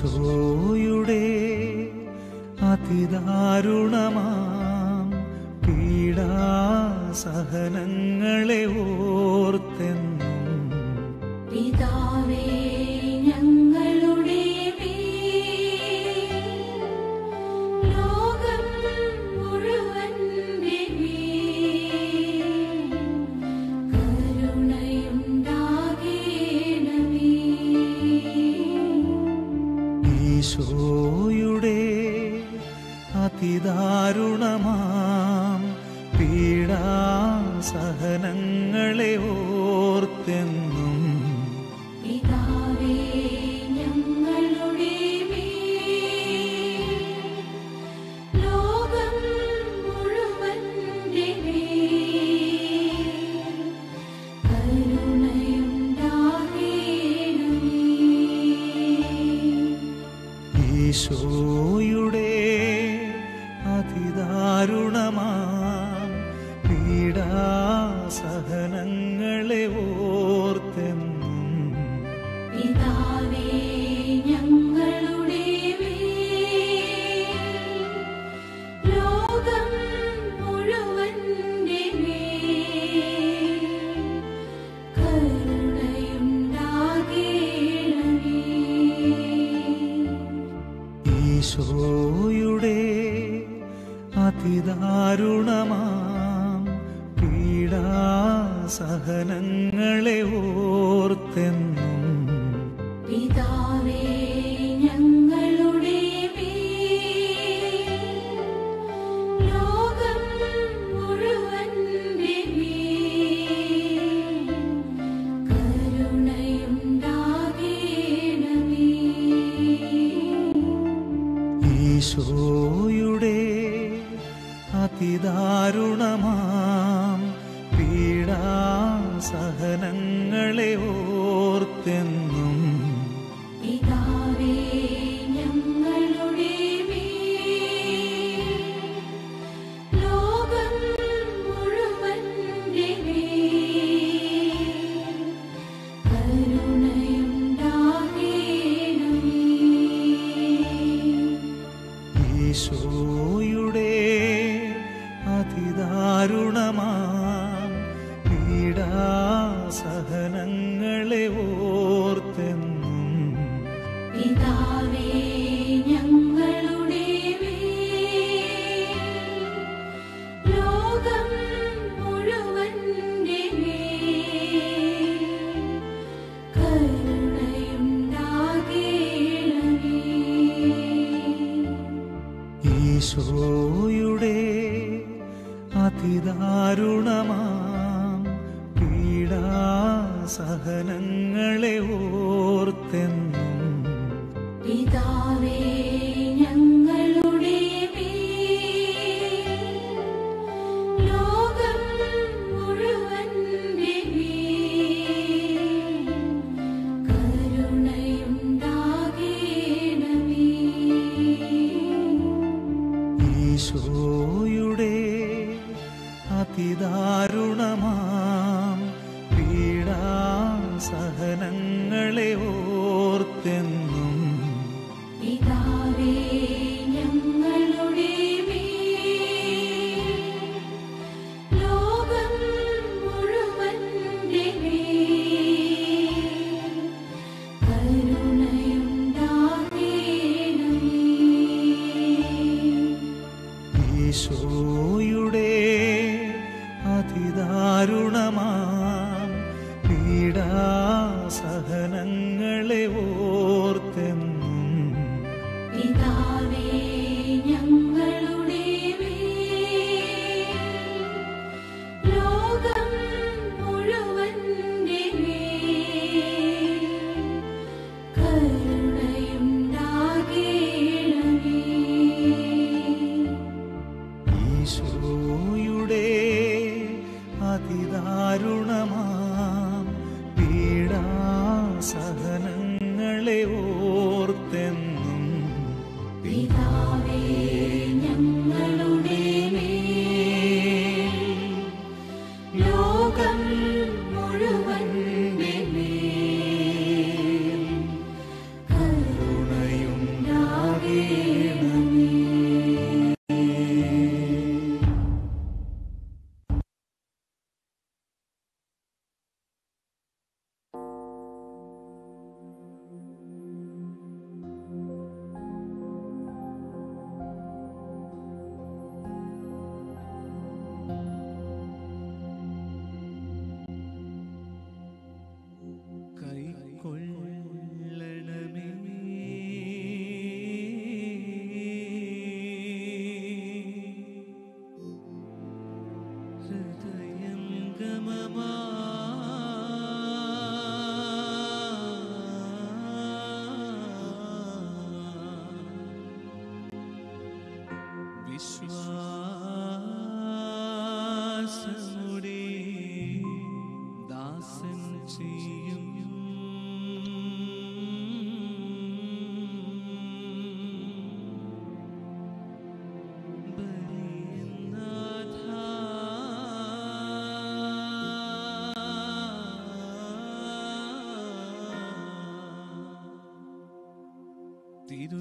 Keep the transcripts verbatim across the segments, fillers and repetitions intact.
ഈശോയുടെ അതിദാരുണമാം പീഡാസഹനങ്ങളെ ഓർത്തെന്നും പിതാവേ ഞങ്ങളുടെ മേൽ ലോകം മുഴുവന്റെ മേൽ കരുണയുണ്ടാകേണമേ. ഈശോയുടെ അതിദാരുണമാം പീഡാസഹനങ്ങളെ ഓർത്തെന്നും പിതാവേ ഞങ്ങളുടെ മേൽ ലോകം മുഴുവന്റെ മേൽ കരുണയുണ്ടാകേണമേ. ഈശോയുടെ അതിദാരുണമാം പീഡാസഹനങ്ങളെ ഓർത്തെന്നും പിതാവേ ഞങ്ങളുടെ മേൽ ലോകം മുഴുവന്റെ മേൽ കരുണയുണ്ടാകേണമേ. ഈശോയുടെ അതിദാരുണമാം പീഡാസഹനങ്ങളെ ഓർത്തെന്നും പിതാവേ ഞങ്ങളുടെ മേൽ ലോകം മുഴുവന്റെ മേൽ കരുണയുണ്ടാകേണമേ. ഈശോയുടെ അതിദാരുണമാം പീഡാസഹനങ്ങളെ ഓർത്തെന്നും പിതാവേ ഞങ്ങളുടെ മേൽ ലോകം മുഴുവന്റെ മേൽ കരുണയുണ്ടാകേണമേ. ഈശോയുടെ അതിദാരുണമാം പീഡാസഹനങ്ങളെ ഓർത്തെന്നും പിതാവേ ഞങ്ങളുടെ മേൽ ലോകം മുഴുവന്റെ മേൽ കരുണയുണ്ടാകേണമേ. ഈശോയുടെ അതിദാരുണമാം പീഡാസഹനങ്ങളെ ഓർത്തെന്നും പിതാവേ ഞങ്ങളുടെ മേൽ ലോകം മുഴുവന്റെ മേൽ കരുണയുണ്ടാകേണമേ. ഈശോയുടെ അതിദാരുണമാം പീഡാസഹനങ്ങളെ ഓർത്തെന്നും പിതാവേ ഞങ്ങളുടെ മേൽ ലോകം മുഴുവന്റെ മേൽ കരുണയുണ്ടാകേണമേ. ഈശോയുടെ അതിദാരുണമാം പീഡാസഹനങ്ങളെ ഓർത്തെന്നും പിതാവേ ഞങ്ങളുടെ മേൽ ലോകം മുഴുവന്റെ മേൽ കരുണയുണ്ടാകേണമേ. ഈശോയുടെ അതിദാരുണമാം പീഡാസഹനങ്ങളെ ഓർത്തെന്നും പിതാവേ ഞങ്ങളുടെ മേൽ ലോകം മുഴുവന്റെ മേൽ കരുണയുണ്ടാകേണമേ.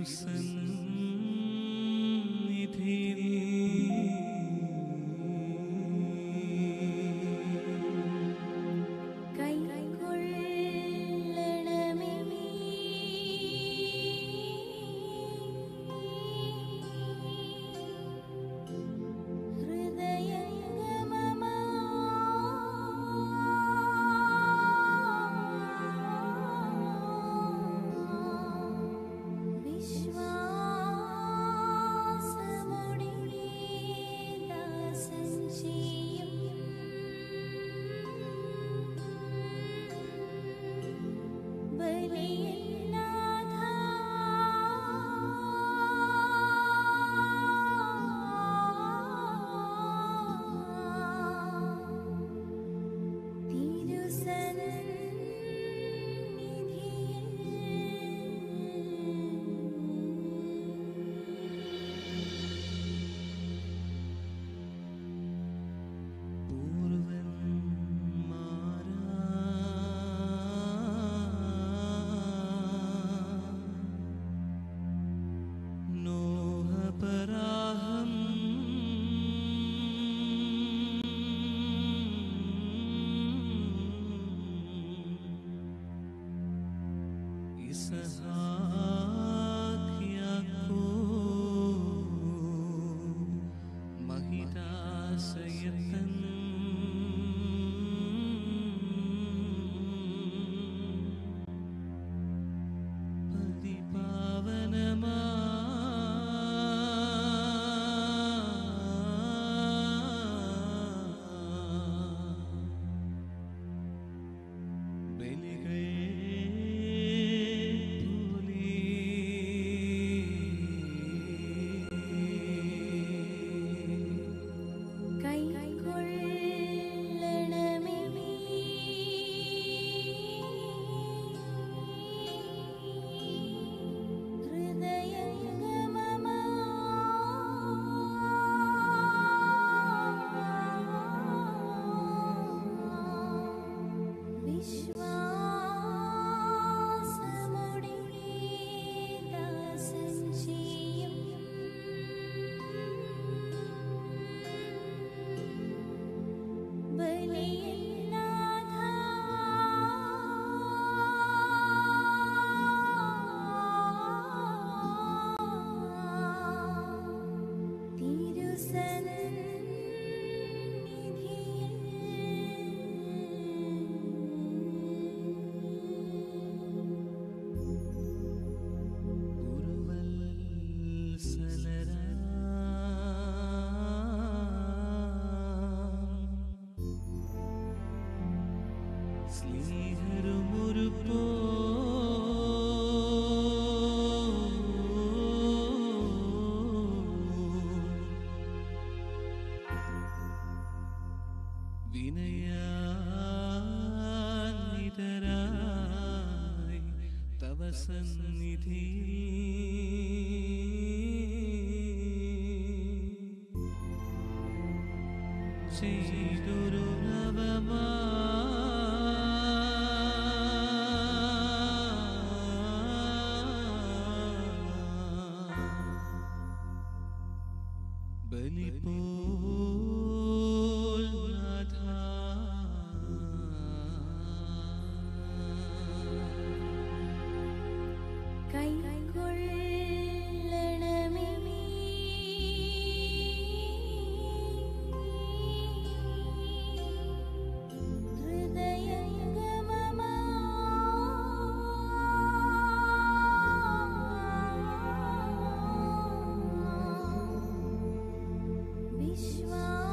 വിശ്വാ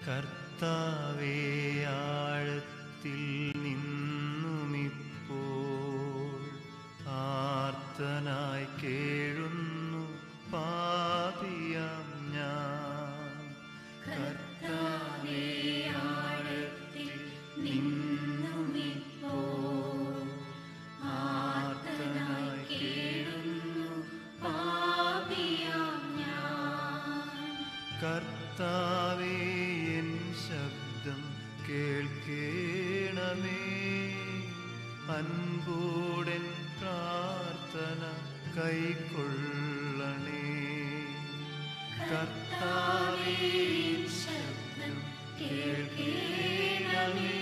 കർത്താവേ, ആഴത്തിൽ നിന്നുമിപ്പോൾ ആർത്തനായി കേഴുന്നു പാപിയാം ഞാൻ. കർത്താവേ, ആഴത്തിൽ നിന്നുമിപ്പോൾ ആർത്തനായി കേഴുന്നു പാപിയാം ഞാൻ. കർത്താവേ, എൻ ശബ്ദം കേൾക്കേണമേ. അൻപോടൻ പ്രാർത്ഥന കൈക്കൊള്ളണേ. കർത്താവേ, എൻ ശബ്ദം കേൾക്കേണമേ.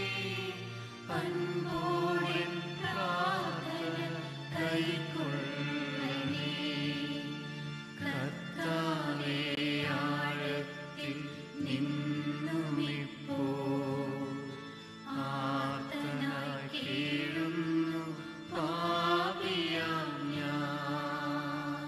അൻപോടൻ പ്രാർത്ഥന കൈക്കൊള്ളണേ. കർത്താവേ, ആഴത്തിൽ നിന്നുമിപ്പോൾ ആർത്തനായി കേഴുന്നു പാപിയാം ഞാൻ.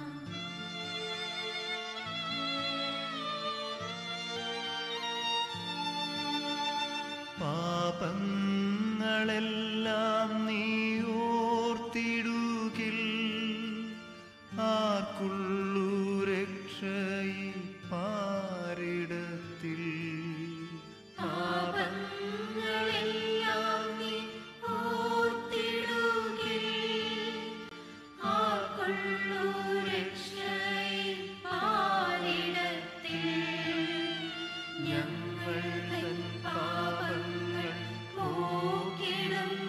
പാപങ്ങളെല്ലാം നീ ഓർത്തിടുകിൽ ആർക്കുള്ളൂ രക്ഷയി പാരിടത്തിൽ. പാപങ്ങളെല്ലാം നീ ഓർത്തിടുകിൽ ആർക്കുള്ളൂ രക്ഷയി പാരിടത്തിൽ. ഞങ്ങൾ തൻ പാപങ്ങൾ പോക്കിടും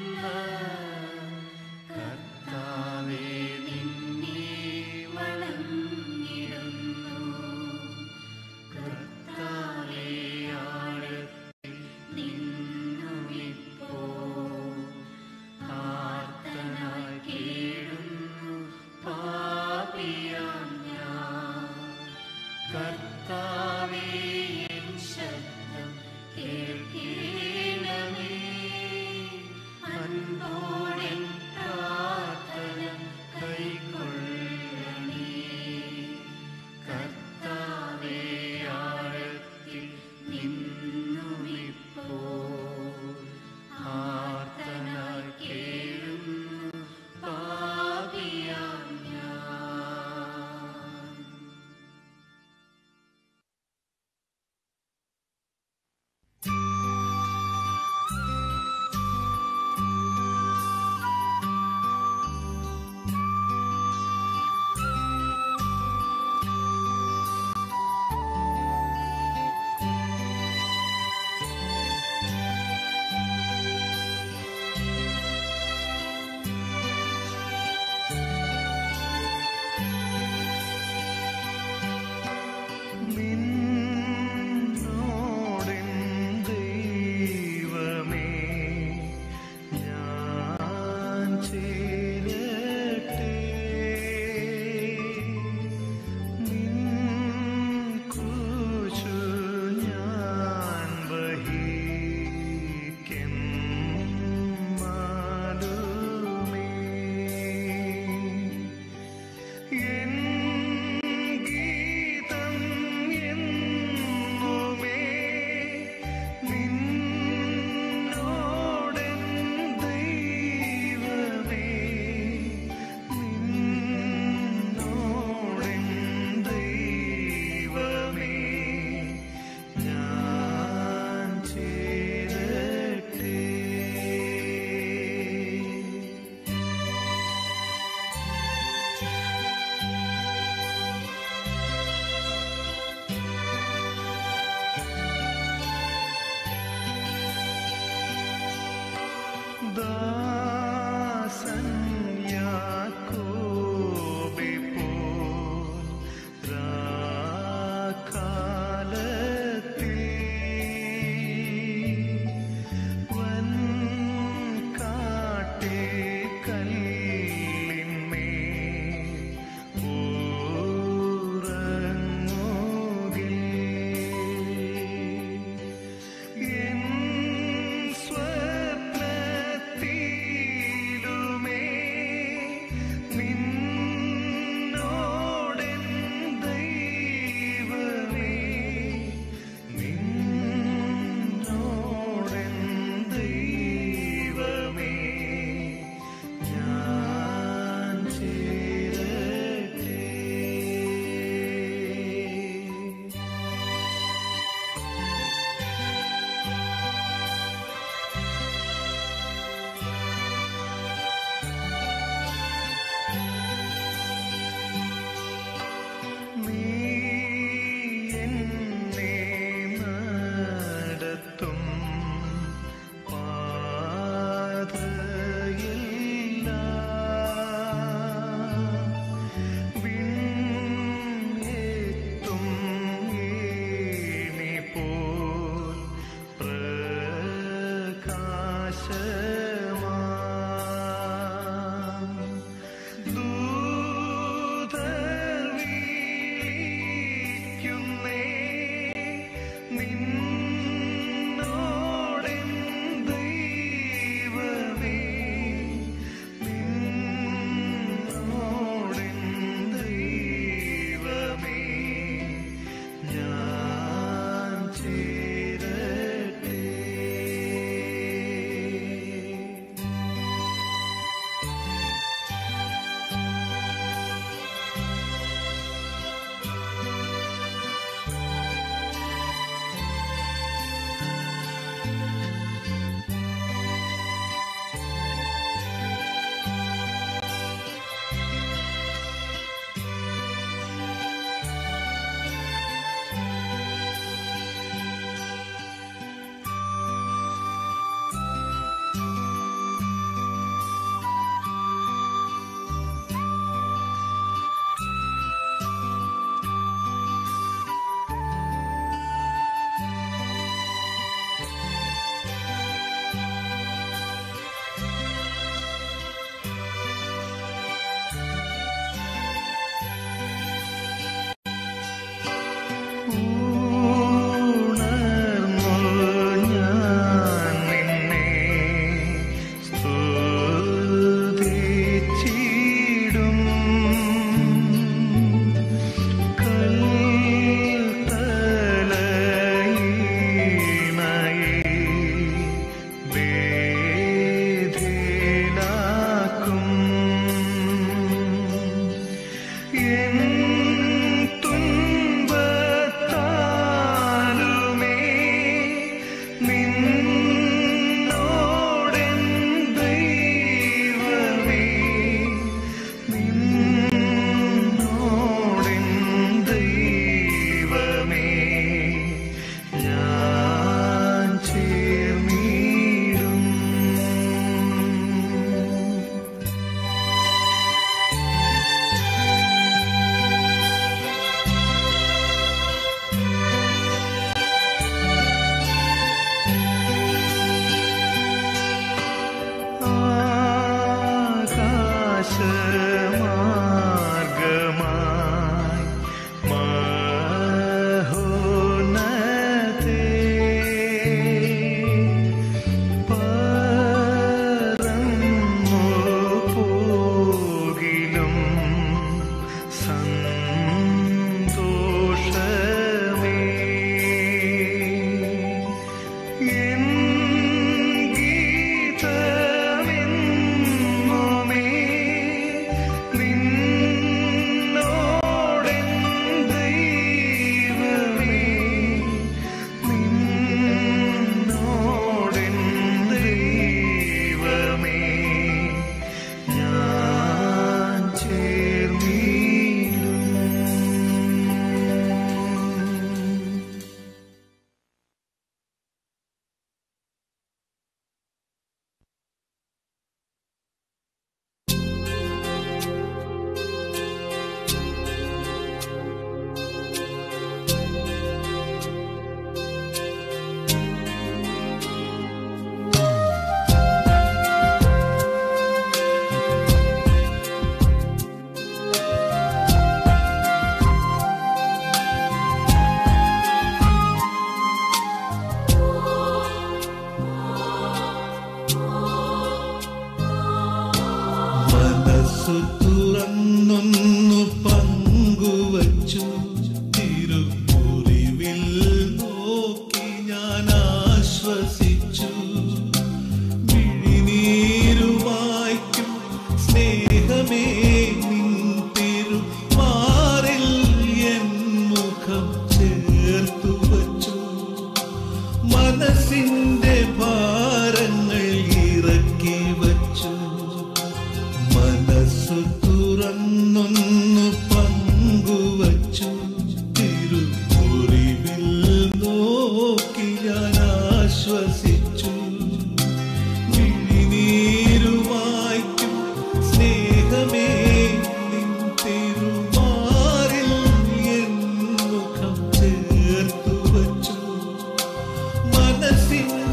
മനസ്സിൻ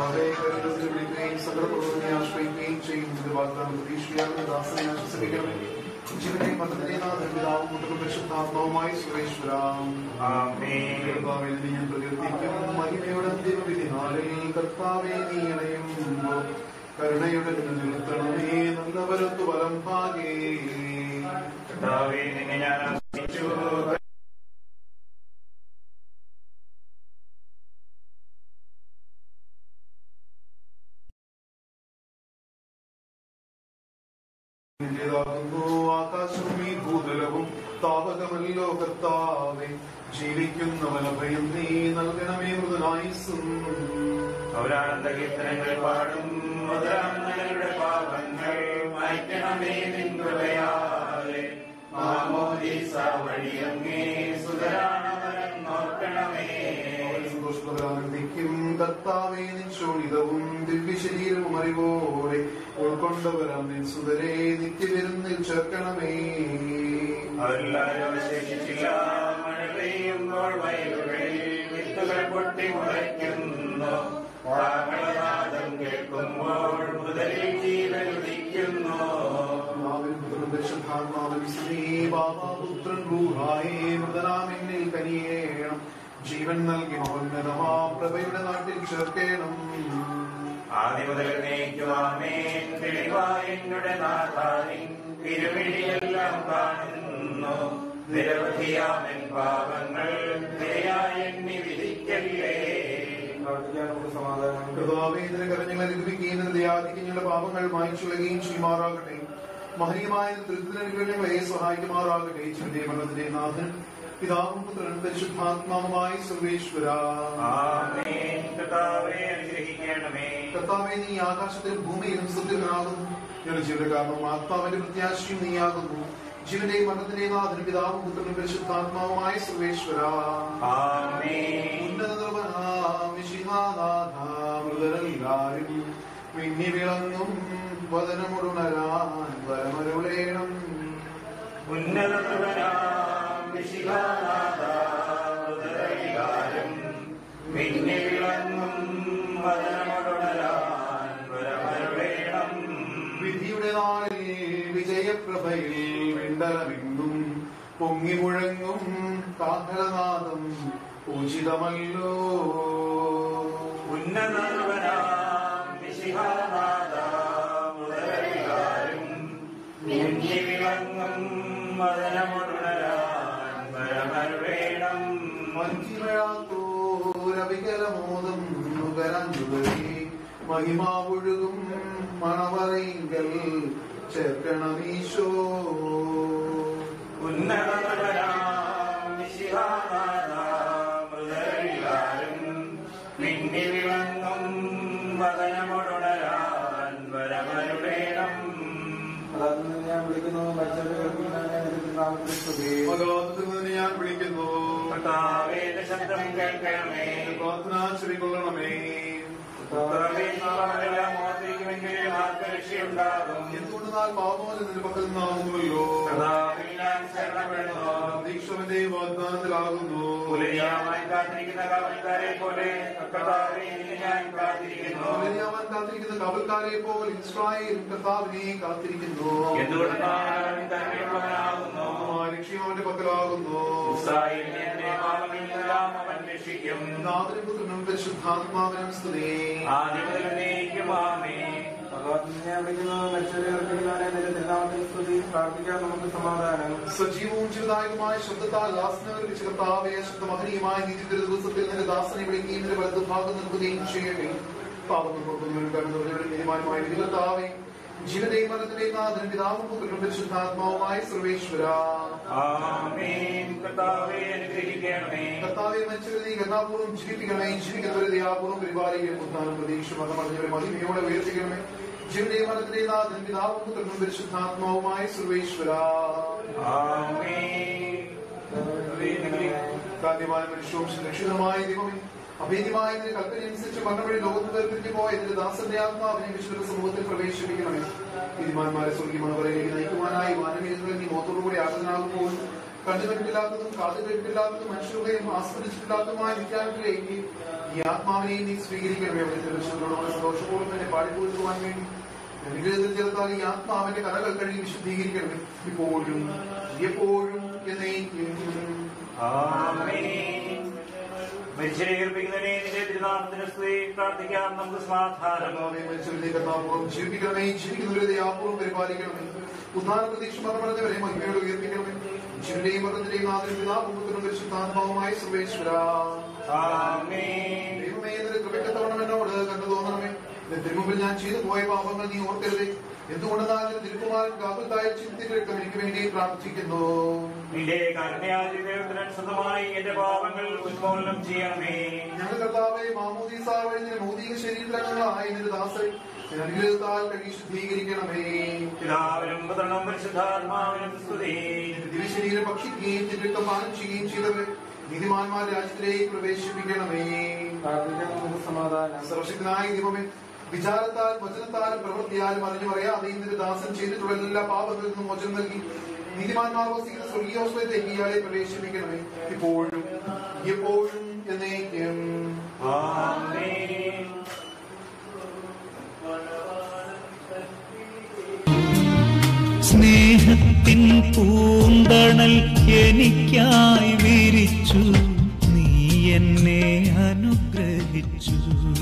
കർത്താവേ, കരുതലിൽ വിളിക്കുകയും സകലപ്രഭുവിനെ ആശ്രയിക്കുകയും ചെയ്യുന്നത് വാഗ്ദാനം പ്രതീക്ഷിക്കാവുന്ന ദാസനെ ആശ്വസിപ്പിക്കണമേ. ജീവനെയും മരണത്തിനെയും നാഥൻ പിതാവും പുത്രനും പരിശുദ്ധാത്മാവുമായി സുരേശ്വരാം. കർത്താവേ, നിന്നെ ഞാൻ പ്രകീർത്തിക്കും. മഹിമയുടെ അന്തിമവിധി നാളിൽ കർത്താവേ, നീ അണയുമ്പോൾ കരുണയുടെ നിർത്തണമേ. നല്ലവരത്തു വലം ഭാഗേ. കർത്താവേ, നിന്നെ ഞാൻ ആശ്രയിച്ചു. നിന്റേതാകുന്നു ആകാശവും ഈ ഭൂതലവും താപകമല്ലോ കർത്താവേ. ജീവിക്കുന്നവന ഭയം നീ നൽകണമേ മൃദുനായുസ്സും. പൗരാനന്ദ കീർത്തനങ്ങൾ പാടും മധുരാങ്ങളുടെ പാപങ്ങൾ മായ്ക്കണമേ നിൻ കൃപയാലെ. മാമോദീസ വഴിയങ്ങേ സുതരാണവരം നോക്കണമേ. സന്തോഷപ്രദാനന്ദിക്കും കർത്താവേ, നിൻ ശോണിതവും ദിവ്യശരീരവും അറിവോടെ ഉൾക്കൊണ്ടവരാം നിൻ സുതരെ നിത്യവിരുന്നിൽ ചേർക്കണമേ. അവരെല്ലാവരും അവശേഷിച്ചില്ല. മഴ പെയ്യുമ്പോൾ വയലുകളിൽ വിത്തുകൾ പൊട്ടി മുളയ്ക്കുന്നു. വാകളനാദം കേൾക്കുമ്പോൾ മുതലിൽ ജീവൻ ഉദിക്കുന്നു. പരിശുദ്ധാത്മാവൻ സ്ത്രീ ബാബാപുത്രൻ റൂഹായേ മൃതനാമെന്നിൽ കനിയേണം. ജീവൻ നൽകി മഹോന്നതമാ പ്രഭയുടെ നാട്ടിൽ ചേർക്കേണം. ആദ്യ മുതൽ നീക്കുവാമേൻ തെളിവായ എന്നുടെ നാഥാനിൻ തിരുമിഴിയെല്ലാം കാണുന്നു. നിരവധിയാമൻ പാപങ്ങൾ ദയായ എണ്ണി വിധിക്കല്ലേ. കർത്താവേന്ദ്ര കരഞ്ഞങ്ങളെ അനുഗ്രഹിക്കുകയും ദയാധികങ്ങളുടെ പാപങ്ങൾ മായ്ച്ചുളയുകയും ചെയ്യുമാറാകട്ടെ. മഹനീയമായ തൃപ്തികളെ സഹായിക്കുമാറാകട്ടെ. ജീവന്റെ മരണത്തിന്റെ നാഥൻ പിതാവും പുത്രനും പരിശുദ്ധാത്മാവുമായി സർവേശ്വര. കർത്താവേ, നീ ആകാശത്തിലും ഭൂമിയിലും സത്യനാകുന്നു. ഞങ്ങളുടെ ജീവന്റെ കാരണവും ആത്മാവിന്റെ പ്രത്യാശയും നീയാകുന്നു. ജീവന്റെയും മരണത്തിന്റെയും നാഥൻ പിതാവും പുത്രനും പരിശുദ്ധാത്മാവുമായി സർവേശ്വര. മൃതരെല്ലാരും മിന്നി വിളങ്ങും വദനമുടുണരാൻ വരമരുളേണം. വിധിയുടെ നാളിൽ വിജയപ്രഭയിൽ വിണ്ടലമെങ്ങും പൊങ്ങി മുഴങ്ങും കാഹളനാദം ഉചിതമല്ലോ. മഞ്ചിമഴാത്തോരവികലമോദം നുകരഞ്ഞുകരി മഹിമാവൊഴുകും മണവറയിങ്കൽ ചേർക്കണമീശോ. ഞാൻ വിളിക്കുന്നു ഞാൻ വിളിക്കുന്നു. ശബ്ദം കേൾക്കണമേ. പ്രാർത്ഥന ചെവികൊള്ളണമേ. എന്തുകൊണ്ട് നാൾ പാപമോചനം നിന്റെ പക്കൽ നിന്നാകുന്നുവല്ലോ. പ്രതീക്ഷവന്റെ വാഗ്ദാനത്തിലാകുന്നു. കാത്തിരിക്കുന്ന കാവൽക്കാരെ പോലെ ഞാൻ കാത്തിരിക്കുന്നു. കാത്തിരിക്കുന്ന കാവൽക്കാരെ പോലെ ഇസ്രായേൽ കർത്താവിനെ കാത്തിരിക്കുന്നു. ലക്ഷ്യം അവന്റെ പക്കലാകുന്നു. നാഥനും പരിശുദ്ധാത്മാവിനും സ്തുതി. പ്രാർത്ഥിക്കാൻ നമുക്ക് സമാധാനം. സജീവവും ജീവിതായുമായ ശബ്ദത്താൽ ദാസനെ വിളിച്ച കർത്താവേ, ശബ്ദമഹനീയമായ നീതിയുടെ ദിവസത്തിൽ നിന്റെ ദാസനെ വിളിക്കുകയും നിന്റെ വലതു ഭാഗം നൽകുകയും ചെയ്യട്ടെ. പാപങ്ങൾ പുറത്തുനിന്നും കടന്നവരുടെ തീരുമാനമായ കർത്താവേ, ജീവന്റെയും മരണത്തിന്റെയും നാഥനും പിതാവും പുത്രനും പരിശുദ്ധാത്മാവുമായ സർവേശ്വര. കർത്താവെ, മനുഷ്യരെ നീ കരുണാപൂർവ്വം ജീവിപ്പിക്കണമേ. ജീവിക്കുന്നവരെ ദയാപൂർവ്വം പരിപാലിക്കുകയും ഉദ്ധാനം പ്രതീക്ഷ മതമറിഞ്ഞവരെ മഹിമയോടെ ഉയർത്തിക്കണമേ. ജീവന്റെയും മരണത്തിന്റെയും നാഥനും പിതാവും പുത്രനും പരിശുദ്ധാത്മാവുമായ സർവേശ്വര. കാന്യമായ മനുഷ്യവും സുരക്ഷിതമായ ദൈവമേ, അഭേദ്യമായ നിന്റെ കൽപ്പനയനുസരിച്ച് മരണവഴി ലോകത്ത് വേർപിരിഞ്ഞു പോയ നിന്റെ ദാസന്റെ ആത്മാവിനെ വിശുദ്ധ സമൂഹത്തിൽ പ്രവേശിപ്പിക്കണമേ. തീരുമാനന്മാരെ സ്വർഗീയ മണവരയിലേക്ക് നയിക്കുവാനായി വാനമേഖലകളിൽ നീ മോത്തോടുകൂടി ആഗതനാകുമ്പോൾ കണ്ടുകെട്ടില്ലാത്തതും കാതുകെട്ടില്ലാത്തതും മനുഷ്യരുടെയും ആസ്വദിച്ചിട്ടില്ലാത്തതുമായ വിദ്യാർത്ഥിയിലേക്ക് ഈ ഈ ആത്മാവിനെയും നീ സ്വീകരിക്കണമേ. അവന്റെ ദർശനത്തോടുള്ള സന്തോഷപൂർവ്വം തന്നെ പാടിപ്പോറ്റുവാൻ വേണ്ടി അനുഗ്രഹത്തിൽ ചേർത്താൽ ഈ ആത്മാവിന്റെ കഥകൾ കഴുകി വിശുദ്ധീകരിക്കണമേ, ഇപ്പോഴും എപ്പോഴും എന്നേക്കും. മരിച്ചവരെ ഏൽപ്പിക്കുന്നതിനെ നിന്റെ തിരുനാമത്തിന് സ്തുതി. പ്രാർത്ഥിക്കാം. നമുക്ക് സമാധാനം. മരിച്ചവരുടെ കർത്താപൂർവ്വം ജീവിപ്പിക്കണമേ, ജീവിക്കുന്നവരെ ദയാപൂർവ്വം പരിപാലിക്കണമേ. ഉദ്ധാന പ്രതീക്ഷ മതമടഞ്ഞവരെ മഹിമയോട് ഉയർപ്പിക്കണമേ. ശിവന്റെയും മതത്തിന്റെയും നാഥനും പിതാവും പുത്രനും പരിശുദ്ധാത്മാവുമായ സർവേശ്വരാ. ദൈവമേ, നിന്റെ കൃപയ്ക്കത്തവണ്ണം എന്നോട് കണ്ടു തോന്നണമേ. തിരുമുമ്പിൽ ഞാൻ ചെയ്തു പോയ പാപങ്ങൾ നീ ഓർക്കരുതേ. എന്തുകൊണ്ടെന്നാൽ തിരുക്കുമാരൻ കാബത്തായ ചിന്തിന്റെ രക്തം എനിക്ക് വേണ്ടി പ്രാർത്ഥിക്കുന്നു. നിന്റെ കരുണയായി എന്റെ പാപങ്ങൾ ഉന്മൂലനം ചെയ്യണമേ. ഞങ്ങളുടെ കർത്താവേ, മാമോദീസ വഴി നിന്റെ ഭൗതിക ശരീരങ്ങളായി നിന്റെ ദാസരെ അനുഗ്രഹത്താൽ കഴുകി ശുദ്ധീകരിക്കണമേ. പിതാവിനും പുത്രനും പരിശുദ്ധാത്മാവിനും സ്തുതി. ദിവശരീരം ഭക്ഷിക്കുകയും രക്തം പാനം ചെയ്യുകയും ചെയ്തവരെ നീതിമാന്മാർ രാജ്യത്തിലേക്ക് പ്രവേശിപ്പിക്കണമേ. സമാധാനം. സർവശക്തനായ ദൈവമേ, വിചാരത്താൽ വചനത്താലും പ്രവൃത്തിയാലും അറിഞ്ഞു പറയാതെ നിന്റെ ദാസൻ ചെയ്തിട്ടുള്ള എല്ലാ പാപങ്ങളിൽ നിന്നും മോചനം നൽകി നീതിമാന്മാർ വസിക്കുന്ന സ്വർഗീയോസ്വത്തേക്ക് ഇയാളെ പ്രവേശിപ്പിക്കണമേ, ഇപ്പോഴും എപ്പോഴും എന്നേക്കും. സ്നേഹത്തിൻ പൂന്തണൽ എനിക്കായി വിരിച്ചു, നീ എന്നെ അനുഗ്രഹിച്ചു.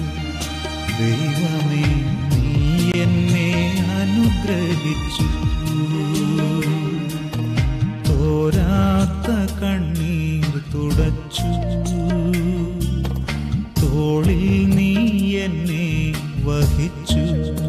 ദൈവമേ, നീ എന്നെ അനുഗ്രഹിച്ചു. തോരാത്ത കണ്ണീർ തുടച്ചു, തോളിൽ നീ എന്നെ വഹിച്ചു.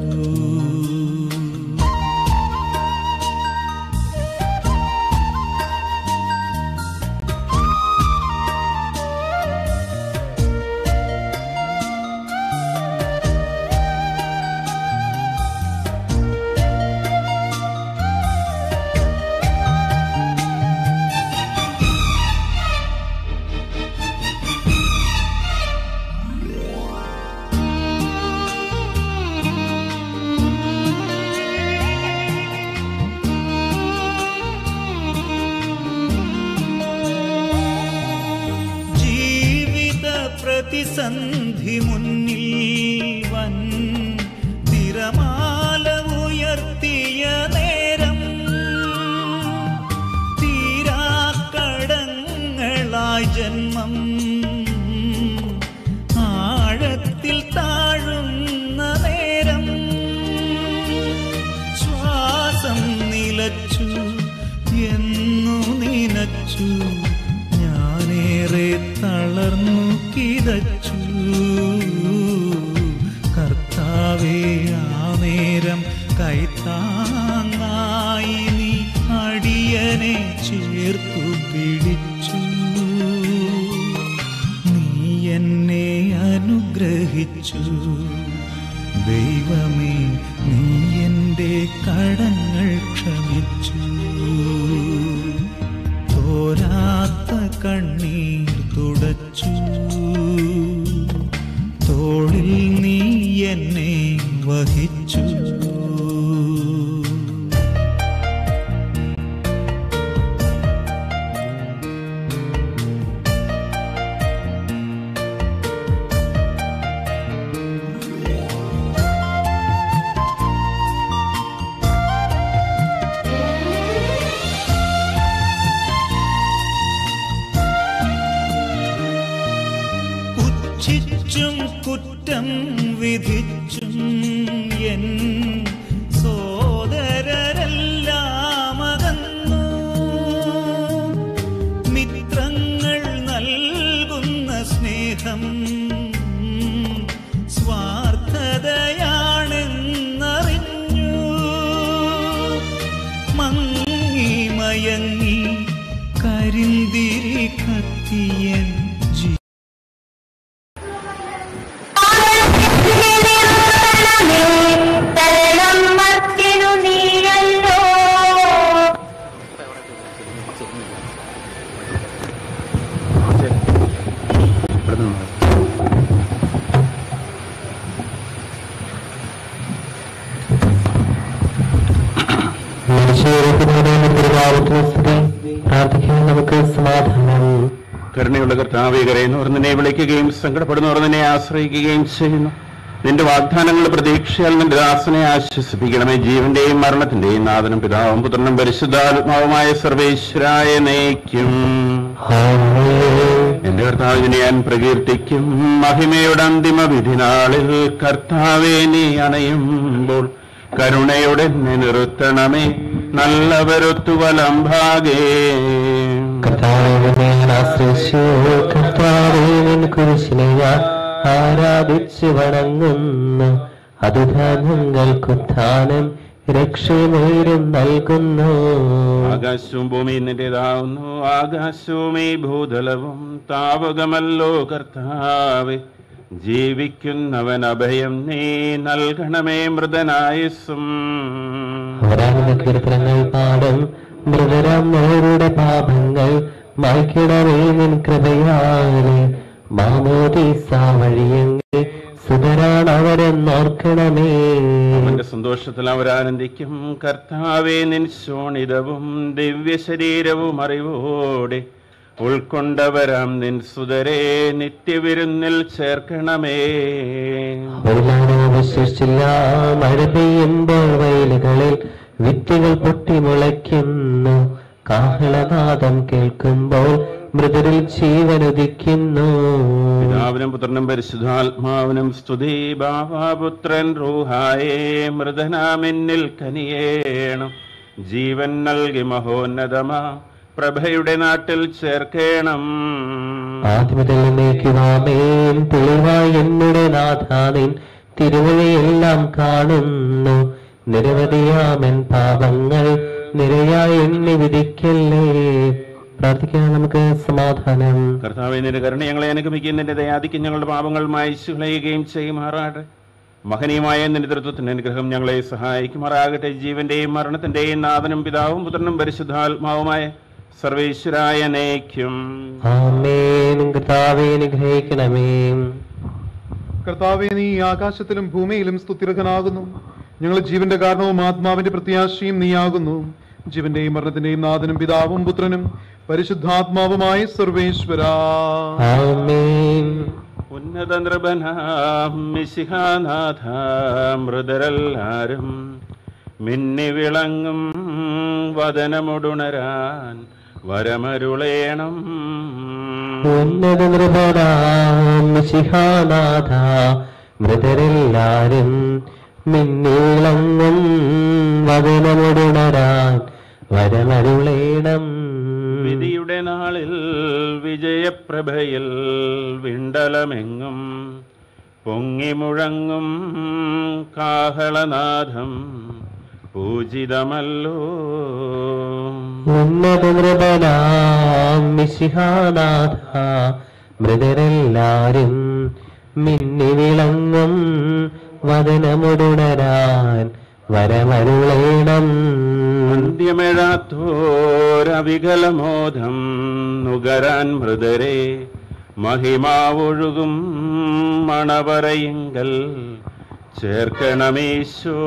പ്രതിസന്ധി മുന്നിൽ വൻ തിരമാല ഉയർത്തിയ നേരം തീരാക്കടങ്ങളായി ജന്മം ആഴത്തിൽ താഴുന്ന നേരം ശ്വാസം നിലച്ചു എന്നു നിനച്ചു, ഞാനേറെ തളർന്നു കിതച്ചു. കർത്താവേ, ആ നേരം കൈത്താങ്ങായി നീ അടിയനെ ചേർത്തു പിടിച്ചു. നീ എന്നെ അനുഗ്രഹിച്ചു. ദൈവമേ, നീ എൻ്റെ കടങ്ങൾ ക്ഷമിച്ചു. തോരാത്ത കണ്ണീർ തുടച്ചു, തോളിൽ നീ എന്നെ വഹിച്ചു. ശിക്ഷിച്ചും കുറ്റം വിധിച്ചും എൻ സോദരരെല്ലാം അകന്നു. മിത്രങ്ങൾ നൽകുന്ന സ്നേഹം സ്വാർത്ഥതയാണെന്നറിഞ്ഞു. മങ്ങി മയങ്ങി കരിന്തിരി കത്തിയൻ പ്രാർത്ഥിക്കാൻ നമുക്ക് സമാധാനം. കരുണയുള്ള കർത്താവേ, കരയുന്നവർ നിന്നെ വിളിക്കുകയും സങ്കടപ്പെടുന്നവർ നിന്നെ ആശ്രയിക്കുകയും ചെയ്യുന്നു. നിന്റെ വാഗ്ദാനങ്ങളുടെ പ്രതീക്ഷയാൽ നിന്റെ ദാസനെ ആശ്വസിപ്പിക്കണമേ. ജീവന്റെയും മരണത്തിന്റെയും നാഥനും പിതാവും പുത്രനും പരിശുദ്ധാത്മാവുമായ സർവേശ്വരായ നയിക്കും. എന്റെ കർത്താവിനെ ഞാൻ പ്രകീർത്തിക്കും. മഹിമയുടെ അന്തിമ വിധി നാളിൽ കർത്താവേ, നീ അണയുമ്പോൾ കരുണയോടെ എന്നെ നിർത്തണമേ. നല്ലവരൊത്തു വലംഭാഗേ കുരിശിനെ ഞാൻ ആരാധിച്ച് വണങ്ങുന്നു. അത് ധാന്യങ്ങൾക്കുത്ഥാനം രക്ഷമേരും നൽകുന്നു. ആകാശവും ഭൂമിയും നിന്റേതാവുന്നു. ആകാശവും ഈ ഭൂതലവും താവകമല്ലോ കർത്താവേ. ജീവിക്കുന്നവൻ അഭയം നീ നൽകണമേ. മൃതനായുസ്സും കീർത്തനങ്ങൾ പാടും മൃതരാം അവരുടെ പാപങ്ങൾ മായ്ക്കിടമേ നിൻ കൃപയാലെ. മാമോദീസ വഴിയെങ്കിൽ സുതരാണ് അവരെന്നോർക്കണമേ. അവന്റെ സന്തോഷത്തിൽ അവരാനന്ദിക്കും. കർത്താവേ, നിൻ ശോണിതവും ദിവ്യ ശരീരവും അറിവോടെ ഉൾക്കൊണ്ടവരാം നിൻ സുതരെ നിത്യവിരുന്നിൽ ചേർക്കണമേ. വിശ്വസിച്ചില്ല. മഴ പെയ്യുമ്പോൾ വയലുകളിൽ വിത്തുകൾ പൊട്ടിമുളയ്ക്കുന്നു. കാഹളനാദം കേൾക്കുമ്പോൾ മൃതരിൽ ജീവനുദിക്കുന്നു. പിതാവിനും പുത്രനും പരിശുദ്ധാത്മാവിനും സ്തുതി. ബാവാപുത്രൻ റൂഹായേ, മൃതനാമെന്നിൽ കനിയേണം. ജീവൻ നൽകി മഹോന്നതമാ പ്രഭയുടെ നാട്ടിൽ ചേർക്കണം. ആദ്യമേക്കുവാമേൻ തെളിവായി എന്നുടെ നാഥാനിൻ തിരുവഴിയെല്ലാം കാണുന്നു. നിരവധിയാമൻ പാപങ്ങൾ നിരയായി എണ്ണി വിധിക്കല്ലേ. പ്രാർത്ഥിക്കാൻ നമുക്ക് സമാധാനം. കർത്താവേ, നിന്റെ കരുണ ഞങ്ങളെ അനുഗമിക്കുകയും നിന്റെ ദയാദിക്കും ഞങ്ങളുടെ പാപങ്ങൾ മായ്ച്ചു കളയുകയും ചെയ്യുമാറാട്ടെ. മഹനീയമായ നേതൃത്വത്തിന്റെ അനുഗ്രഹം ഞങ്ങളെ സഹായിക്കുമാറാകട്ടെ. ജീവന്റെയും മരണത്തിന്റെയും നാഥനും പിതാവും പുത്രനും പരിശുദ്ധാത്മാവുമായ സർവേശ്വരായ നയിക്കും. ആമേൻ. കർത്താവേ, അനുഗ്രഹിക്കണമേ. കർത്താവേ, നീ ആകാശത്തിലും ഭൂമിയിലും സ്തുത്യർഹനാകുന്നു. ഞങ്ങൾ ജീവന്റെ കാരണവും ആത്മാവിന്റെ പ്രത്യാശയും നീയാകുന്നു. ജീവന്റെയും മരണത്തിന്റെയും നാഥനും പിതാവും പുത്രനും പരിശുദ്ധാത്മാവുമായ സർവേശ്വരാ. ആമേൻ. ഉന്നത നൃപനാം മിശിഹാനാഥ, മൃതരെല്ലാരും മിന്നി വിളങ്ങും വദനമുടുണരാൻ വരമരുളേണം. ഉന്നത നൃപനാം മിശിഹാനാഥ, മൃതരെല്ലാരും മിന്നിളങ്ങും വദനമുടുണരാൻ വരമരുളേണം. വിധിയുടെ നാളിൽ വിജയപ്രഭയിൽ വിണ്ടലമെങ്ങും പൊങ്ങി മുഴങ്ങും കാഹളനാഥം പൂജിതമല്ലോ. ഉന്നത നൃപനാം മിശിഹാനാഥ, മൃതരെല്ലാരും മിന്നി വിളങ്ങും വദനമുടുണരാൻ വരമരുളേണം. അന്ത്യമേഴാത്തോരവികലമോദം നുകരാൻ മൃതരെ മഹിമാവൊഴുകും മണവറയിങ്കൽ ചേർക്കണമീശോ.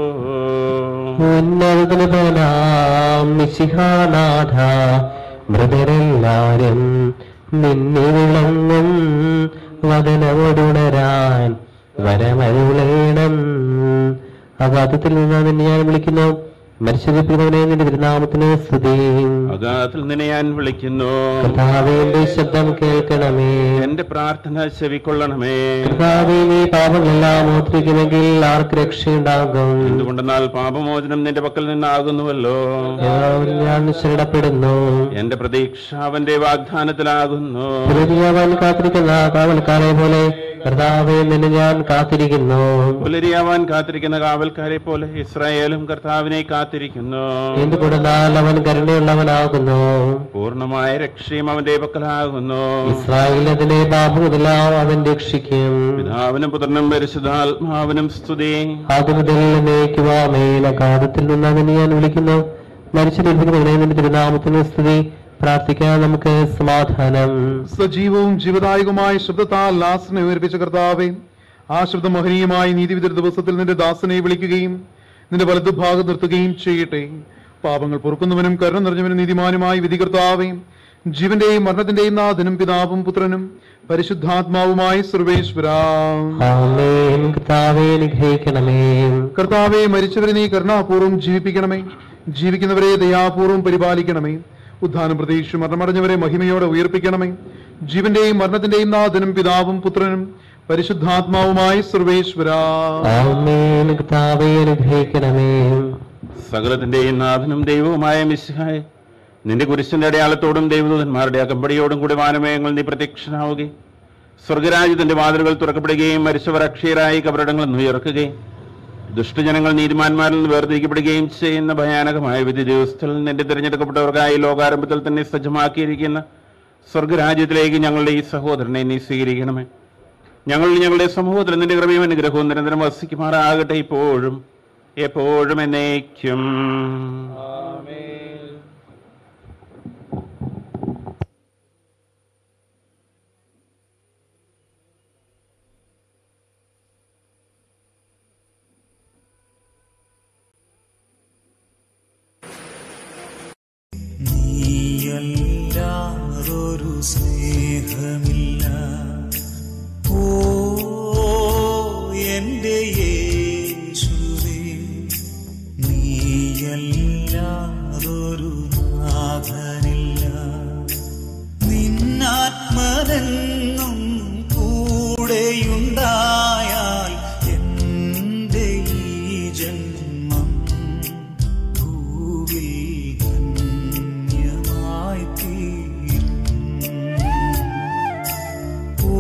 ഉന്നത നൃപനാം മിശിഹാനാഥ, മൃതരെല്ലാരും മിന്നി വിളങ്ങും വദനമുടുണരാൻ വരമരുളേണം. അഗാധത്തിൽ നിന്ന് നിന്നെ ഞാൻ വിളിക്കുന്നു. മരിച്ചവനെ നിന്റെ തിരുനാമത്തിന് സ്തുതി. അഗാധത്തിൽ നിന്നെ ഞാൻ വിളിക്കുന്നു. കർത്താവേ, എന്റെ ശബ്ദം കേൾക്കണമേ. എന്റെ പ്രാർത്ഥന ചെവിക്കൊള്ളണമേ. കർത്താവേ, നീ പാപങ്ങളെല്ലാം ഓർത്തിരിക്കുമെങ്കിൽ ആർക്ക് രക്ഷയുണ്ടാകും? എന്തുകൊണ്ടെന്നാൽ പാപമോചനം നിന്റെ പക്കൽ നിന്നാകുന്നുവല്ലോ. ഞാൻ ശരണപ്പെടുന്നു. എന്റെ പ്രതീക്ഷ അവന്റെ വാഗ്ദാനത്തിലാകുന്നു. പുലരിയാവാൻ കാത്തിരിക്കുന്ന കാവൽക്കാരെ പോലെ കർത്താവേ, നിന്നെ ഞാൻ കാത്തിരിക്കുന്നു. പുലരിയാവാൻ കാത്തിരിക്കുന്ന കാവൽക്കാരെ പോലെ ഇസ്രായേലും കർത്താവിനെ കാത്തിരിക്കുന്നു. എന്തുകൊണ്ടെന്നാൽ അവൻ കരുണയുള്ളവനാകുന്നു. പൂർണ്ണമായ രക്ഷയും അവന്റെ പക്കലാകുന്നു. ഇസ്രായേൽ അതിന്റെ പാപമെല്ലാം അവൻ രക്ഷിക്കും. പിതാവിനും പുത്രനും പരിശുദ്ധാത്മാവിനും സ്തുതി. ആദ്യമുതൽ എന്നേക്കുവാമേൻ. അഗാധത്തിൽ നിന്ന് അതിനെ ഞാൻ വിളിക്കുന്നു. മരിച്ചിരിക്കുന്നവനെ നിന്റെ തിരുനാമത്തിന് സ്തുതി. പ്രാർത്ഥിക്കാൻ നമുക്ക് സമാധാനം. സജീവവും ജീവദായകവുമായ ശബ്ദത്താൽ ദാസനെ ഉയർപ്പിച്ച കർത്താവേ, ആ ശബ്ദം മഹനീയമായി നീതിവിധി ദിവസത്തിൽ നിന്റെ ദാസനെ വിളിക്കുകയും നിന്റെ വലതുഭാഗം നിർത്തുകയും ചെയ്യട്ടെ. പാപങ്ങൾ പൊറുക്കുന്നവനും കരുണ നിറഞ്ഞവനും നീതിമാനുമായി വിധി കർത്താവേ, ജീവന്റെയും മരണത്തിന്റെയും നാഥനും പിതാവും പുത്രനും പരിശുദ്ധാത്മാവുമായി സർവേശ്വരാ. ആമേൻ. കർത്താവേ അനുഗ്രഹിക്കണമേ. കർത്താവെ, മരിച്ചവരെ നീ കരുണാപൂർവ്വം ജീവിപ്പിക്കണമേ, ജീവിക്കുന്നവരെ ദയാപൂർവ്വം പരിപാലിക്കണമേ. ഉദ്ധാനം പ്രതീക്ഷിച്ച് മരണമടഞ്ഞവരെ മഹിമയോടെ ഉയർപ്പിക്കണമേ. ജീവന്റെയും മരണത്തിന്റെയും നാഥനും പിതാവും പുത്രനും പരിശുദ്ധാത്മാവുമായി സർവേശ്വരാ. ആമേൻ. കർത്താവേ അനുഗ്രഹിക്കണമേ. സകലത്തിന്റെയും നാഥനും ദൈവവുമായ മിശിഹായേ, നിന്റെ കുരിശിന്റെ അടയാളത്തോടും ദൈവദൂതന്മാരുടെ അകമ്പടിയോടും കൂടി വാനമേയങ്ങൾ നീ പ്രത്യക്ഷനാവുകയും സ്വർഗരാജ്യത്തിന്റെ വാതിലുകൾ തുറക്കപ്പെടുകയും മരിച്ചവർ അക്ഷയരായി കബറിടങ്ങളിൽ നിന്ന് ഉയർക്കുകയും ദുഷ്ടജനങ്ങൾ നീതിമാന്മാരിൽ നിന്ന് വേർതിരിക്കപ്പെടുകയും ചെയ്യുന്ന ഭയാനകമായ വിധി ദിവസത്തിൽ നിന്റെ തിരഞ്ഞെടുക്കപ്പെട്ടവർക്കായി ലോകാരംഭത്തിൽ തന്നെ സജ്ജമാക്കിയിരിക്കുന്ന സ്വർഗരാജ്യത്തിലേക്ക് ഞങ്ങളുടെ ഈ സഹോദരനെ നീ സ്വീകരിക്കണമേ. ഞങ്ങൾ ഞങ്ങളുടെ സമൂഹത്തിൽ നിന്റെ കൃപയും അനുഗ്രഹവും നിരന്തരം വസിക്കുമാറാകട്ടെ, ഇപ്പോഴും എപ്പോഴും എന്നേക്കും. നീയല്ലാതൊരു സ്നേഹമില്ല, ഓ എന്റെ യേശുവേ. നീയല്ലാതൊരു നാഥനില്ല, നിന്നാത്മനെന്നും കൂടെയുണ്ടായാൽ എന്റെ ഈ ജന്മം ഭൂവിൽ ധന്യമായി തീരും. ഓ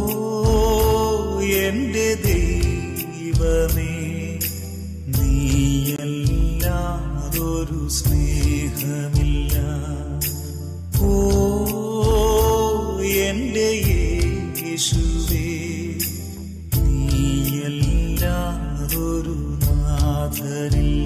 എന്റെ ദൈവമേ, നീയല്ലാതൊരു സ്നേഹമില്ല, ഓ എന്റെ യേശുവേ. നീയല്ലാതൊരു നാഥനില്ല.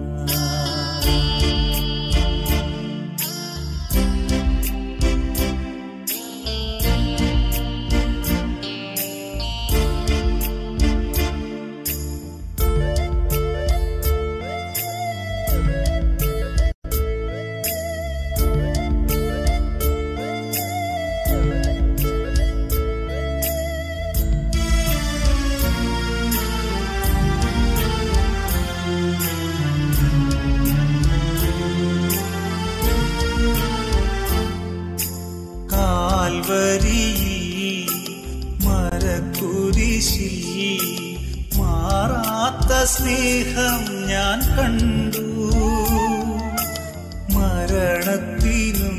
കാൽവരിയിൽ മരക്കുരിശിൽ മാറാത്ത സ്നേഹം ഞാൻ കണ്ടു. മരണത്തിനും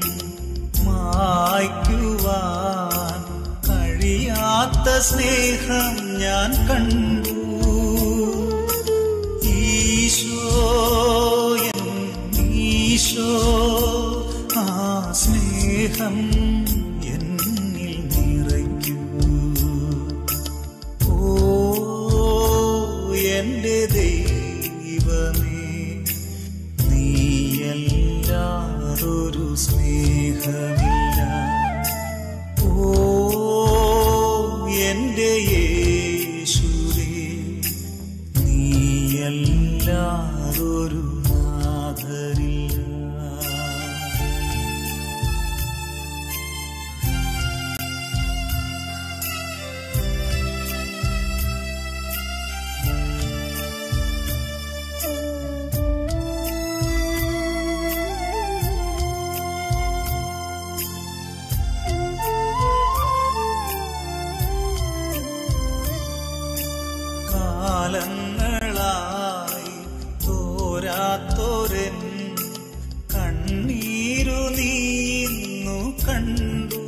മായ്ക്കുവാൻ കഴിയാത്ത സ്നേഹം ഞാൻ കണ്ടു. ഈശോ എൻ ഈശോ, ആ സ്നേഹം എന്നിൽ നിറയ്ക്കൂ. ഓ എന്റെ ദൈവമേ, നീയല്ലാതൊരു സ്നേഹമില്ല, ഓ എന്റെ യേശുവേ. നീയല്ലാതൊരു നാഥനില്ല. കാലങ്ങളായി തോരാത്തോരൻ കണ്ണീരു നീന്നു കണ്ടു.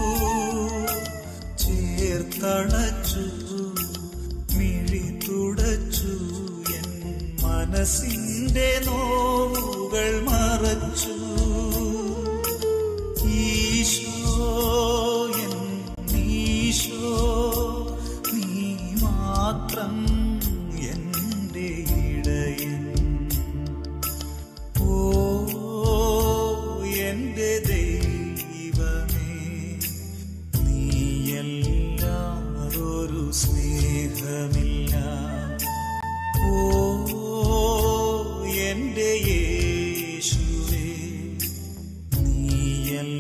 ചേർത്തണച്ചു മിഴി തുടച്ചു, എൻ മനസ്സിന്റെ നോവുകൾ മറച്ചു. ഈശോ എൻ ഈശോ, നീ മാത്രം എന്റെ ഇടയൻ. ഓ എന്റെ ദൈവമേ, നീയല്ലാതൊരു സ്നേഹമില്ല, ഓ എന്റെ യേശുവേ. നീയല്ല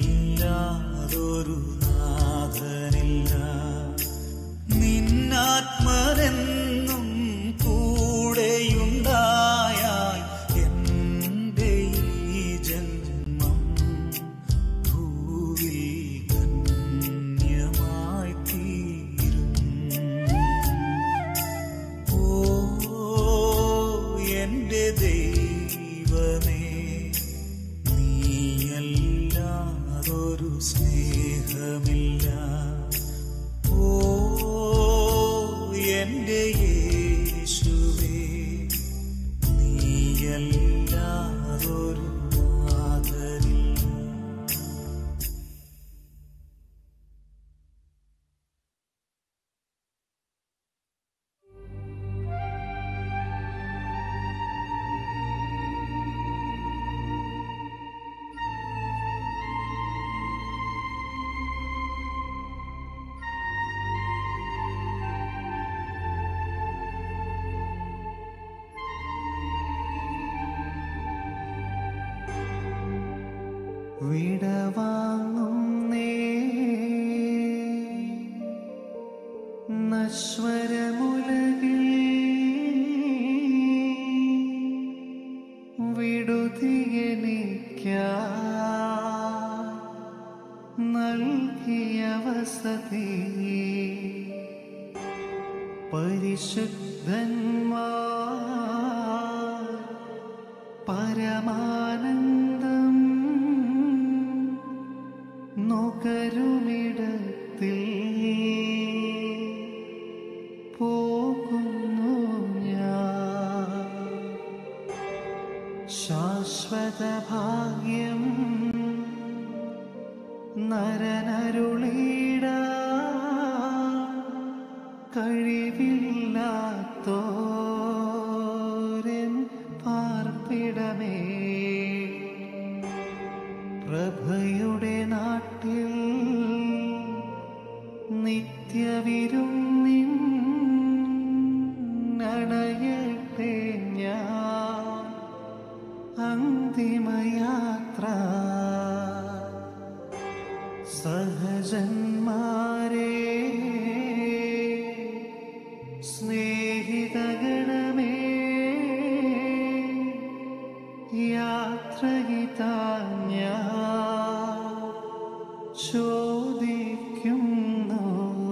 വിടവാങ്ങുന്നേ നശ്വരമുലകിൽ വിടുതിയെനിക്കാ നൽകിയ വസതി പരിശുദ്ധന്മാർ പരമാനന്ദം നുകരുമിടത്തിൽ പോകുന്നു ഞാൻ. ശാശ്വത ഭാഗ്യം നരനരുളീട കഴിവില്ലാത്തോരൻ പാർപ്പിടമേ പ്രഭയുടെ നാട്ടിൽ നിത്യവിരുന്നിൻ അണയട്ടെ ഞാൻ അന്തിമയാത്ര സഹജന്മാരെ സ്നേഹിതഗണമേ യാത്രയിതാ ഞാൻ ചോദിക്കുന്നു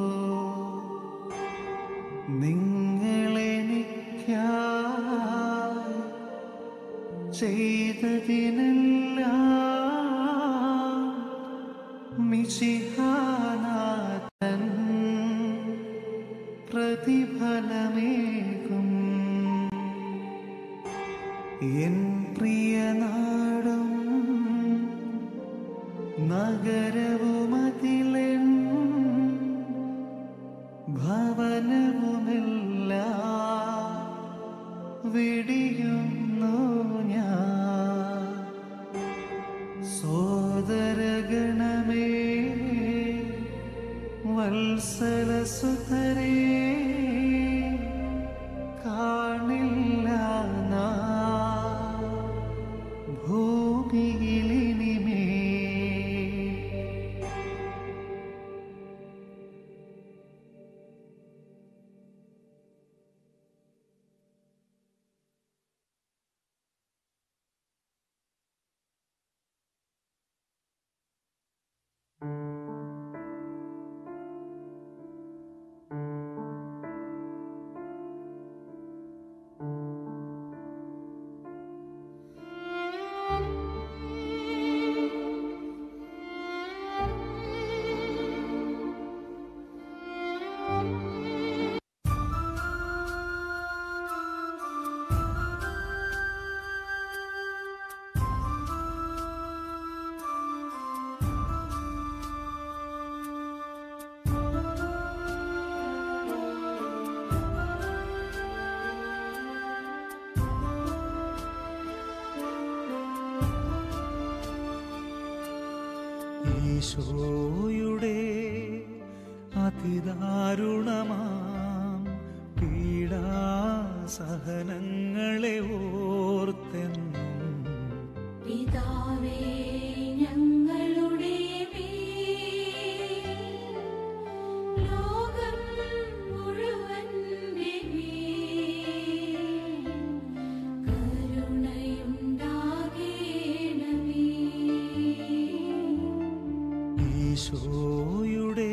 നിങ്ങളെനിക്കായി ചെയ്തതിനെല്ലാം മിശിഹാനാഥൻ പ്രതിഫലമേകും. എൻ പ്രിയനാടും നഗരവുമതിലെൻ ഭവനവുമെല്ലാം വെടിയുന്നു ഞാൻ. സോദരഗണമേ വത്സലസുതരേ കാണില്ല നാം ഭൂമിയിലിനിമേ. ഈശോയുടെ അതിദാരുണമാം പീഡാസഹനങ്ങളെ ഓർത്തെന്നും പിതാവേ ഞങ്ങളുടെ ലോകം മുഴുവന്റെ കരുണയുണ്ടാകേണമേ. ഈശോയുടെ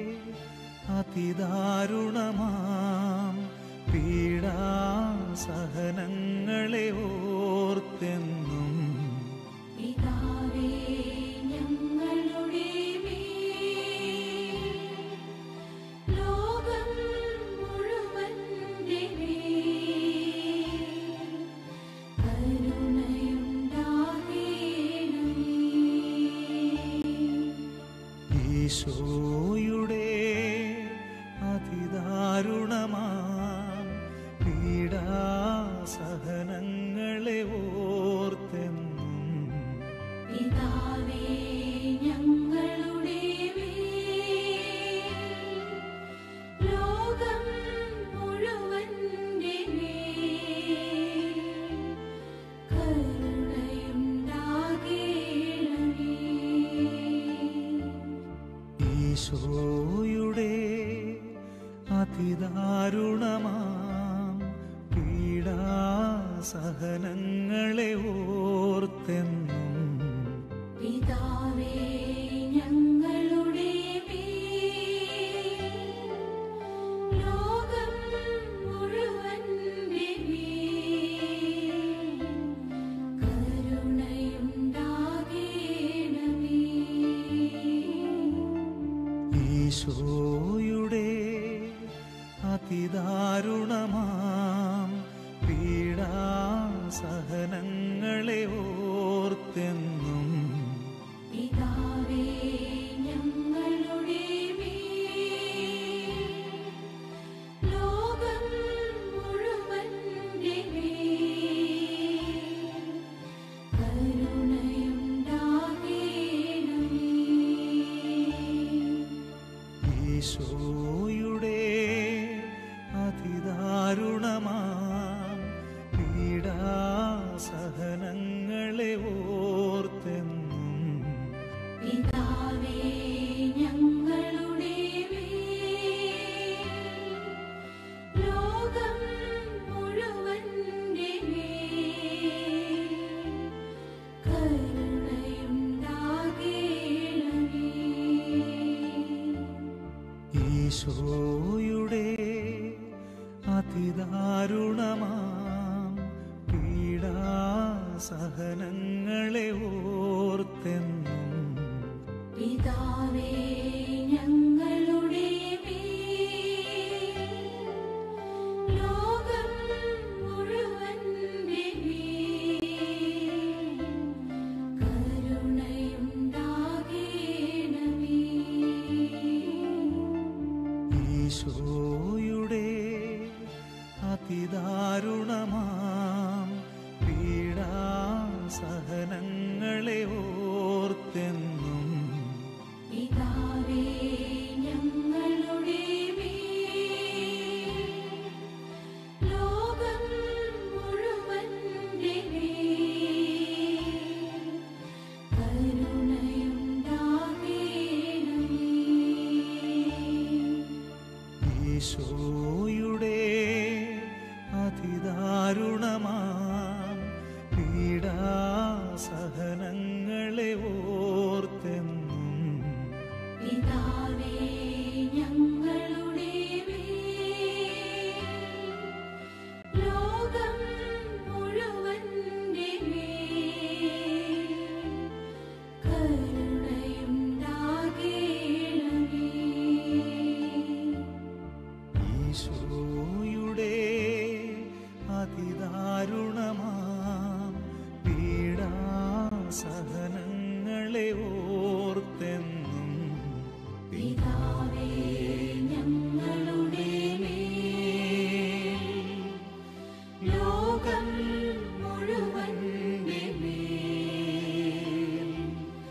അതിദാരുണമാം പീഡാസഹനങ്ങളെ ഓർത്തെന്നും പിതാവേ ഞങ്ങളുടെ ലോകം മുഴുവന്റെ കരുണയുണ്ടാകേണമേ. ഈശോയുടെ അതിദാരുണമാം പീഡാസഹനങ്ങളെ ഓർത്തെന്നും പിതാവേ ഞങ്ങളുടെ ലോകം മുഴുവന്റെ കരുണയുണ്ടാകേണമേ. അതിദാരുണമാം പീഡാസഹനങ്ങളെ ഓർത്തെന്നും പിതാവേ ഞങ്ങളുടെ മേൽ, ലോകം മുഴുവന്റെ മേൽ കരുണയുണ്ടാകേണമേ. ഈശോയുടെ അതിദാരുണമാം പീഡാസഹനങ്ങളെ ഓർത്തെന്നും പിതാവേ ഞങ്ങളുടെ മേൽ, ലോകം മുഴുവന്റെ മേൽ കരുണയുണ്ടാകേണമേ. ഈശോയുടെ അതിദാരുണമാം പീഡാസഹനങ്ങളെ ഓർത്തെന്നും പിതാവേ ഞങ്ങളുടെ മേൽ, ലോകം മുഴുവന്റെ മേൽ കരുണയുണ്ടാകേണമേ. ഈശോയുടെ അതിദാരുണമാം പീഡാസഹനങ്ങളെ ഓർത്തെന്നും പിതാവേ ഞങ്ങളുടെ മേൽ, ലോകം മുഴുവന്റെ മേൽ കരുണയുണ്ടാകേണമേ. ഈശോയുടെ അതിദാരുണമാം പീഡാസഹനങ്ങളെ ഓർത്തെന്നും പിതാവേ ഞങ്ങളുടെ മേൽ, ലോകം മുഴുവന്റെ മേൽ കരുണയുണ്ടാകേണമേ. ഈശോയുടെ അതിദാരുണമാം പീഡാസഹനങ്ങളെ ഓർത്തെന്നും പിതാവേ ഞങ്ങളുടെ മേൽ, ലോകം മുഴുവന്റെ മേൽ കരുണയുണ്ടാകേണമേ. ഈശോയുടെ അതിദാരുണമാം പീഡാസഹനങ്ങളെ ഓർത്തെന്നും പിതാവേ ഞങ്ങളുടെ മേൽ, ലോകം മുഴുവന്റെ മേൽ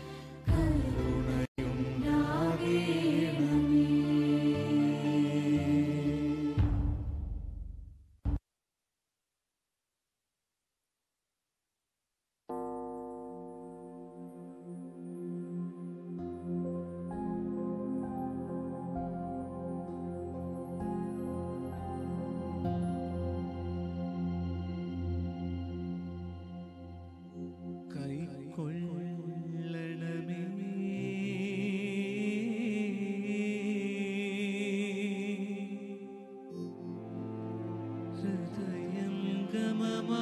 കരുണയുണ്ടാകേണമേ. കൈക്കൊള്ളണമേ ഹൃദയംഗമമാ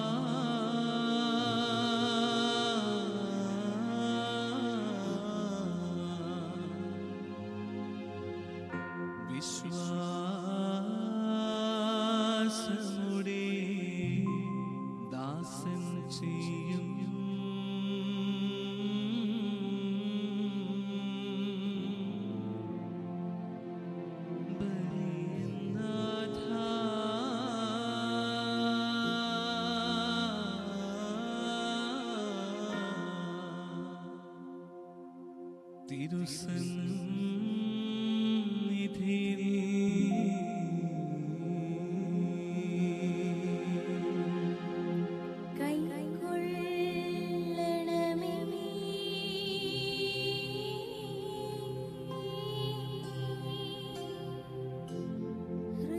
വിശ്വാസമുടെ ദാസൻ ചെയ്യും കൈക്കൊള്ളണമേ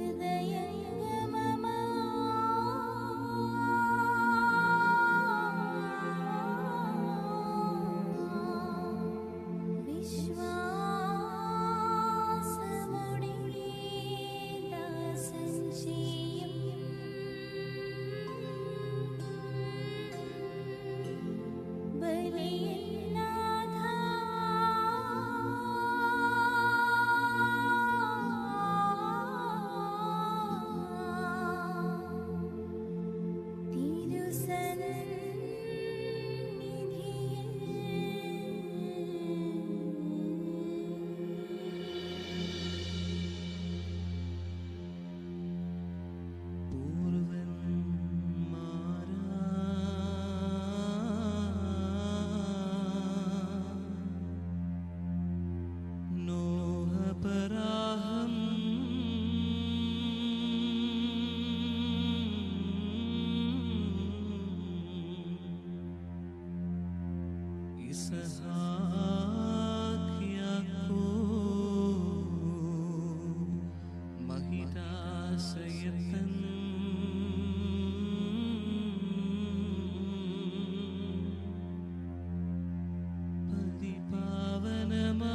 ആശ്രയത്തൻ പരിപാവനമാ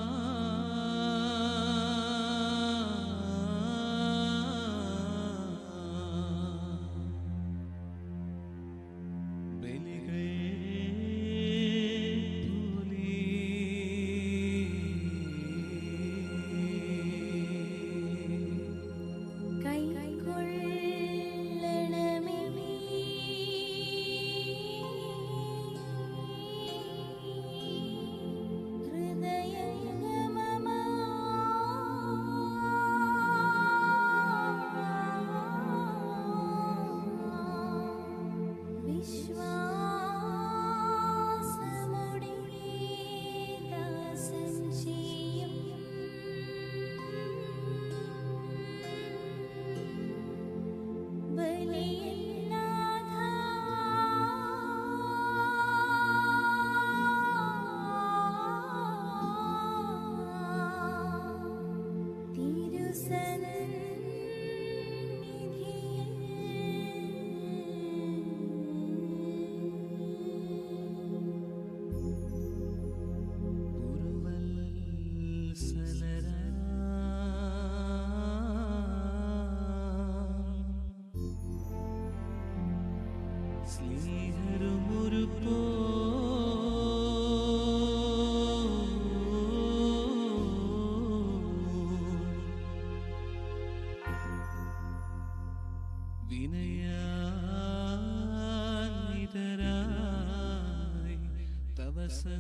വിനയാനിതരായി തവ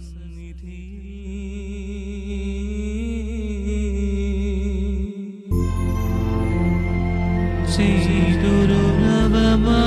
സന്നിധിയിൽ ചെയ്തൊരു നവമാ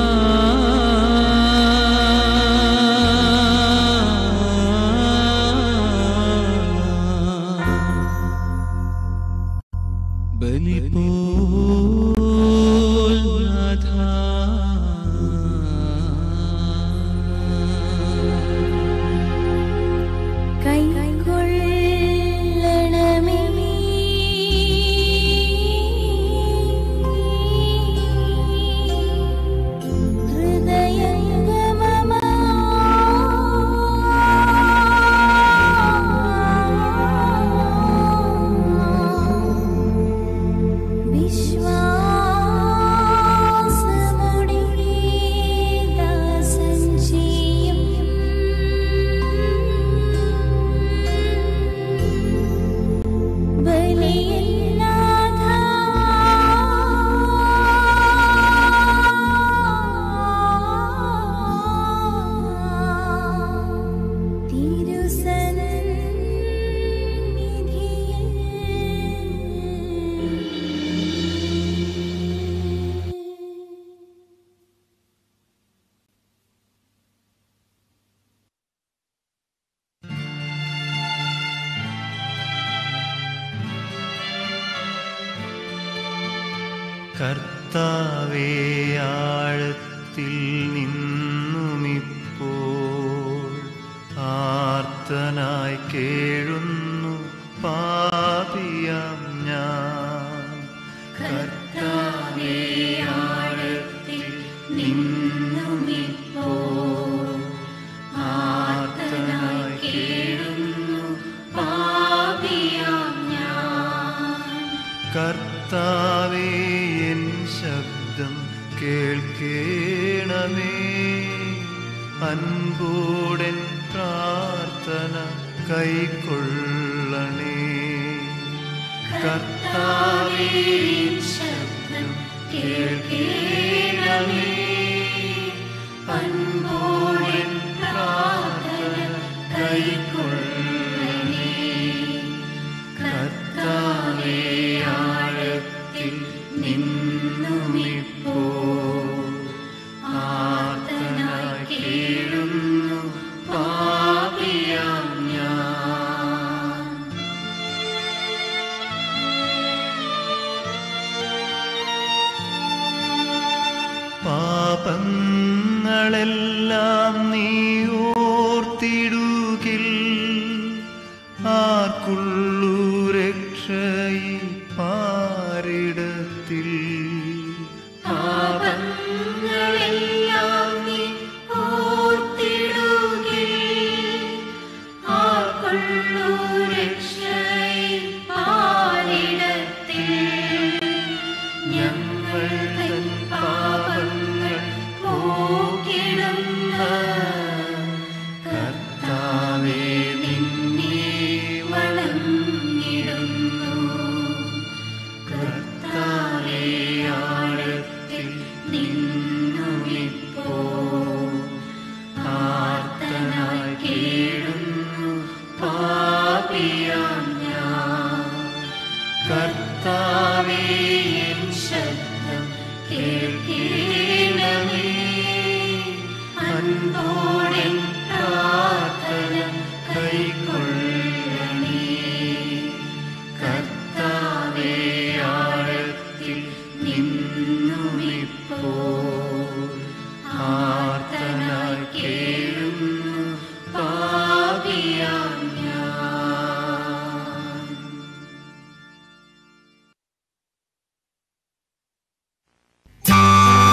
കർത്താവേ, ആഴത്തിൽ നിന്നുമിപ്പോൾ ആർത്തനായി കേഴുന്നു പാപിയാം ഞാൻ. കർത്താവേ, ആഴത്തിൽ നിന്നുമിപ്പോൾ ആർത്തനായി കേഴുന്നു പാപിയാം ഞാൻ. കർത്താവേ, എൻ ശബ്ദം കേൾക്കേണമേ. അൻപോടൻ പ്രാർത്ഥന കൈക്കൊള്ളണേ. കർത്താവേ, എൻ ശബ്ദം കേൾക്കേണമേ. അൻപോടൻ പ്രാർത്ഥന കൈക്കൊള്ളണേ. കർത്താവേ, ആഴത്തിൽ നിന്നുമിപ്പോൾ ആർത്തനായി കേഴുന്നു പാപിയാം ഞാൻ. പാപങ്ങളെല്ലാം നീ ഓർത്തിടുകിൽ ആർക്കുള്ളൂ രക്ഷയി പാരിടത്തിൽ. കേൾക്കണമേ. അൻപോടെ പ്രാർത്ഥന കൈക്കൊള്ളണേ. കർത്താവേ, ആഴത്തിൽ നിന്നുമിപ്പോൾ ആർത്തനായി കേഴുന്നു പാപിയാം ഞാൻ. യേശുവേ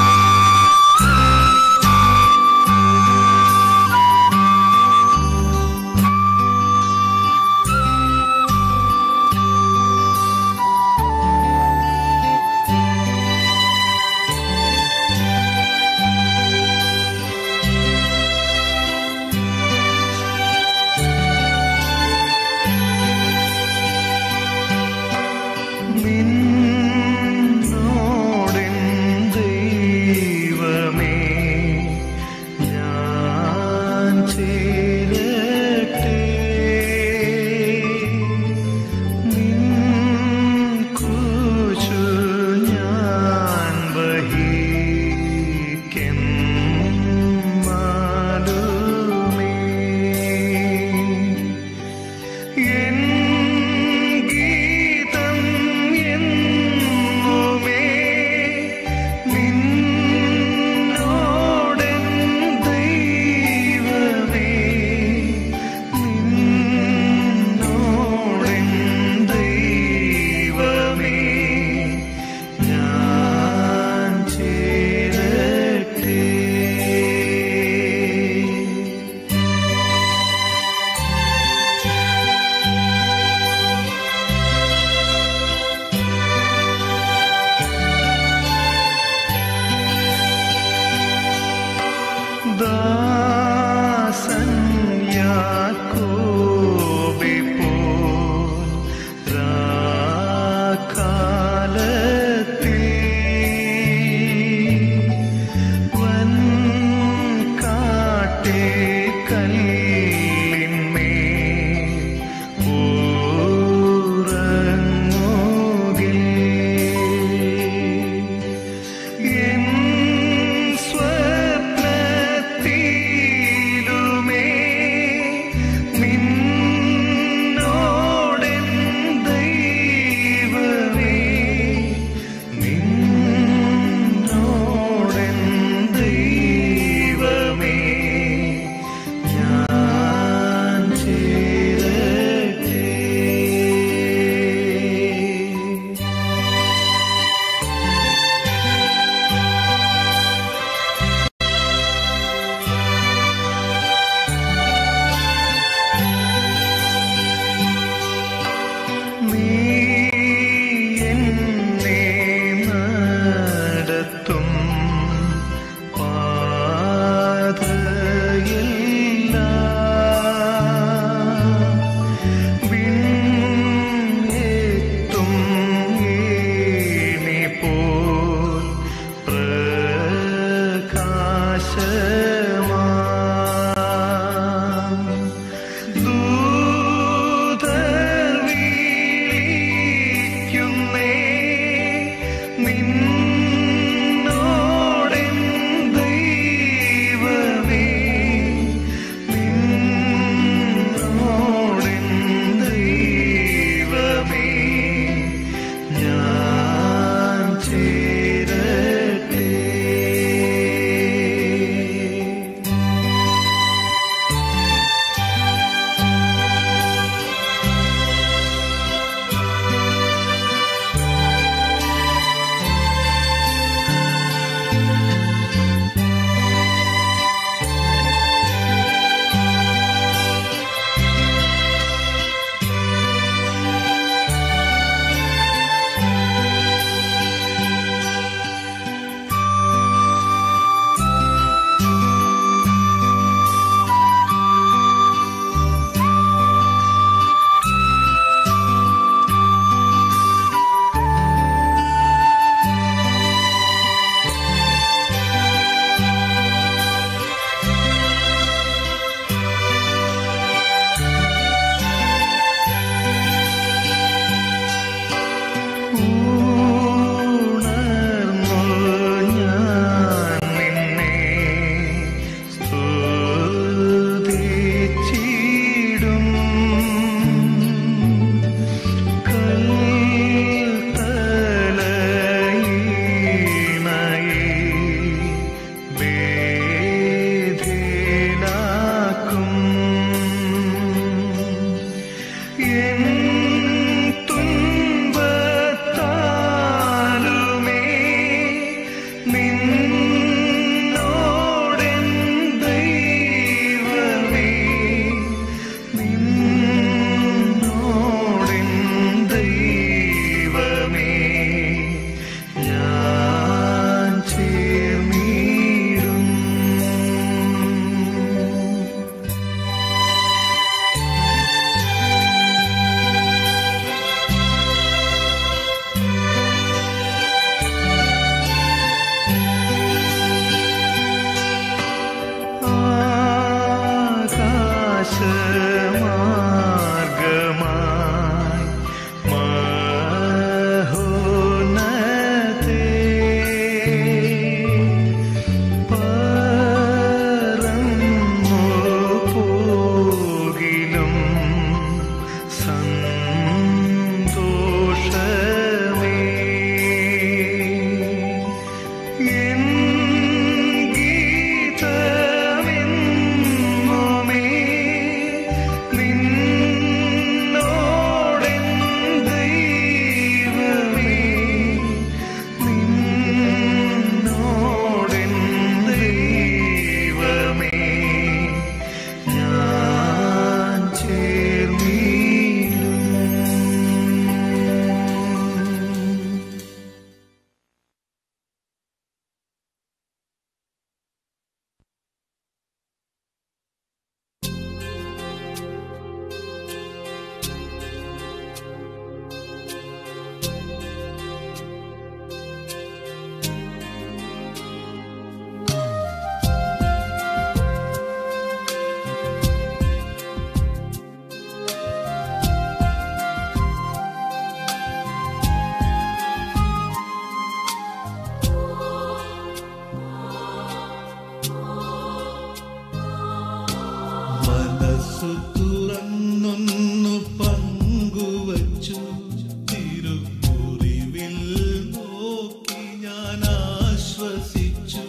മനസ്സു തുറന്നൊന്നു പങ്കുവച്ചു തിരുമുറിവിൽ നോക്കി ഞാൻ ആശ്വസിച്ചു.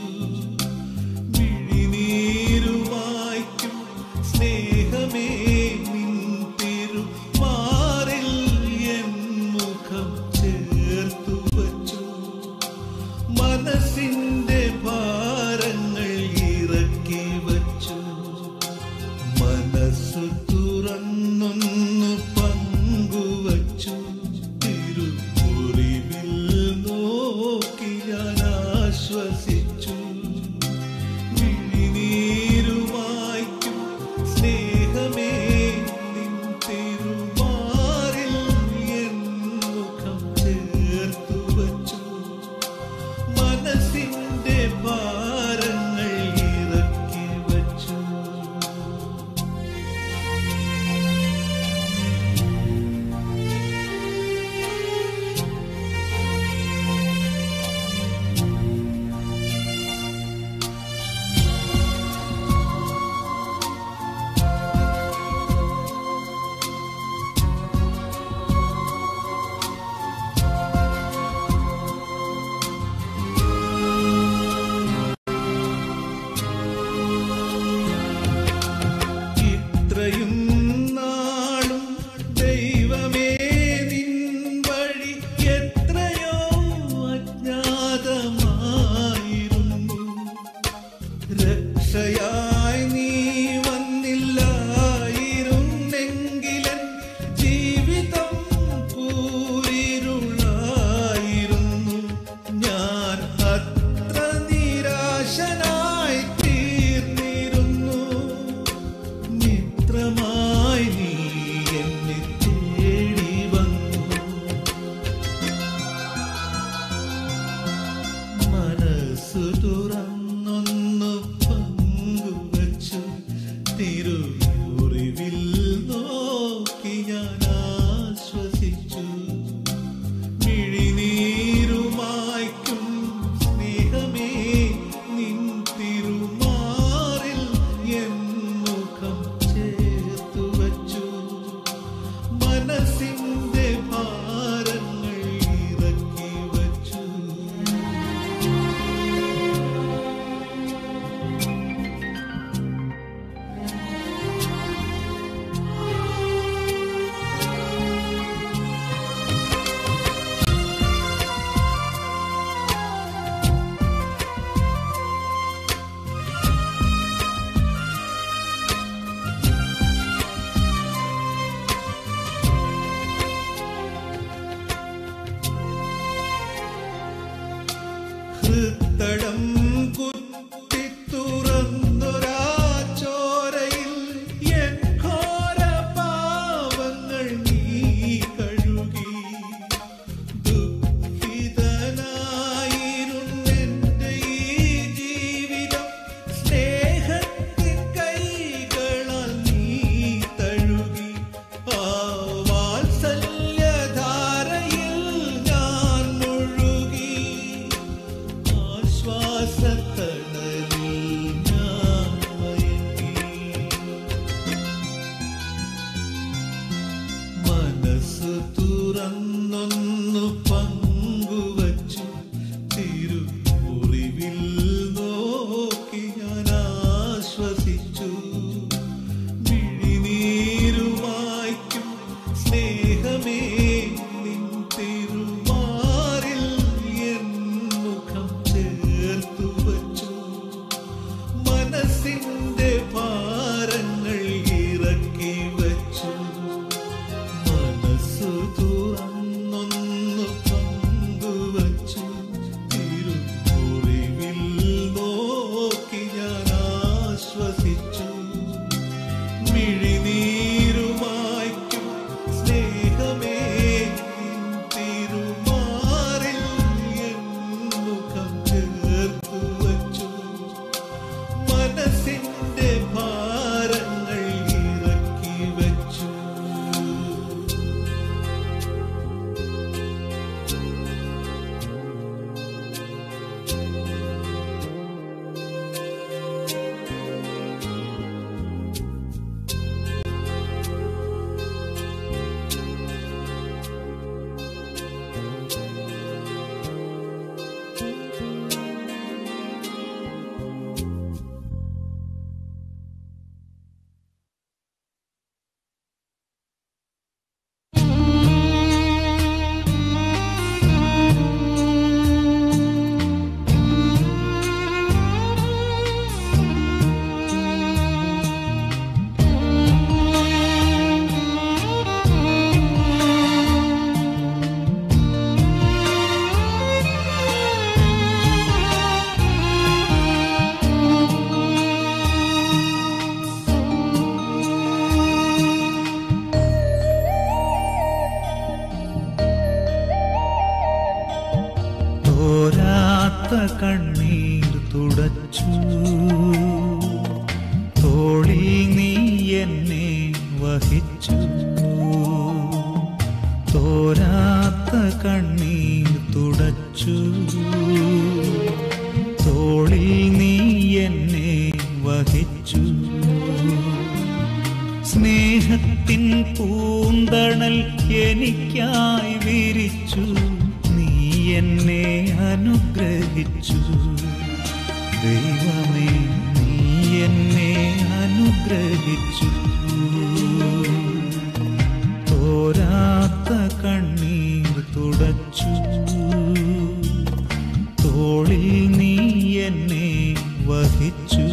മിഴിനീരുമായ്ക്കും സ്നേഹമേ നിൻ തിരുമാറിൽ എൻ മുഖം ചേർത്തു വച്ചു. മനസ്സിന്റെ ഭാരങ്ങൾ ഇറക്കി വച്ചു. മനസ്സു തുറന്നൊന്നു പങ്കുവച്ചു തിരുമുറിവിൽ നോക്കി ഞാൻ ആശ്വസിച്ചു. മിഴിനീരുമായ്ക്കും സ്നേഹമേ നിൻ തിരുമാറിൽ എൻ മുഖം ചേർത്തു വച്ചു. മനസ്സിന്റെ ഭാരങ്ങൾ ഇറക്കി വച്ചു. ഇത്രയും നാളും ദൈവമേ നിൻ വഴി എത്രയോ അജ്ഞാതമായിരുന്നു. രക്ഷയായി നീ വന്നില്ലായിരുന്നെങ്കിലൻ ജീവിതം കൂരിരുളായിരുന്നു. ഞാൻ അത്ര നിരാശനായി തീർന്നിരുന്നു. മിത്രമായി നീ എന്നെ തേടി വന്നു. മനസ്സു തുറന്നൊന്നു പങ്കുവച്ചു തിരുമുറിവിൽ നോക്കി ഞാൻ ആശ്വസിച്ചു. മിഴിനീരുമായ്ക്കും സ്നേഹമേ നിൻ തിരുമാറിൽ എൻ മുഖം ചേർത്തു വച്ചു. മനസ്സിന്റെ ഭാരങ്ങൾ ഇറക്കി വച്ചു. ഹൃത്തടം കുത്തി തുറന്നൊരാ ചോരയിൽ എൻ ഘോര പാവങ്ങൾ നീ കഴുകി. ദുഃഖിതനായിരുന്നെന്റെ ഈ ജീവിതം സ്നേഹത്തിൻ കൈകളാൽ നീ തഴുകി. ആ വാത്സല്യധാരയിൽ ഞാൻ മുഴുകി. ആ തോരാത്ത കണ്ണീർ തുടച്ചു. തോളിൽ നീ എന്നെ വഹിച്ചു. തോരാത്ത കണ്ണീർ തുടച്ചു. തോളിൽ നീ എന്നെ വഹിച്ചു. സ്നേഹത്തിൻ പൂന്തണൽ എനിക്കായി വിരിച്ചു. നീ എന്നെ അനുഗ്രഹിച്ചു. ദൈവമേ, നീ എന്നെ അനുഗ്രഹിച്ചു. തോരാത്ത കണ്ണീർ തുടച്ചു. തോളിൽ നീ എന്നെ വഹിച്ചു.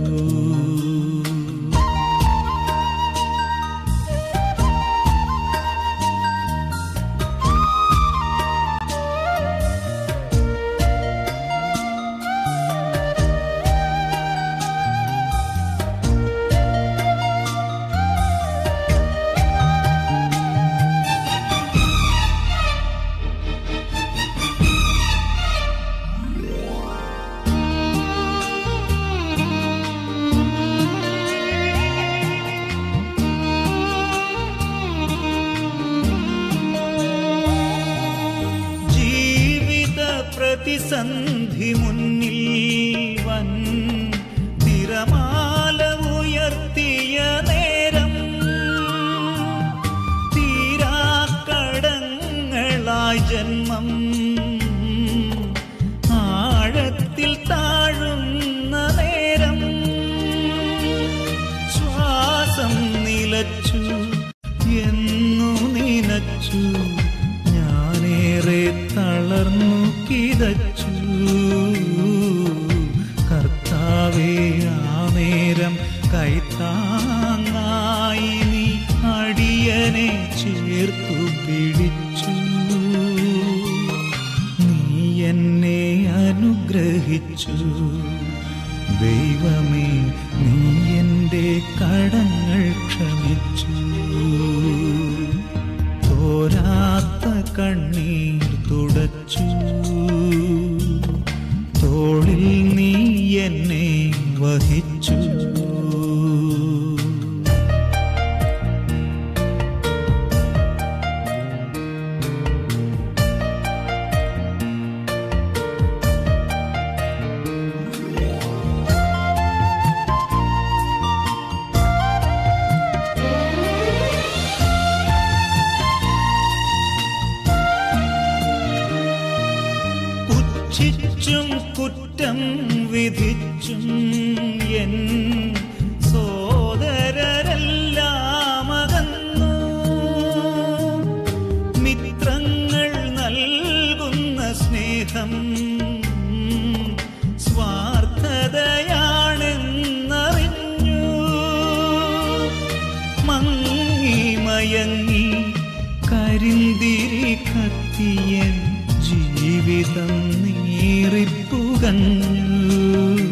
പ്രതിസന്ധി മുന്നിൽ വൻ തിരമാല ഉയർത്തിയ നേരം തീരാക്കടങ്ങളായി ജന്മം ആഴത്തിൽ താഴുന്ന നേരം ശ്വാസം നിലച്ചു എന്നു നിനച്ചു. ഞാനേറെ തളർന്നു കിതച്ചു. കർത്താവേ, ആ നേരം കൈത്താങ്ങായി നീ അടിയനെ ചേർത്തു പിടിച്ചു. നീ എന്നെ അനുഗ്രഹിച്ചു. ദൈവമേ, നീ എൻ്റെ കടങ്ങൾ ക്ഷമിച്ചു. തോരാത്ത കണ്ണീർ തുടച്ചു. തോളിൽ നീ എന്നെ വഹിച്ചു. ശിച്ചും കുറ്റം വിധിച്ചും എൻ സോദരരെല്ലാം അകന്നു. മിത്രങ്ങൾ നൽകുന്ന സ്നേഹം സ്വാർത്ഥതയാണെന്നറിഞ്ഞു. മങ്ങി മയങ്ങി കരിന്തിരി കത്തിയൻ ജീവിതം നീറിപ്പുകഞ്ഞു.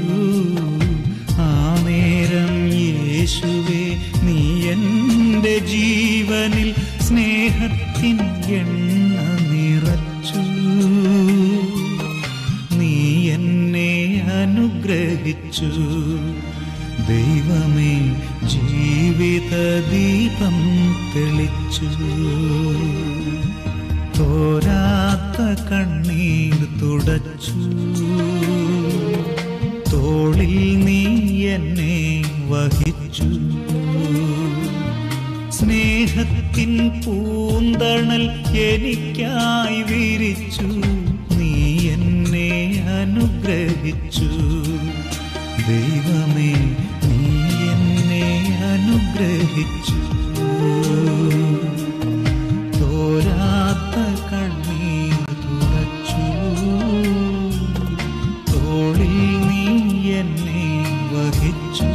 ആ നേരം യേശുവേ, നീ എൻ്റെ ജീവനിൽ സ്നേഹത്തിൻ എണ്ണ നിറച്ചു. നീ എന്നെ അനുഗ്രഹിച്ചു. ദൈവമേ, ജീവിത ദീപം തെളിച്ചു. തോരാത്ത കണ്ണീർ തുടച്ചു. തോളിൽ നീ എന്നെ വഹിച്ചു. സ്നേഹത്തിൻ പൂന്തണൽ എനിക്കായി വിരിച്ചു. നീ എന്നെ അനുഗ്രഹിച്ചു. ദൈവമേ, നീ എന്നെ അനുഗ്രഹിച്ചു. തോരാത്ത കണ്ണീർ തുടച്ചു. തോളിൽ നീ എന്നെ വഹിച്ചു.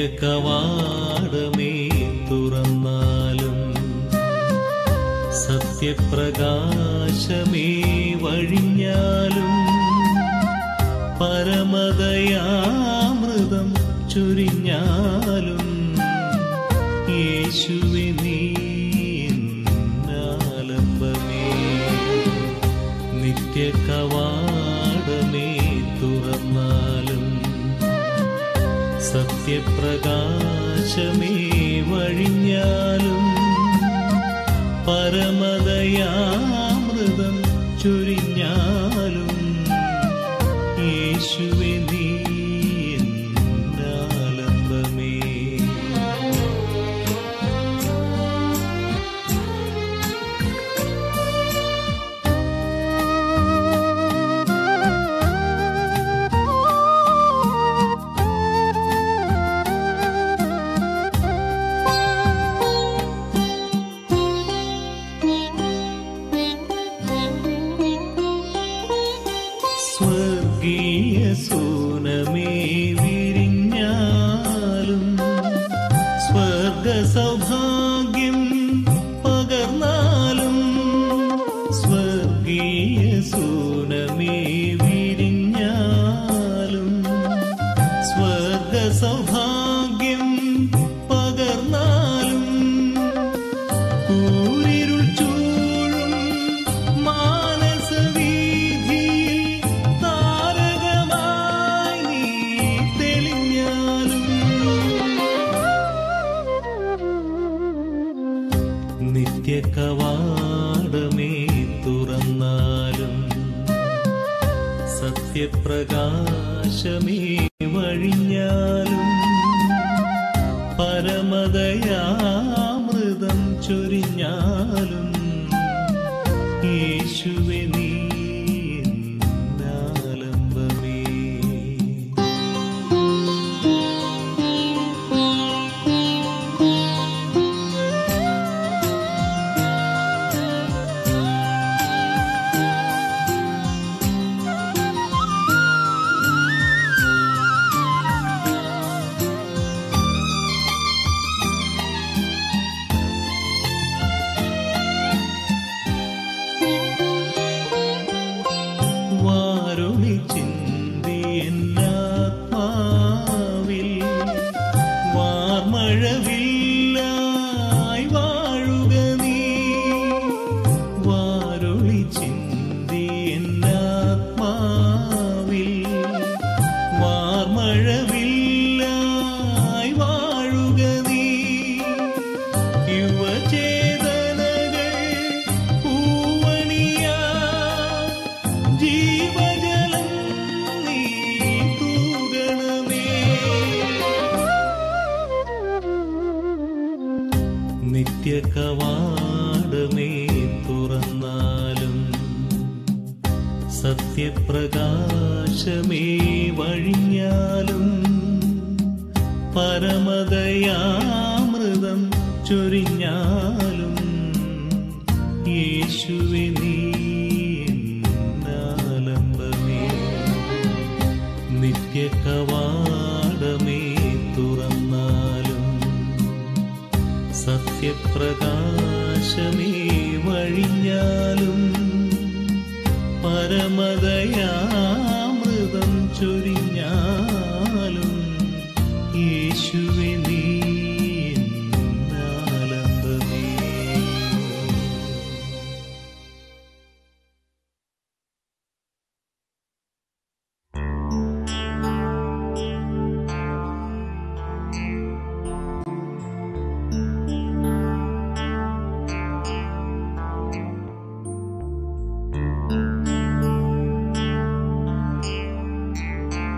നിത്യകവാടമേ തുറന്നാലും സത്യപ്രകാശമേ വഴിഞ്ഞാലും പരമദയാമൃതം ചൊരിഞ്ഞാലും യേശുവേ നീ എന്നാലംബമേ. നിത്യകവാടമേ തുറന്നാലും സത്യപ്രകാശമേ വഴിഞ്ഞാലും പരമദയാമൃതം ചൊരിഞ്ഞാലും യേശുവേ നീ എന്നാലംബമേ. സ്വർഗീയ സൂനമേ വിരിഞ്ഞാലും സ്വർഗ സൗഭാഗ്യം പകർന്നാലും സ്വർഗീയ സൂനമേ വിരിഞ്ഞാലും സ്വർഗ സൗഭാഗ്യം പകർന്നാലും കൂരിരുൾ ചൂഴും മാനസവീഥി നിത്യകവാടമേ തുറന്നാലും സത്യപ്രകാശമേ വഴിഞ്ഞാലും പരമദയാമൃതം ചൊരിഞ്ഞാലും യേശുവേ നീ എന്നാലംബമേ. വാരുണി ചിന്തി എന്നാത്മാവിൽ വാർമഴവില്ലായി വാഴുക നീ. വാരുണി ചിന്തി എന്നാത്മാവിൽ വാർമഴവില്ലായി വാഴുക നീ. യുവചേതനകൾ പൂവണിയാ ജീവജലം നീ തൂകണമേ. നിത്യകവാടമേ തുറന്നാലും സത്യപ്രകാശമേ വഴിഞ്ഞാലും പരമദയാമൃതം ചൊരിഞ്ഞാലും യേശുവേ നീ എന്നാലംബമേ. നിത്യകവാടമേ തുറന്നാലും സത്യപ്രകാശമേ വഴിഞ്ഞാലും പരമദയാമൃതം ചൊരിഞ്ഞാലും യേശുവേ നീ എന്നാലംബമേ. യേശുവേ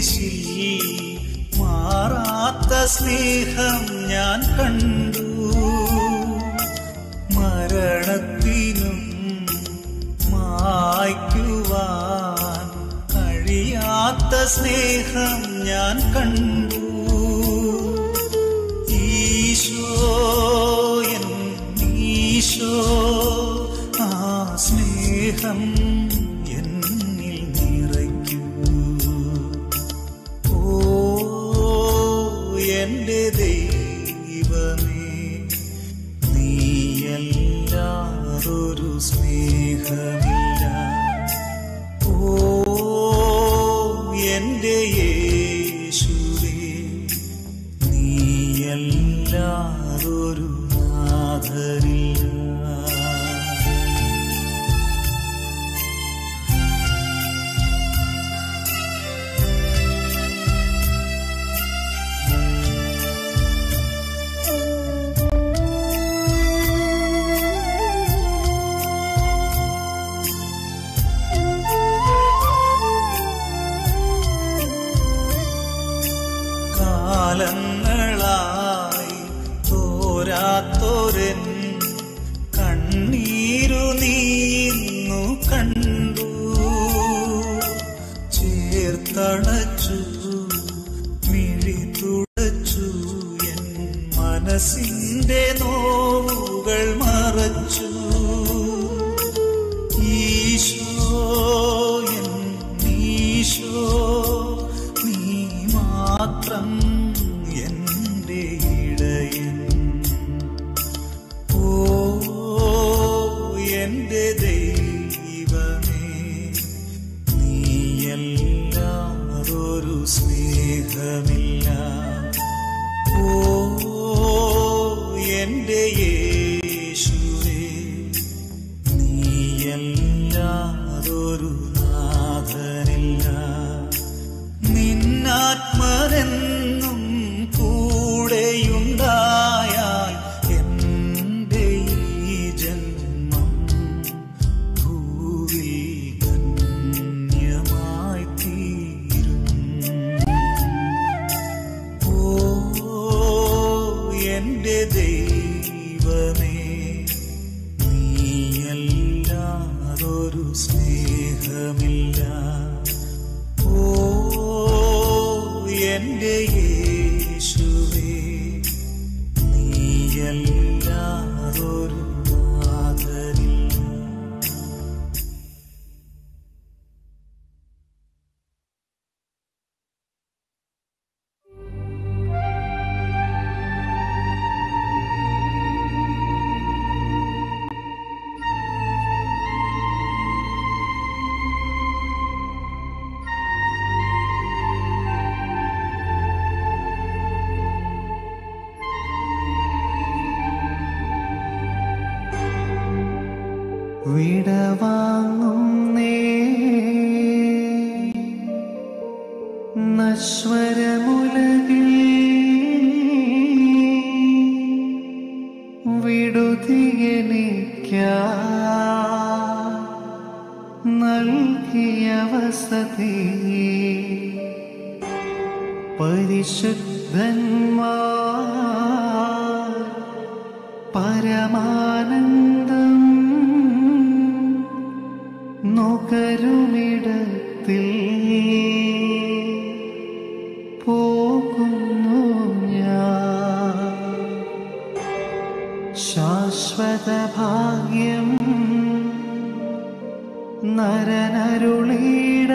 കുരിശിൽ മാറാത്ത സ്നേഹം ഞാൻ കണ്ടു. മരണത്തിനും മായ്ക്കുവാൻ കഴിയാത്ത സ്നേഹം ഞാൻ കണ്ടു. ഈശോ എൻ ഈശോ, ആ സ്നേഹം എന്നിൽ നിറയ്ക്കൂ. ഓ എന്റെ ദൈവമേ, നീയല്ലാതൊരു സ്നേഹമില്ല. ഓ എന്റെ യേശുവേ, നീയല്ലാതൊരു നാഥനില്ല. കാലങ്ങളായി തോരാത്തോരൻ കണ്ണീരു നീന്നു കണ്ടു. ചേർത്തണച്ചു മിഴി തുടച്ചു, എൻ മനസ്സിന്റെ നോവുകൾ മറച്ചു. ഈശോ എൻ ഈശോ, നീ മാത്രം എന്റെ ഇടയൻ. ഓ എന്റെ ദൈവമേ, നീയല്ലാതൊരു സ്നേഹമില്ല. ഓ എന്റെ യേശുവേ, നീയല്ലാതൊരു നാഥനില്ല. നിന്നാത്മനെന്നും കൂടെയുണ്ടായാൽ എന്റെ ഈ ജന്മം ഭൂവിൽ ധന്യമായി തീരും. ഓ എന്റെ ദൈവമേ, നീയല്ലാതൊരു സ്നേഹമില്ല. ഓ എന്റെ യേശുവേ, നീയല്ലാതൊരു നാഥനില്ല. വിടവാങ്ങുന്നേ നശ്വരമുലകിൽ വിടുതിയെനിക്കാ നൽകിയ വസതി. പരിശുദ്ധന്മാർ പരമാനന്ദം നുകരുമിടത്തിൽ പോകുന്നു ഞാൻ. ശാശ്വത ഭാഗ്യം നരനരുളീട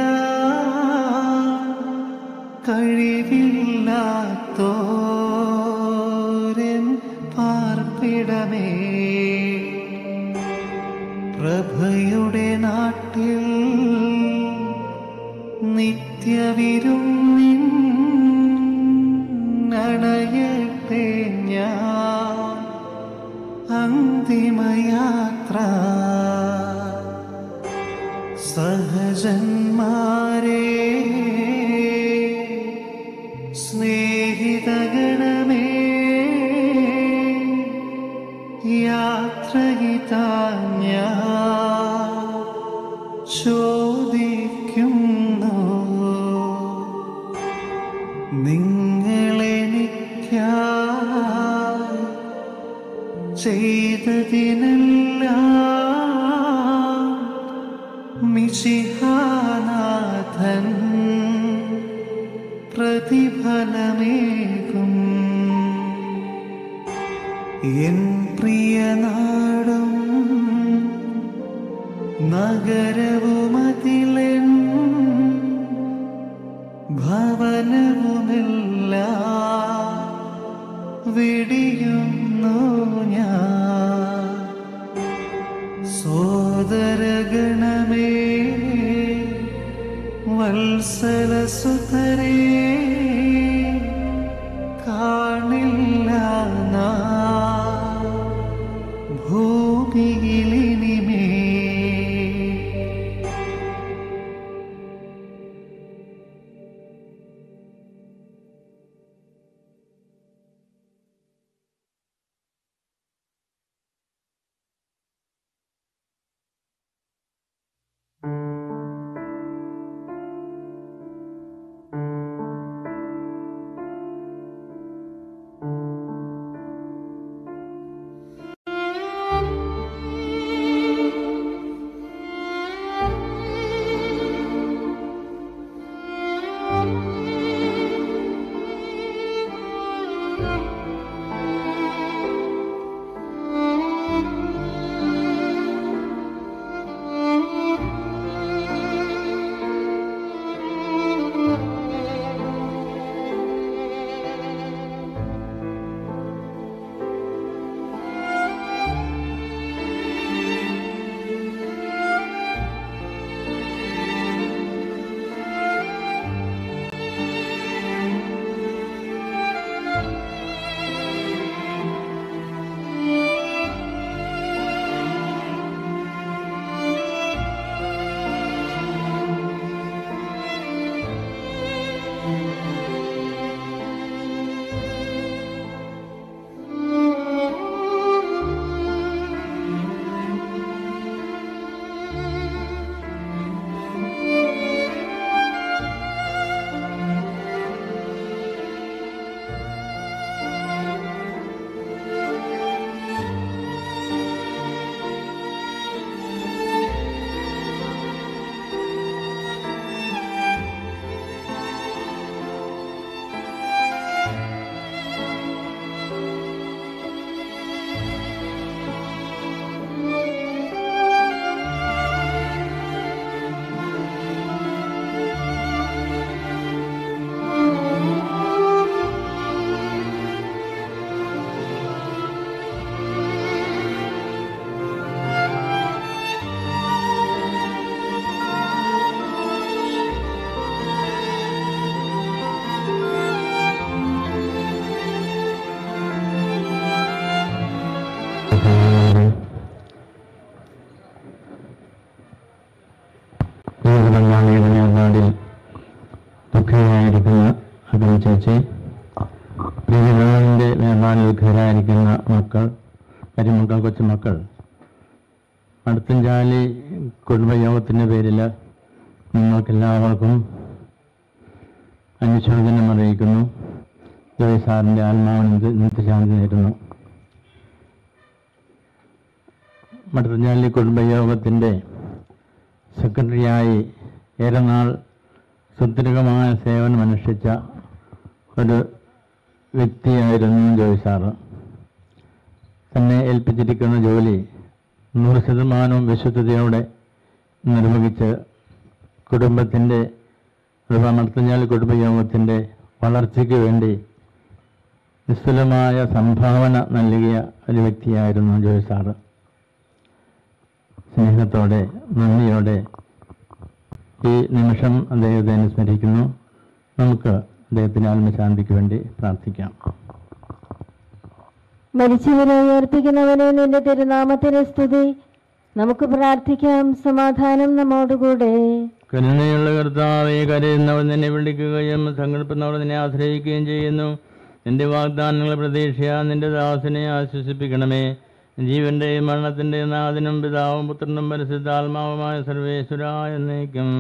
കഴിവില്ലാത്തോരൻ പാർപ്പിടമേ. പ്രഭയുടെ നാട്ടിൽ നിത്യവിരുന്നിൻ അണയട്ടെ ഞാൻ. അന്തിമയാത്ര സഹജന്മാരെ സ്നേഹിതഗണമേ, യാത്രയിതാ ഞാൻ ചോദിക്കുന്നു. ചെയ്തതിനെല്ലാം മിശിഹാനാഥൻ പ്രതിഫലമേകും. എൻ പ്രിയനാടും നഗരവുമതിലെൻ ഭവനവുമെല്ലാം വെടിയുന്നു ഞാൻ. സോദരഗണമേ, വത്സലസുതരേ, കാണില്ല നാം ഭൂമിയിലിനിമേ. ദുഃഖിതരായിരിക്കുന്ന അകൽ ചേച്ചി, പ്രിയനാളിൻ്റെ വേർപാടിൽ ദുഃഖിതരായിരിക്കുന്ന മക്കൾ, കരിമക്കൾ, കൊച്ചുമക്കൾ, അടുത്തഞ്ചാലി കുടുംബയോഗത്തിൻ്റെ പേരിൽ നിങ്ങൾക്കെല്ലാവർക്കും അനുശോചനം അറിയിക്കുന്നു. ജോയ് സാറിൻ്റെ ആത്മാവിന് നിത്യശാന്തി നേരുന്നു. മടത്തഞ്ചാലി കുടുംബയോഗത്തിൻ്റെ സെക്രട്ടറിയായി ഏറെ നാൾ സുദീർഘമായ സേവനമനുഷ്ഠിച്ച ഒരു വ്യക്തിയായിരുന്നു ജോയ് സാറ്. തന്നെ ഏൽപ്പിച്ചിരിക്കുന്ന ജോലി നൂറ് ശതമാനവും വിശുദ്ധതയോടെ നിർവഹിച്ച് കുടുംബത്തിൻ്റെ അഥവാ മടത്തഞ്ചാലി കുടുംബയോഗത്തിൻ്റെ വളർച്ചയ്ക്ക് വേണ്ടി നിസ്തുലമായ സംഭാവന നൽകിയ ഒരു വ്യക്തിയായിരുന്നു ജോയ് സാറ്. സ്നേഹത്തോടെ, നന്ദിയോടെ ഈ നിമിഷം അദ്ദേഹത്തെ അനുസ്മരിക്കുന്നു. നമുക്ക് അദ്ദേഹത്തിൻ്റെ ആത്മശാന്തിക്ക് വേണ്ടി പ്രാർത്ഥിക്കാം. മരിച്ചവരെ ഉയർപ്പിക്കുന്നവനെ നിന്റെ തിരുനാമത്തിന് സ്തുതി. നമുക്ക് പ്രാർത്ഥിക്കാം. സമാധാനം നമ്മോടുകൂടെ. കരുണയുള്ള കർത്താവെ, കരയുന്നവർ നിന്നെ വിളിക്കുകയും സങ്കല്പുന്നവർ നിന്നെ ആശ്രയിക്കുകയും ചെയ്യുന്നു. നിന്റെ വാഗ്ദാനങ്ങളെ പ്രതീക്ഷയാ നിന്റെ ദാസനെ ആശ്വസിപ്പിക്കണമേ. ജീവന്റെയും മരണത്തിന്റെയും നാഥനും പിതാവും പുത്രനും പരിശുദ്ധാത്മാവുമായ സർവേശ്വരായ എന്നേക്കും.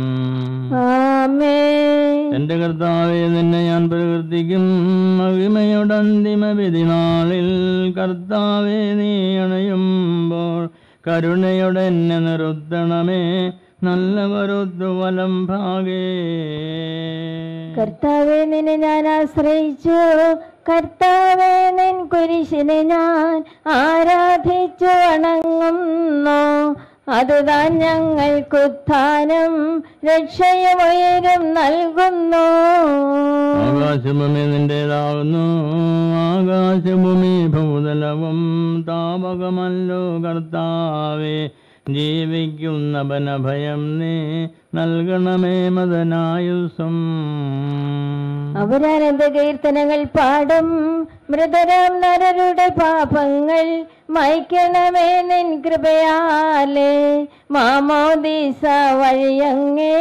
എന്റെ കർത്താവെ, നിന്നെ ഞാൻ പ്രകീർത്തിക്കും. മഹിമയുടെ അന്തിമ വിധി നാളിൽ കർത്താവെ, നീ അണയുമ്പോൾ കരുണയോടെ എന്നെ നിർത്തണമേ. നല്ലവരൊത്തു വലം ഭാഗേ. കർത്താവെ, നിന്നെ ഞാൻ ആശ്രയിച്ചു. കർത്താവെ, നിൻ കുരിശിനെ ഞാൻ ആരാധിച്ചു വണങ്ങുന്നു. അതുതാൻ ഞങ്ങൾക്കുത്ഥാനം രക്ഷയും ഉയരും നൽകുന്നു. ആകാശഭൂമി നിന്റേതാകുന്നു, ആകാശഭൂമി ഭൂതലവും താപകമല്ലോ കർത്താവേ. ജീവിക്കുന്നവനഭയം നീ നൽകണമേ മദനായുസം. അവരാനന്ദ കീർത്തനങ്ങൾ പാടും. മൃതരാം നരരുടെ പാപങ്ങൾ മായ്ക്കണമേ നിൻ കൃപയാലേ. മാമോദീസ വഴിയങ്ങേ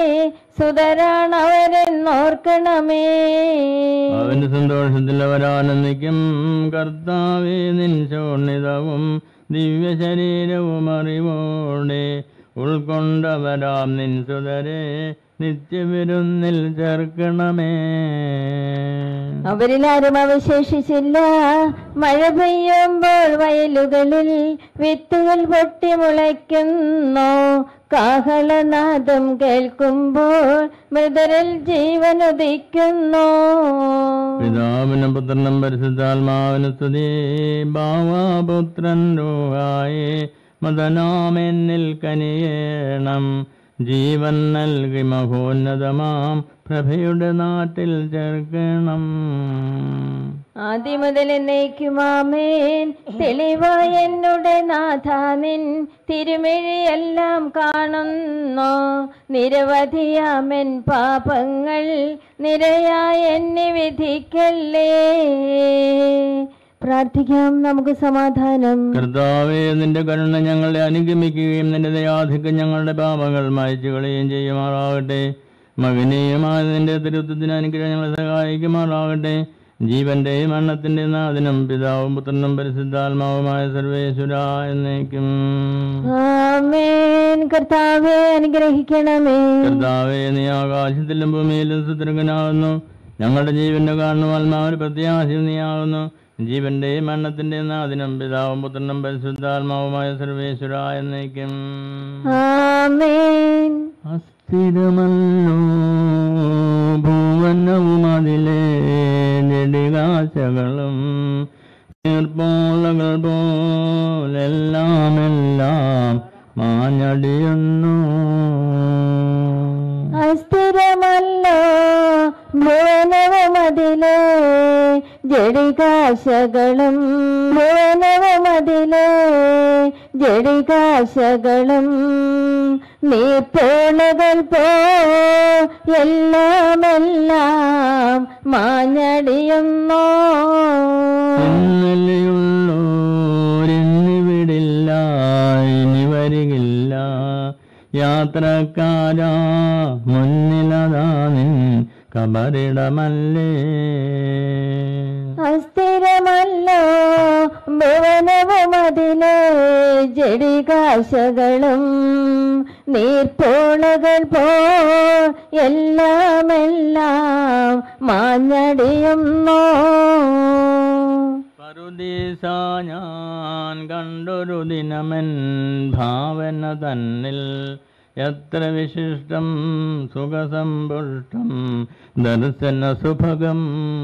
സുതരാണവരെന്നോർക്കണമേ. അവന്റെ സന്തോഷത്തിൽ അവരാനന്ദിക്കും. കർത്താവേ, നിൻ ശോണിതവും ദിവ്യ ശരീരവും അറിവോടെ ഉൾക്കൊണ്ടവരാം നിൻ സുതരെ നിത്യവിരുന്നിൽ ചേർക്കണമേ. അവരിലാരും അവശേഷിച്ചില്ല. മഴ പെയ്യുമ്പോൾ വയലുകളിൽ വിത്തുകൾ പൊട്ടി മുളയ്ക്കുന്നു. കാഹളനാദം കേൾക്കുമ്പോൾ മൃതരിൽ ജീവനുദിക്കുന്നു. പിതാവിനും പുത്രനും പരിശുദ്ധാത്മാവിനും സ്തുതി. ഭാവപുത്രൻ രൂഹായേ മദനാമെന്നിൽ കനിയേണം. ജീവൻ നൽകി മഹോന്നതമാം പ്രഭയുടെ നാട്ടിൽ ചേർക്കണം. ആദ്യം മുതൽ എന്നേക്കുമാമേൻ. തെളിവായ എന്നുടെ നാഥ, നിൻ തിരുമിഴിയെല്ലാം കാണുന്നു. നിരവധിയാമെൻ പാപങ്ങൾ നിരയായി എന്നെ വിധിക്കല്ലേ. പ്രാർത്ഥിക്കാം, നമുക്ക് സമാധാനം. കർത്താവേ, നിന്റെ കരുണ ഞങ്ങളെ അനുഗമിക്കുകയും നിന്റെ ദയാധിക്യം ഞങ്ങളുടെ പാപങ്ങൾ മായ്ച്ചു കളയുകയും ചെയ്യുമാറാകട്ടെ. മകനീയമായ നിന്റെ തിരുത്വത്തിന് അനുഗ്രഹം ഞങ്ങളെ സഹായിക്കുമാറാകട്ടെ. ജീവന്റെയും മരണത്തിന്റെയും നാഥനും പിതാവും പുത്രനും പരിശുദ്ധാത്മാവുമായ സർവേശ്വരാ എന്നേക്കും. ആമേൻ. കർത്താവേ, അനുഗ്രഹിക്കണമേ. കർത്താവേ, നീ ആകാശത്തിലും ഭൂമിയിലും സുദൃഢനാകുന്നു. ഞങ്ങളുടെ ജീവന്റെ കാണുന്നു ആത്മാവിന് പ്രത്യാശയും നീയാകുന്നു. ജീവന്റെയും മരണത്തിന്റെയും നാഥനും പിതാവും പുത്രനും പരിശുദ്ധാത്മാവുമായ സർവേശ്വരാ എന്നേക്കും. ആമേൻ. അസ്ഥിരമല്ലോ ഭുവനവും അതിലെ നെടുകാശകളും നീർപ്പോളകൾ പോലെല്ലാം എല്ലാം മാഞ്ഞടിയുന്നു. അസ്ഥിരമല്ലോ ഭുവനവുമതിലെ ജടികാശകളും ഭുവനവുമതിലെ ജടികാശകളും നീർപ്പോളകൾ പോ എല്ലാമെല്ലാം മാഞ്ഞടിയുന്നോ. ഇന്നലെയുള്ളോരിന്നിവിടില്ല, ഇനി വരികില്ല. യാത്രക്കാരാ മുന്നിലതാ നിൻ കബറിടമല്ലേ. അസ്ഥിരമല്ലോ ഭുവനവുമതിലെ ജടികാശകളും നീർപ്പോളകൾ പോ എല്ലാമെല്ലാം മാഞ്ഞടിയുന്നോ. പറുദീസ ഞാൻ കണ്ടൊരു ദിനമെൻ ഭാവന തന്നിൽ എത്ര വിശിഷ്ടം സുഖസമ്പുഷ്ടം ദർശന സുഭഗം.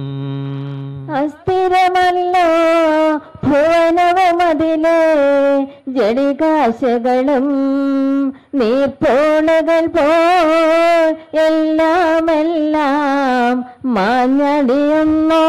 അസ്ഥിരമല്ലോ ഭുവനവുമതിലെ ജടികാശകളും നീർപ്പോളകൾ പോ എല്ലാമെല്ലാം മാഞ്ഞടിയുന്നോ.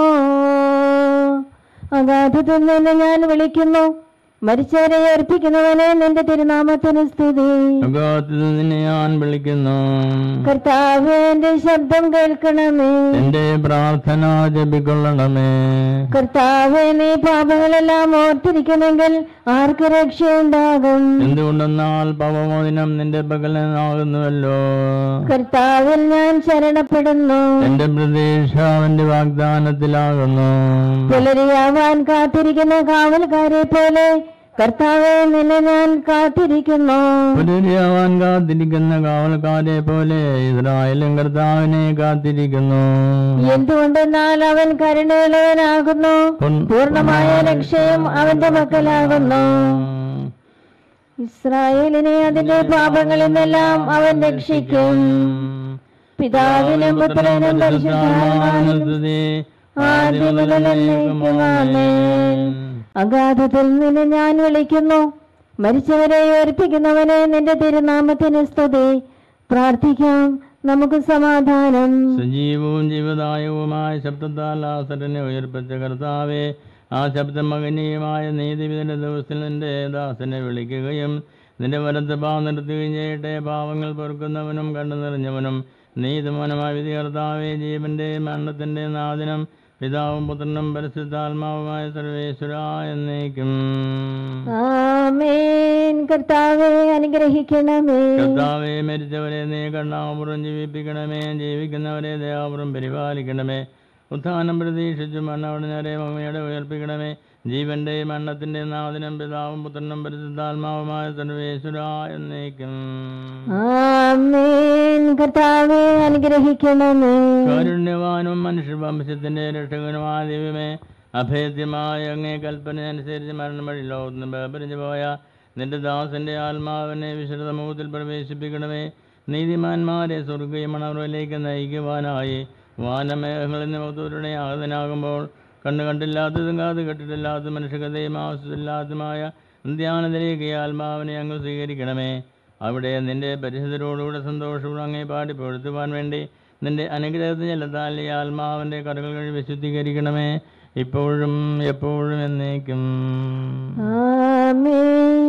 അഗാധത്തിൽ നിന്ന് ഞാൻ വിളിക്കുന്നു. മരിച്ചവരെ അർപ്പിക്കുന്നവനെ നിന്റെ തിരുനാമത്തിന് സ്തുതി. നിന്നെ ഞാൻ വിളിക്കുന്നു. കർത്താവേ, എന്റെ ശബ്ദം കേൾക്കണമേ. എന്റെ പ്രാർത്ഥന ജപിക്കൊള്ളണമേ. കർത്താവേ, നീ പാപങ്ങളെല്ലാം ഓർത്തിരിക്കുമെങ്കിൽ ആർക്ക് രക്ഷയുണ്ടാകും? എന്തുകൊണ്ടെന്നാൽ പാപമോചനം നിന്റെ പകലനാകുന്നുവല്ലോ. കർത്താവിൽ ഞാൻ ശരണപ്പെടുന്നു. എന്റെ പ്രതീക്ഷ അവന്റെ വാഗ്ദാനത്തിലാകുന്നു. പുലരിയാവാൻ കാത്തിരിക്കുന്ന കാവൽക്കാരെ പോലെ കർത്താവേ, നിന്നെ ഞാൻ കാത്തിരിക്കുന്നു. പുലരിയാവാൻ കാത്തിരിക്കുന്ന കാവൽക്കാരെ പോലെ ഇസ്രായേലും കർത്താവിനെ കാത്തിരിക്കുന്നു. എന്തുകൊണ്ടെന്നാൽ അവൻ കരുണയുള്ളവനാകുന്നു, പൂർണ്ണമായ രക്ഷയും അവന്റെ മക്കളാകുന്നു. ഇസ്രായേലിനെ അതിന്റെ പാപങ്ങളിൽ നിന്നെല്ലാം അവൻ രക്ഷിക്കും. പിതാവിനും പുത്രനും പരിശുദ്ധാത്മാവിനും ആദ്യം മുതൽ എന്നേക്കും ആമേൻ. അഗാധത്തിൽ നിന്ന് ഞാൻ വിളിക്കുന്നു, മരിച്ചവരെ ഉയർപ്പിക്കുന്നവനെ, നിന്റെ തിരുനാമത്തിന് സ്തുതി. പ്രാർത്ഥിക്കാം, നമുക്ക് സമാധാനം. സജീവവും ജീവദായകവുമായ ശബ്ദത്താൽ ആസരനെ ഉയർപ്പിച്ച കർത്താവെ, ആ ശബ്ദം മകനീയമായ നീതിവിധിന്റെ ദിവസത്തിൽ നിന്റെ ദാസനെ വിളിക്കുകയും നിന്റെ വലത്ത് പാ നിർത്തുകയും ചെയ്യട്ടെ. പാവങ്ങൾ പൊറുക്കുന്നവനും കണ്ടു നിറഞ്ഞവനും നീതിമാനുമായ വിധി കർത്താവെ, ജീവന്റെ മരണത്തിന്റെ നാദിനം പിതാവും പുത്രനും പരിശുദ്ധാത്മാവുമായ സർവേശ്വര എന്നേക്കും ആമേൻ. കർത്താവേ, അനുഗ്രഹിക്കണമേ. കർത്താവെ, മരിച്ചവരെ നീ കണ്ണാപുറം ജീവിപ്പിക്കണമേ, ജീവിക്കുന്നവരെ ദയാപുറം പരിപാലിക്കണമേ. ഉത്ഥാനം പ്രതീക്ഷിച്ചു മണ്ണവിടുന്നവരെ മമ്മയുടെ ഉയർപ്പിക്കണമേ. ജീവന്റെ മരണത്തിന്റെ നാദിനം പിതാവും പുത്രനും പരിശുദ്ധാത്മാവുമായ സർവേശ്വര എന്നേക്കും ആമേൻ. കർത്താവേ, അനുഗ്രഹിക്കണമേ. കാരുണ്യവാനും മനുഷ്യവംശത്തിന്റെ രക്ഷകനുമായ ദൈവമേ, അഭേദ്യമായ അങ്ങേ കൽപ്പന അനുസരിച്ച് മരണം വഴി ലോകത്തിന് വേർപിരിഞ്ഞു പോയ നിന്റെ ദാസന്റെ ആത്മാവിനെ വിശുദ്ധ സമൂഹത്തിൽ പ്രവേശിപ്പിക്കണമേ. നീതിമാന്മാരെ സ്വർഗീയ മണവറിലേക്ക് നയിക്കുവാനായി വാനമേഘങ്ങളിൽ നിമത്തൂരുടെ ആഗതനാകുമ്പോൾ കണ്ണു കണ്ടില്ലാത്തതും കാത് കെട്ടിട്ടില്ലാത്തതും മനുഷ്യകഥയും ആവശ്യമില്ലാത്തതുമായ ധ്യാനത്തിലേക്ക് ആത്മാവിനെ അങ്ങ് സ്വീകരിക്കണമേ. അവിടെ നിന്റെ പരിശുദ്ധരോടുകൂടെ സന്തോഷവും അങ്ങേ പാടി പൊഴുത്തുവാൻ വേണ്ടി നിന്റെ അനുഗ്രഹത്തിന് ചെലുത്താൽ ഈ ആത്മാവിൻ്റെ കരകൾ കഴി വിശുദ്ധീകരിക്കണമേ, ഇപ്പോഴും എപ്പോഴും എന്നേക്കും ആമേൻ.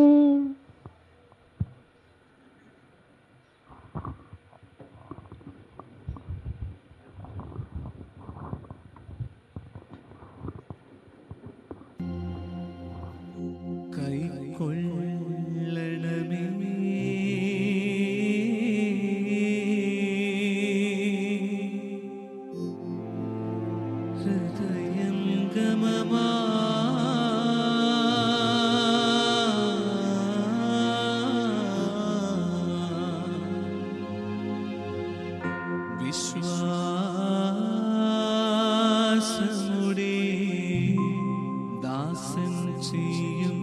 കൈക്കൊള്ളണമേ ഹൃദയം ഗമമാ വിശ്വാസമുടെ ദാസൻ ചെയ്യും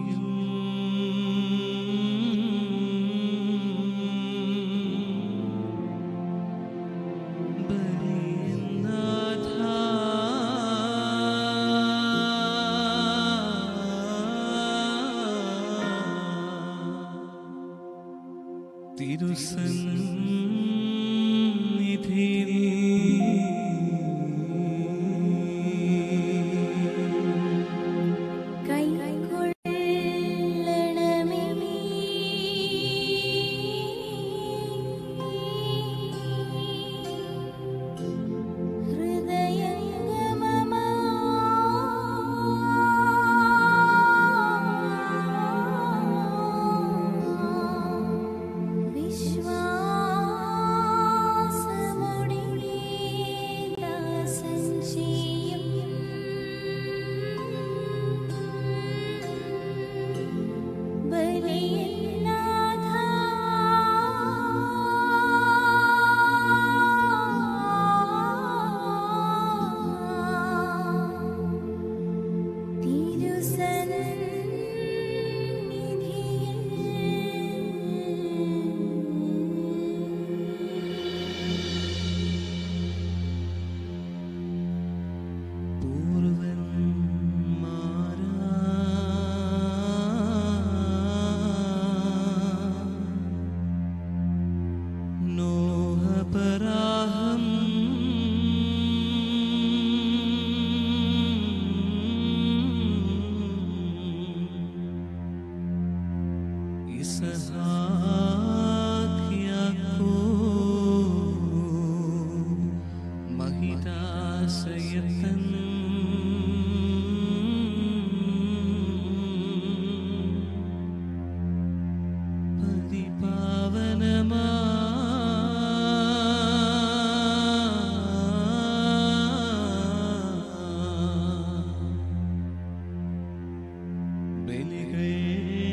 ബലികൾ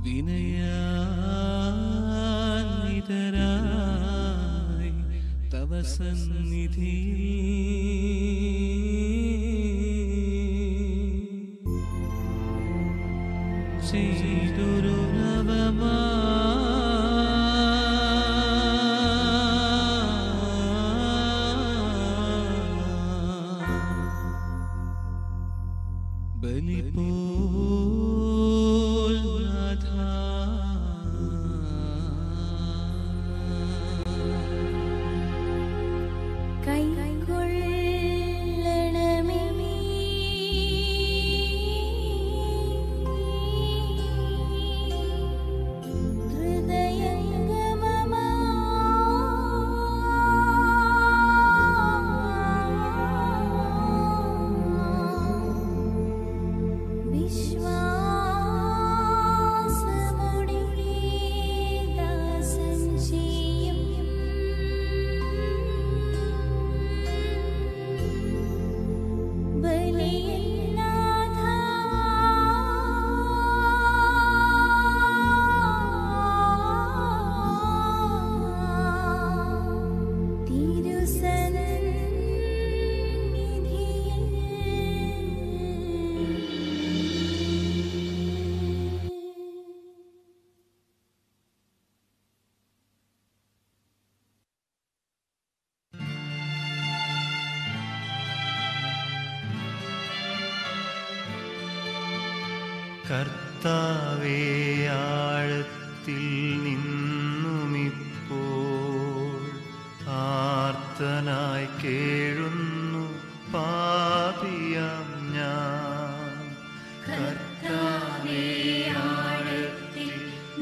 വിനയാന്വിതരായി തവ സന്നിധിയിൽ ചെയ്തൊരു നവമാ ബലിപോൽ നാഥാ കൈകൊള്ളണമേ ഹൃദയംഗമമാ വിശ്വാസമുടെ ദാസൻ ചെയ്യും ബലിയല്ലാതാ തിരുസന്നിധിയിൽ കർത്താവേ ആഴത്തിൽ നിന്നുമിപ്പോൾ ആർത്തനായി കേഴുന്നു പാപിയാം ഞാൻ. കർത്താവേ ആഴത്തിൽ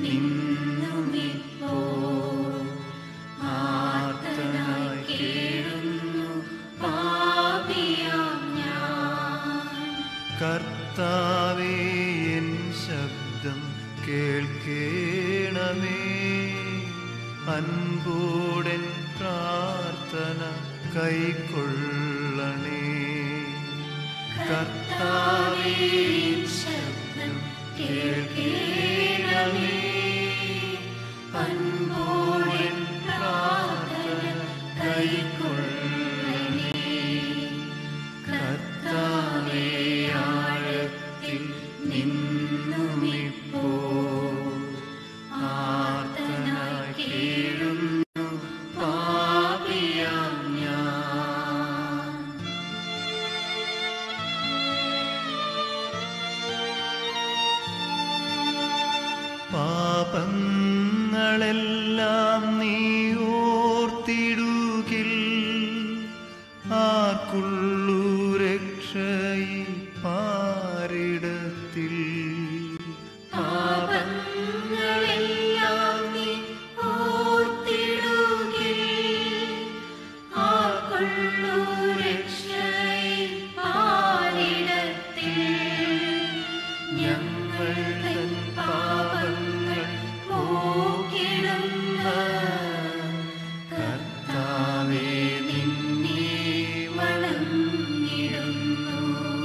നിന്നുമിപ്പോൾ ആർത്തനായി കേഴുന്നു പാപിയാം ഞാൻ. കർത്താവേ എൻ ശബ്ദം കേൾക്കേണമേ, അൻപോടൻ പ്രാർത്ഥന കൈക്കൊള്ളണേ. കർത്താവേ എൻ ശബ്ദം കേൾക്കേണമേ, അൻപോടൻ പ്രാർത്ഥന കൈക്കൊള്ളണേ. കർത്താവേ ആഴത്തിൽ നിന്നുമിപ്പോൾ ആർത്തനായി കേഴുന്നു പാപിയാം ഞാൻ. പാപങ്ങളെല്ലാം നീ ഓർത്തിടുകിൽ ആർക്കുള്ളൂ രക്ഷയി പാരിടത്തിൽ. പാപങ്ങളെല്ലാം നീ ഓർത്തിടുകിൽ ആർക്കുള്ളൂ രക്ഷയി പാരിടത്തിൽ. ഞങ്ങൾ തൻ പാപങ്ങൾ പോക്കിടുന്ന കർത്താവേ നിന്നെ വണങ്ങിടുന്നു.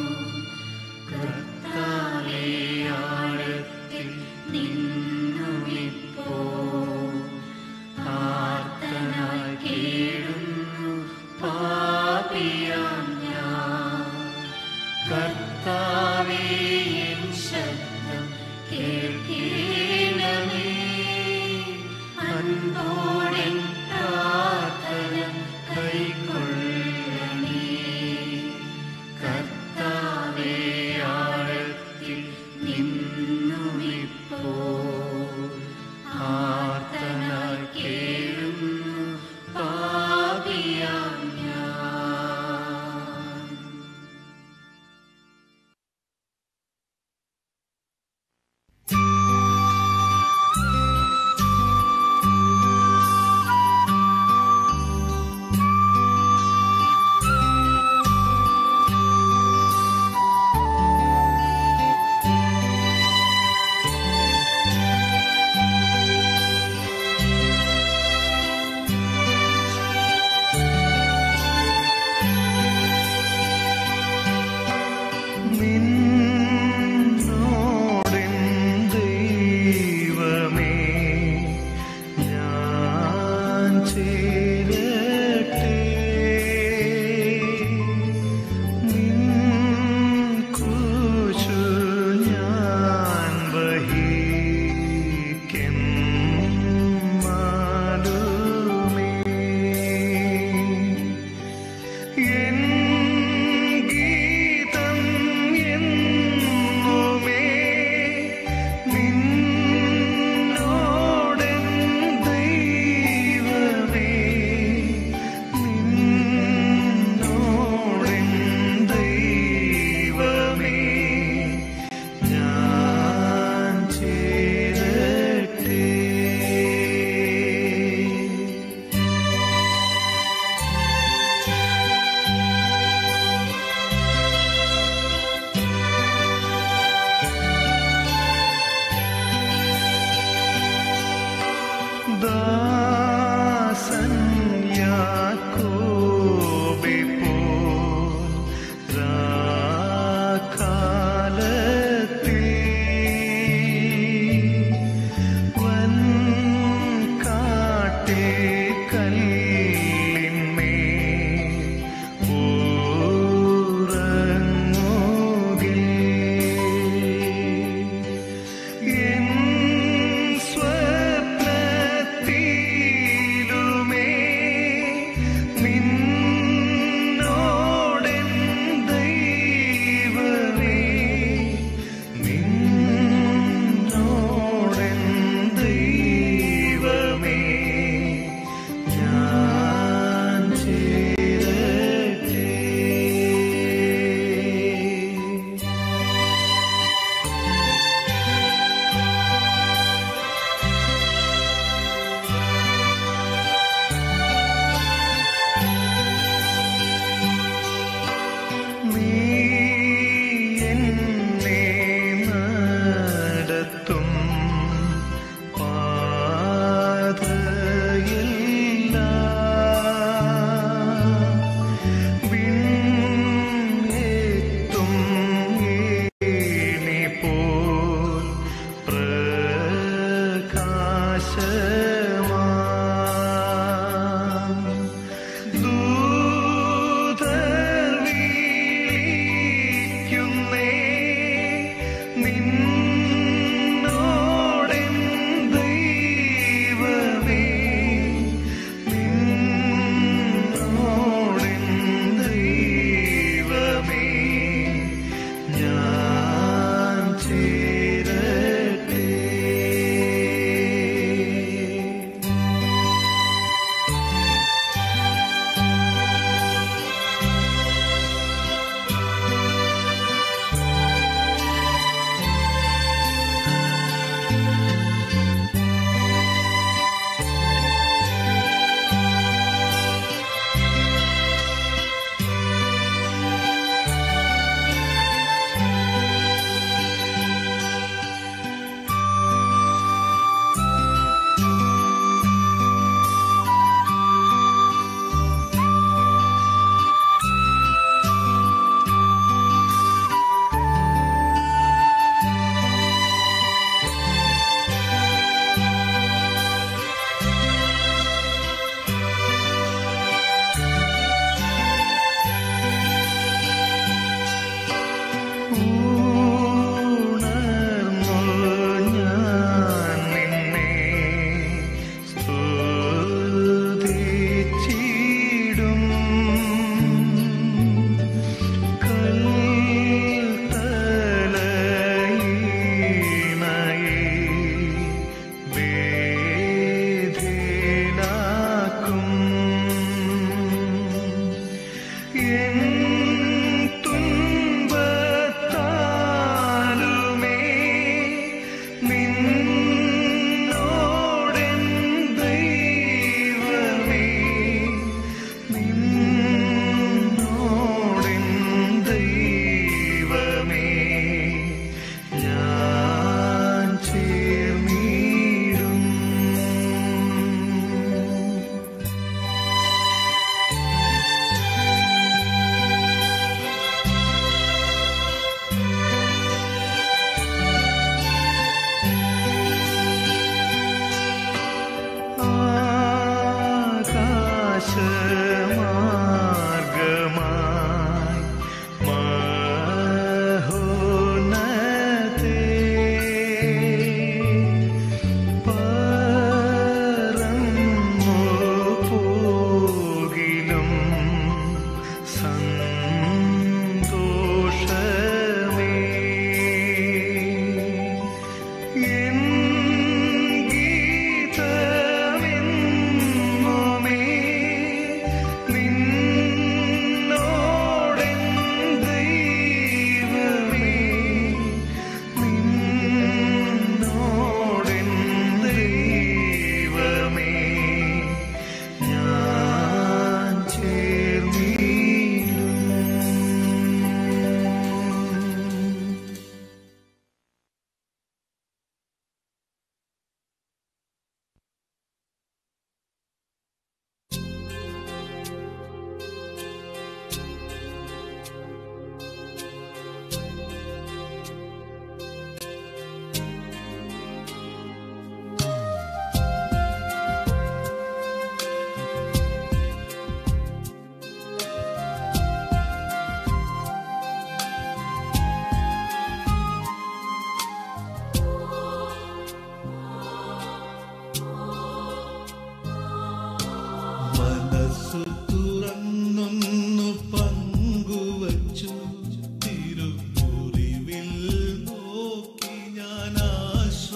കർത്താവേ ആഴത്തിൽ നിന്നുമിപ്പോൾ ആർത്തനായി കേഴുന്നു പാപിയാം ഞാൻ. കർത്താവേ എൻ ശബ്ദം കേൾക്കേ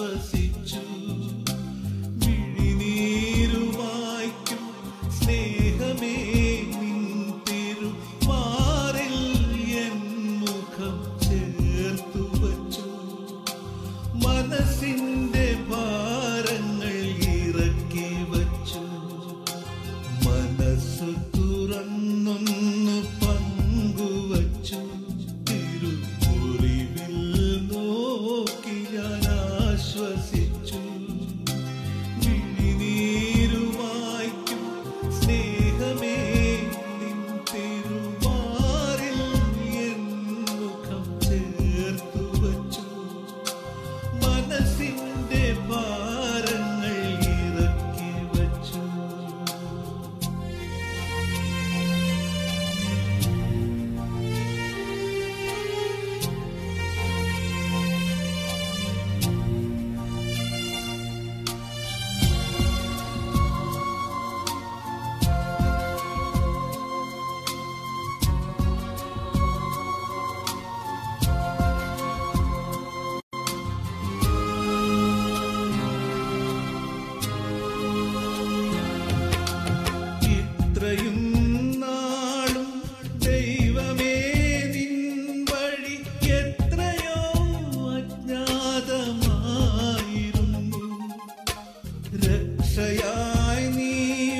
ആശ്വസിച്ചു. മിഴിനീരുമായ്ക്കും സ്നേഹമേ നിൻ തിരുമാറിൽ എൻ മുഖം ചേർത്തു വച്ചു. മനസ്സിന്റെ ഭാരങ്ങൾ ഇറക്കി വച്ചു. മനസ്സു തുറന്നൊന്നു പങ്കുവച്ചു. തിരുമുറിവിൽ നോക്കി ഞാൻ ആശ്വസിച്ചു. മിഴിനീരുമായ്ക്കും സ്നേഹമേ നിൻ തിരുമാറിൽ എൻ മുഖം ചേർത്തു വച്ചു. മനസ്സിന്റെ ഭാരങ്ങൾ ഇറക്കി വച്ചു. ഇത്രയും നാളും ദൈവമേ നിൻ വഴി എത്രയോ അജ്ഞാതമായിരുന്നു. രക്ഷയായി നീ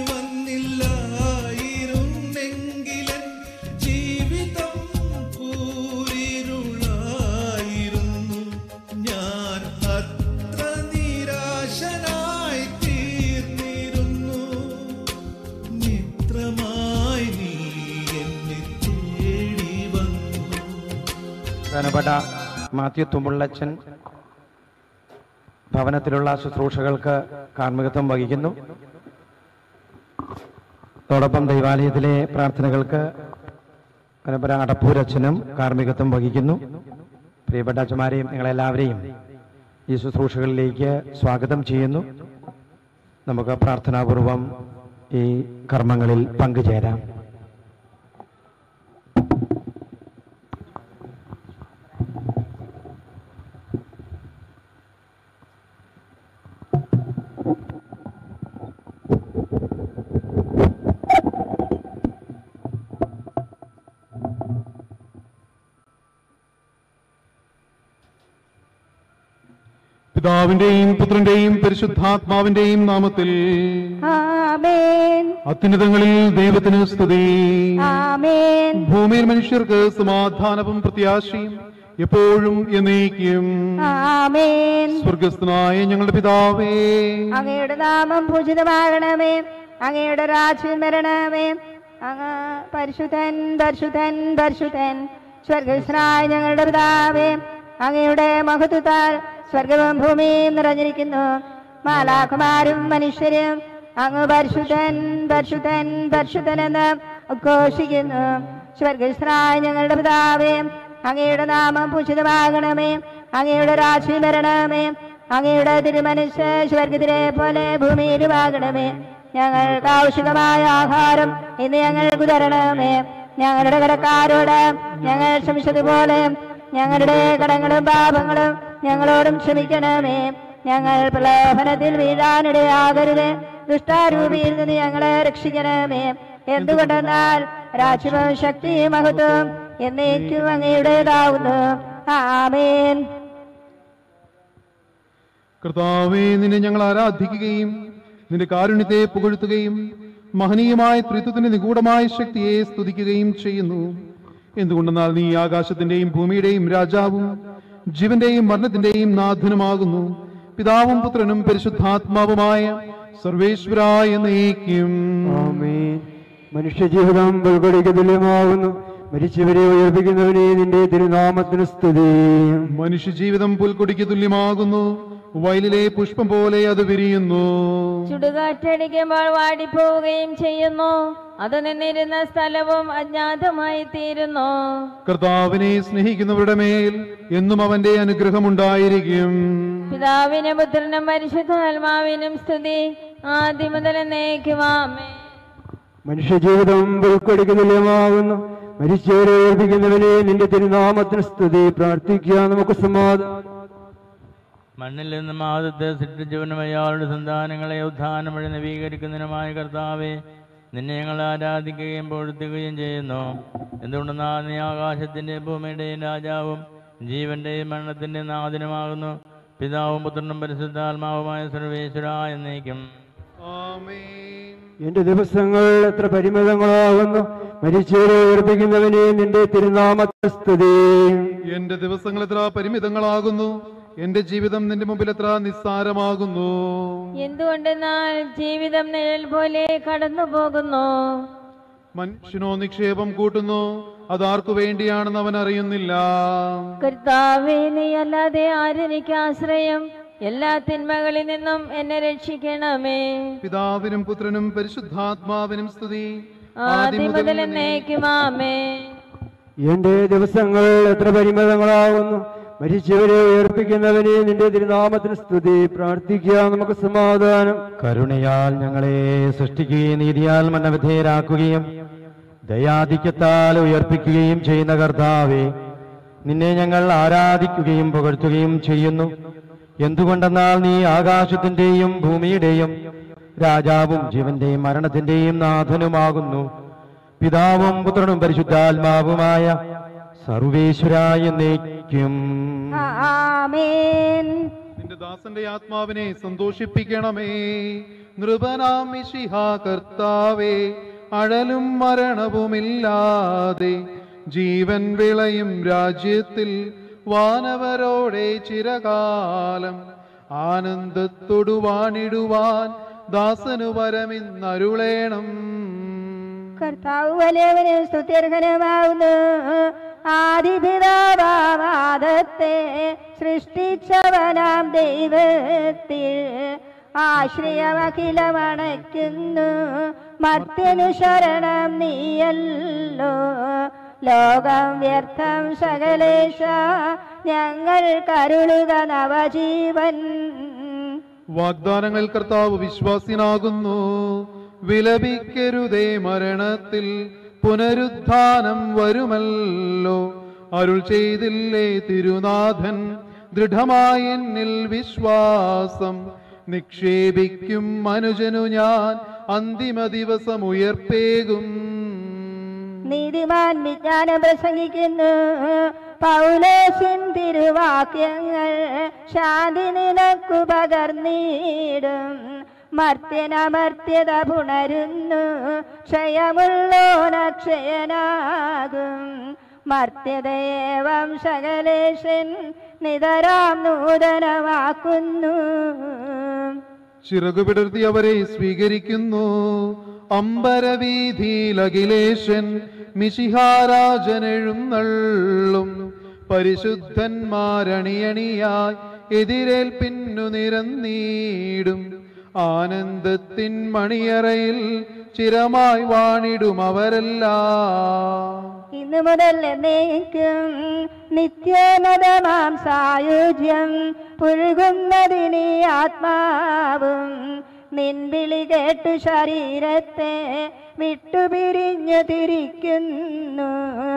വന്നില്ലായിരുന്നെങ്കിലൻ ജീവിതം കൂരിരുളായിരുന്നു. ഞാൻ അത്ര നിരാശനായി തീർന്നിരുന്നു. മിത്രമായി നീ എന്നെ തേടി വന്നു. പ്രധാനപ്പെട്ട മാത്യു തുമ്പുള്ളച്ചൻ ഭവനത്തിലുള്ള ശുശ്രൂഷകൾക്ക് കാർമ്മികത്വം വഹിക്കുന്നു. അതോടൊപ്പം ദൈവാലയത്തിലെ പ്രാർത്ഥനകൾക്ക് പരമ്പര അടപ്പൂരച്ഛനും കാർമ്മികത്വം വഹിക്കുന്നു. പ്രിയപ്പെട്ട അച്ഛന്മാരെയും നിങ്ങളെല്ലാവരെയും ഈ ശുശ്രൂഷകളിലേക്ക് സ്വാഗതം ചെയ്യുന്നു. നമുക്ക് പ്രാർത്ഥനാപൂർവം ഈ കർമ്മങ്ങളിൽ പങ്കുചേരാം. പിതാവിന്റെയും പുത്രന്റെയും പരിശുദ്ധാത്മാവിന്റെയും നാമത്തിൽ ആമേൻ. അത്യുന്നതങ്ങളിൽ ദൈവത്തിന് സ്തുതി. ആമേൻ. ഭൂമിയിൽ മനുഷ്യർക്ക് സമാധാനവും പ്രത്യാശയും എപ്പോഴും എന്നേക്കും. ആമേൻ. സ്വർഗസ്ഥനായ ഞങ്ങളുടെ പിതാവേ, അങ്ങയുടെ നാമം പൂജിതമാകണമേ. അങ്ങയുടെ രാജ്യം വരണമേ. അങ്ങ് പരിശുദ്ധൻ പരിശുദ്ധൻ പരിശുദ്ധൻ. സ്വർഗസ്ഥനായ ഞങ്ങളുടെ പിതാവേ, അങ്ങയുടെ മഹത്വത്താൽ സ്വർഗവും ഭൂമിയും നിറഞ്ഞിരിക്കുന്നു. മാലാഖമാരും മനുഷ്യരും അങ്ങ് പരിശുദ്ധൻ പരിശുദ്ധൻ പരിശുദ്ധനെന്ന് ഉദ്ഘോഷിക്കുന്നു. സ്വർഗസ്ഥനായ ഞങ്ങളുടെ പിതാവേ, അങ്ങയുടെ നാമം പൂജിതമാകണമേ. അങ്ങയുടെ രാജ്യം വരണമേ. അങ്ങയുടെ തിരുമനസ്സ് സ്വർഗത്തിലെ പോലെ ഭൂമിയിലുമാകണമേ. ഞങ്ങൾക്ക് ആവശ്യമായ ആഹാരം ഇന്ന് ഞങ്ങൾക്ക് തരണമേ. ഞങ്ങളുടെ കടക്കാരോട് ഞങ്ങൾ ക്ഷമിച്ചതുപോലെ ഞങ്ങളുടെ കടങ്ങളും പാപങ്ങളും ഞങ്ങളോടും ക്ഷമിക്കണമേ. ഞങ്ങൾ പ്രലോഭനത്തിൽ വീഴാനിടയാകരുത്. ദുഷ്ടാരൂപിയിൽ നിന്ന് ഞങ്ങളെ രക്ഷിക്കണമേ. എന്തുകൊണ്ടെന്നാൽ രാജ്യവും ശക്തിയും മഹത്വം എന്നേക്കും അങ്ങയുടേതാവുന്നു. ആമേൻ. കർത്താവേ, നിന്നെ ഞങ്ങൾ ആരാധിക്കുകയും നിന്റെ കാരുണ്യത്തെ പുകഴ്ത്തുകയും മഹനീയമായ ത്രിത്വത്തിന്റെ നിഗൂഢമായ ശക്തിയെ സ്തുതിക്കുകയും ചെയ്യുന്നു. എന്തുകൊണ്ടെന്നാൽ നീ ആകാശത്തിന്റെയും ഭൂമിയുടെയും രാജാവും ജീവന്റെയും മരണത്തിന്റെയും നാഥനുമാകുന്നു. പിതാവും പുത്രനും പരിശുദ്ധാത്മാവുമായ സർവേശ്വരായ എന്നേക്കും. മനുഷ്യജീവിതം പുൽക്കൊടിക്ക് തുല്യമാകുന്നു. മരിച്ചവരെ ഉയർപ്പിക്കുന്നവനെ നിന്റെ തിരുനാമത്തിന് സ്തുതി. മനുഷ്യജീവിതം പുൽക്കൊടിക്ക് തുല്യമാകുന്നു. വയലിലെ പുഷ്പം പോലെ അത് വിരിയുന്നു. ചുടുകാറ്റടിക്കുമ്പോൾ വാടിപ്പോവുകയും ചെയ്യുന്നു. അത് നിന്നിരുന്ന സ്ഥലവും അജ്ഞാതമായി തീരുന്നു. കർത്താവിനെ സ്നേഹിക്കുന്നവരുടെ മേൽ എന്നും അവന്റെ അനുഗ്രഹമുണ്ടായിരിക്കും. പിതാവിനും പുത്രനും പരിശുദ്ധാത്മാവിനും സ്തുതി, ആദ്യം മുതൽ എന്നേക്കും. ആമേൻ. മനുഷ്യജീവിതം പുൽക്കൊടിക്ക് തുല്യമാകുന്നു. മരിച്ചവരെ ഉയർപ്പിക്കുന്നവനെ നിന്റെ തിരുനാമത്തിന് സ്തുതി. പ്രാർത്ഥിക്കുക, നമുക്ക് സമാധാനം. മണ്ണിൽ നിന്നും ആദത്തെ സൃഷ്ടിച്ചവനും അയാളുടെ സന്താനങ്ങളെ ഉത്ഥാനം വഴി നവീകരിക്കുന്നതിനുമായ കർത്താവെ, നിന്നെ ഞങ്ങൾ ആരാധിക്കുകയും പൊഴുത്തുകയും ചെയ്യുന്നു. എന്തുകൊണ്ടെന്നാൽ നീ ആകാശത്തിൻ്റെ ഭൂമിയുടെയും രാജാവും ജീവന്റെയും മരണത്തിൻ്റെ നാഥനുമാകുന്നു. പിതാവും പുത്രനും പരിശുദ്ധാത്മാവുമായ സർവേശ്വര എന്നേക്കും. എന്റെ ദിവസങ്ങൾ എത്ര പരിമിതങ്ങളാകുന്നു. മരിച്ചവരെ ഉയർപ്പിക്കുന്നവനെ നിന്റെ തിരുനാമത്തെ സ്തുതി. എന്റെ ദിവസങ്ങൾ എത്ര പരിമിതങ്ങളാകുന്നു. എന്റെ ജീവിതം നിന്റെ മുമ്പിൽ എത്ര നിസ്സാരമാകുന്നു. എന്തുകൊണ്ടെന്നാൽ ജീവിതം നിഴൽ പോലെ കടന്നു പോകുന്നു. മനുഷ്യനോ നിക്ഷേപം കൂട്ടുന്നു, അതാർക്കു വേണ്ടിയാണെന്ന് അവൻ അറിയുന്നില്ല. കർത്താവേ, നീ അല്ലാതെ ആരെനിക്ക് ആശ്രയം? എല്ലാ തിന്മകളിൽ നിന്നും എന്നെ രക്ഷിക്കണമേ. പിതാവിനും പുത്രനും പരിശുദ്ധാത്മാവിനും സ്തുതി, ആദ്യം മുതൽ എന്നേക്കും ആമേൻ. എന്റെ ദിവസങ്ങൾ എത്ര പരിമിതങ്ങളാകുന്നു. മരിച്ചവരെ ഉയർപ്പിക്കുന്നവനെ നിന്റെ തിരുനാമത്തിന് സ്തുതി. പ്രാർത്ഥിക്കാം, നമുക്ക് സമാധാനം. കരുണയാൽ ഞങ്ങളെ സൃഷ്ടിക്കുകയും നീതിയാൽ മനവിധേയരാക്കുകയും ദയാധിക്യത്താൽ ഉയർപ്പിക്കുകയും ചെയ്യുന്ന കർത്താവേ, നിന്നെ ഞങ്ങൾ ആരാധിക്കുകയും പുകഴ്ത്തുകയും ചെയ്യുന്നു. എന്തുകൊണ്ടെന്നാൽ നീ ആകാശത്തിന്റെയും ഭൂമിയുടെയും രാജാവും ജീവന്റെയും മരണത്തിന്റെയും നാഥനുമാകുന്നു. പിതാവും പുത്രനും പരിശുദ്ധാത്മാവുമായ സർവേശ്വരായ എന്നേക്കും. ആമേൻ. നിന്റെ ദാസന്റെ ആത്മാവിനെ സന്തോഷിപ്പിക്കണമേ. നൃപനാം മിശിഹാ കർത്താവേ, അഴലും മരണവുമില്ലാതെ ജീവൻ വിളയും രാജ്യത്തിൽ വാനവരോടെ ചിരകാലം ആനന്ദത്തോടു വാണിടുവാൻ ദാസനു വരമിന്നരുളേണം. കർത്താവ് വലിയവനും സ്തുത്യർഹനുമാവുന്നു. ആദിപിതാവാദത്തെ സൃഷ്ടിച്ചവനാം ദൈവത്തിൽ ആശ്രയമഖിലമണയ്ക്കുന്നു. മർത്യനു ശരണം നീയല്ലോ. ലോകം വ്യർത്ഥം സകലേശ, ഞങ്ങൾ കരുളുക നവജീവൻ. വാഗ്ദാനങ്ങൾ കർത്താവ് വിശ്വാസിനാകുന്നു. വിലപിക്കരുതേ, മരണത്തിൽ പുനരുത്ഥാനം വരുമല്ലോ. അരുൾ ചെയ്തില്ലേ തിരുനാഥൻ, ദൃഢമായി എന്നിൽ വിശ്വാസം നിക്ഷേപിക്കും മനുജനു ഞാൻ അന്തിമ ദിവസം ഉയർപ്പേകും. നീതിമാൻ വിജ്ഞാനം പ്രസംഗിക്കുന്നു. പൗലോസിൻ തിരുവാക്യങ്ങൾ ശാന്തി നിനക്കു പകർന്നിടും. മർത്യനമർത്യത പുണരുന്നു. ക്ഷയമുള്ളോനക്ഷയനാകും. മർത്യദേവം സകലേശൻ നിതരാം നൂതനമാക്കുന്നു. ചിറകുപിടർത്തി അവരെ സ്വീകരിക്കുന്നു. അമ്പരവീതിയിൽ അഖിലേശൻ മിശിഹാരാജനെഴുന്നള്ളും. പരിശുദ്ധന്മാരണിയണിയായി എതിരേൽപ്പിന്നു നിരന്നീടും. ആനന്ദത്തിൻ മണിയറയിൽ ചിരമായി വാണിടും അവരെല്ലാം. ഇന്നു മുതൽ എന്നേക്കും നിത്യോന്നതമാം സായുജ്യം പുൽകുന്നതിന് ആത്മാവും. നിൻവിളി കേട്ടു ശരീരത്തെ വിട്ടുപിരിഞ്ഞു തിരിക്കുന്നു.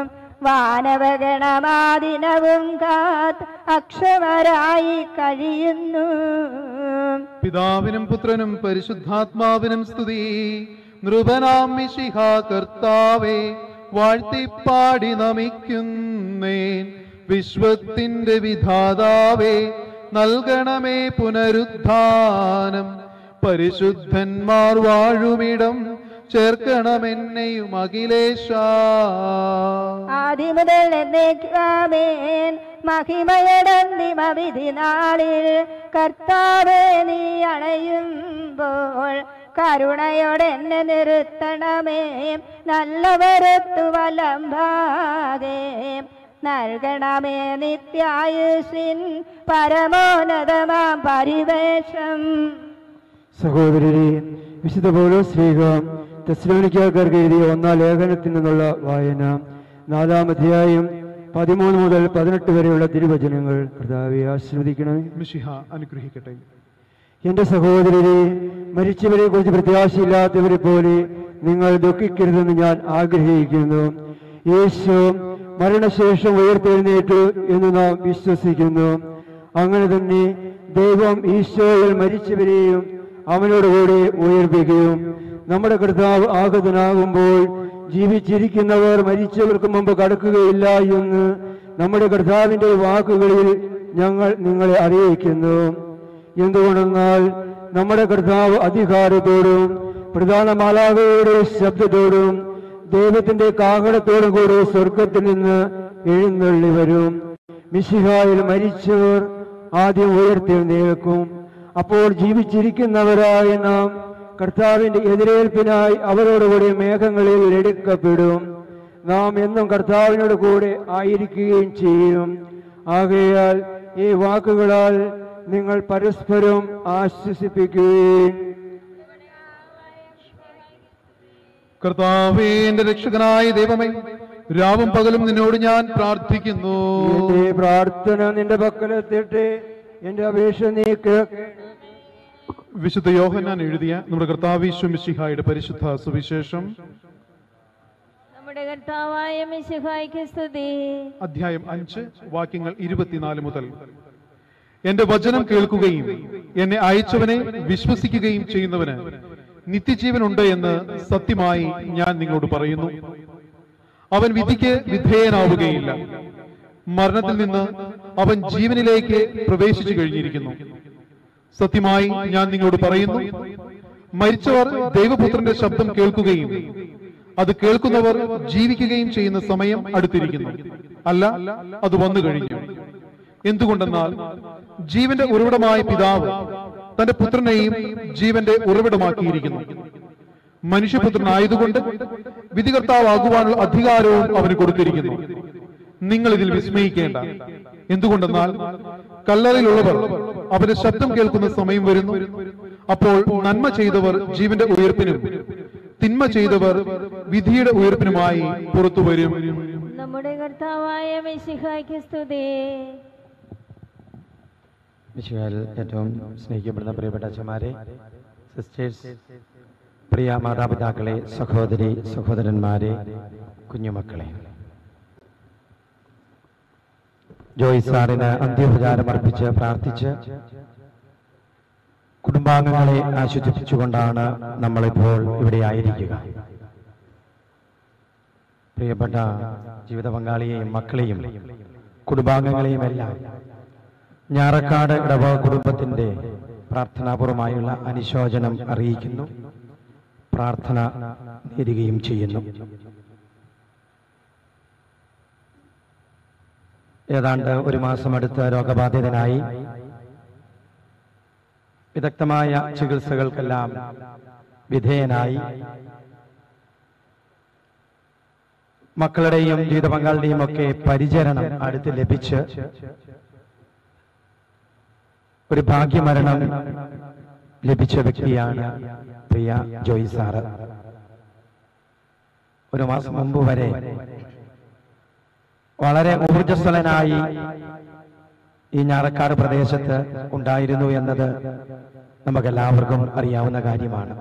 വാനവഗണമാദിനവും കാത്ത് അക്ഷമരായി കഴിയുന്നു. പിതാവിനും പുത്രനും പരിശുദ്ധാത്മാവിനും സ്തുതി. നൃപനാം മിശിഹാ കർത്താവേ, വാഴ്ത്തിപ്പാടി നമിക്കുന്നേൻ. വിശ്വത്തിന്റെ വിധാതാവേ, നൽകണമേ പുനരുദ്ധാനം. പരിശുദ്ധന്മാർ വാഴുമിടം ചേർക്കണമെന്നെയും അഖിലേശ. ആദിമുതൽ എന്നേക്കുമേൻ മഹിമയടന്തിമ വിധി നാളിൽ കർത്താവേ നീ അണയുമ്പോൾ കരുണയോടെ എന്നെ നിർത്തണമേ. നല്ലവരത്തു വലംഭാഗേ നൽകണമേ നിത്യായുസിൻ പരമോന്നതമാം പരിവേഷം. സഹോദരരെ, വിശുദ്ധ പൗലോസ് ശ്ലീഹ തെസ്സലോനിക്കക്കാർക്ക് എഴുതിയ ഒന്നാം ലേഖനത്തിൽ നിന്നുള്ള വായന, നാലാം അധ്യായം പതിമൂന്ന് മുതൽ പതിനെട്ട് വരെയുള്ള തിരുവചനങ്ങൾ. കർത്താവെ ആശീർവദിക്കണമേ. മിശിഹ അനുഗ്രഹിക്കട്ടെ. എന്റെ സഹോദരരെ, മരിച്ചവരെ കുറിച്ച് പ്രത്യാശയില്ലാത്തവരെ പോലെ നിങ്ങൾ ദുഃഖിക്കരുതെന്ന് ഞാൻ ആഗ്രഹിക്കുന്നു. യേശു മരണശേഷം ഉയർത്തെഴുന്നേറ്റു എന്ന് നാം വിശ്വസിക്കുന്നു. അങ്ങനെ തന്നെ ദൈവം ഈശോയിൽ മരിച്ചവരെയും അവനോടുകൂടി ഉയർപ്പിക്കുകയും നമ്മുടെ കർത്താവ് ആഗതനാകുമ്പോൾ ജീവിച്ചിരിക്കുന്നവർ മരിച്ചവർക്ക് മുമ്പ് കടക്കുകയില്ല എന്ന് നമ്മുടെ കർത്താവിന്റെ വാക്കുകളിൽ ഞങ്ങൾ നിങ്ങളെ അറിയിക്കുന്നു. എന്തുകൊണ്ടെന്നാൽ നമ്മുടെ കർത്താവ് അധികാരത്തോടും പ്രധാന മാലാഖയുടെ ശബ്ദത്തോടും ദൈവത്തിന്റെ കാഹളത്തോടും കൂടി സ്വർഗത്തിൽ നിന്ന് എഴുന്നള്ളി വരും. മിശിഹായിൽ മരിച്ചവർ ആദ്യം ഉയർത്തെഴുന്നേൽക്കും. അപ്പോൾ ജീവിച്ചിരിക്കുന്നവരായ നാം കർത്താവിന്റെ എതിരേൽപ്പിനായി അവരോടുകൂടി മേഘങ്ങളിൽ എടുക്കപ്പെടും. നാം എന്നും കർത്താവിനോട് കൂടെ ആയിരിക്കുകയും ചെയ്യും. ആകയാൽ ഈ വാക്കുകളാൽ നിങ്ങൾ പരസ്പരം ആശ്വസിപ്പിക്കുകയും കർത്താവേ, എന്റെ രക്ഷകനായ ദൈവമേ, രാവും പകലും നിന്നോട് ഞാൻ പ്രാർത്ഥിക്കുന്നു. എന്റെ പ്രാർത്ഥന നിന്റെ പക്കലെത്തിട്ട് എന്റെ അപേക്ഷ നീ കേൾക്കണമേ. വിശുദ്ധ യോഹന്നാൻ എഴുതിയ നമ്മുടെ കർത്താവ് യേശു മിശിഹായുടെ പരിശുദ്ധ സുവിശേഷം നമ്മുടെ കർത്താവായ മിശിഹായ്ക്ക് സ്തുതി. അധ്യായം അഞ്ച് വാക്യങ്ങൾ ഇരുപത്തിനാല് മുതൽ. എന്റെ വചനം കേൾക്കുകയും എന്നെ അയച്ചവനെ വിശ്വസിക്കുകയും ചെയ്യുന്നവന് നിത്യജീവനുണ്ട് എന്ന് സത്യമായി ഞാൻ നിങ്ങളോട് പറയുന്നു. അവൻ വിധിക്ക് വിധേയനാവുകയില്ല, മരണത്തിൽ നിന്ന് അവൻ ജീവനിലേക്ക് പ്രവേശിച്ചു കഴിഞ്ഞിരിക്കുന്നു. സത്യമായി ഞാൻ നിങ്ങളോട് പറയുന്നു, മരിച്ചവർ ദൈവപുത്രന്റെ ശബ്ദം കേൾക്കുകയും അത് കേൾക്കുന്നവർ ജീവിക്കുകയും ചെയ്യുന്ന സമയം അടുത്തിരിക്കുന്നു. അല്ല, അത് വന്നു കഴിഞ്ഞു. എന്തുകൊണ്ടെന്നാൽ ജീവന്റെ ഉറവിടമായ പിതാവ് തന്റെ പുത്രനെയും ജീവന്റെ ഉറവിടമാക്കിയിരിക്കുന്നു. മനുഷ്യപുത്രനായതുകൊണ്ട് വിധികർത്താവാകുവാനുള്ള അധികാരവും അവന് കൊടുത്തിരിക്കുന്നു. നിങ്ങൾ ഇതിൽ വിസ്മയിക്കേണ്ട. എന്തുകൊണ്ടെന്നാൽ കല്ലറയിലുള്ളവർ അവന്റെ ശബ്ദം കേൾക്കുന്ന സമയം വരുന്നു. അപ്പോൾ നന്മ ചെയ്തവർ ജീവന്റെ ഉയർപ്പിനും തിന്മ ചെയ്തവർ വിധിയുടെ ഉയർപ്പിനുമായി പുറത്തു വരും. നമ്മുടെ കർത്താവായ മിശിഹായ്ക്ക് സ്തുതി. മിശിഹായിൽ ഏറ്റവും സ്നേഹിക്കപ്പെടുന്ന പ്രിയപ്പെട്ട അച്ഛന്മാരെ, സിസ്റ്റേഴ്സ്, പ്രിയ മാതാപിതാക്കളെ, സഹോദരി സഹോദരന്മാരെ, കുഞ്ഞുമക്കളെ, ജോയ് സാറിന് അന്ത്യോപചാരം അർപ്പിച്ച് പ്രാർത്ഥിച്ച് കുടുംബാംഗങ്ങളെ ആശ്വസിപ്പിച്ചുകൊണ്ടാണ് നമ്മളിപ്പോൾ ഇവിടെ ആയിരിക്കുക. പ്രിയപ്പെട്ട ജീവിത പങ്കാളിയെയും മക്കളെയും കുടുംബാംഗങ്ങളെയും എല്ലാം ഞാറക്കാട് ഇടവ കുടുംബത്തിന്റെ പ്രാർത്ഥനാപൂർവമായുള്ള അനുശോചനം അറിയിക്കുന്നു, പ്രാർത്ഥന നേരുകയും ചെയ്യുന്നു. ഏതാണ്ട് ഒരു മാസം അടുത്ത രോഗബാധിതനായി വിദഗ്ധമായ ചികിത്സകൾക്കെല്ലാം വിധേയനായി മക്കളുടെയും ജീവിത പങ്കാളിയുടെയും ഒക്കെ പരിചരണം അടുത്ത് ലഭിച്ച് ഒരു ഭാഗ്യമരണം ലഭിച്ച വ്യക്തിയാണ് പ്രിയ ജോയ് സാറ്. ഒരു മാസം മുമ്പ് വരെ വളരെ ഊർജ്ജസ്വലനായി ഈ ഞാറക്കാട് പ്രദേശത്ത് ഉണ്ടായിരുന്നു എന്നത് നമുക്കെല്ലാവർക്കും അറിയാവുന്ന കാര്യമാണ്.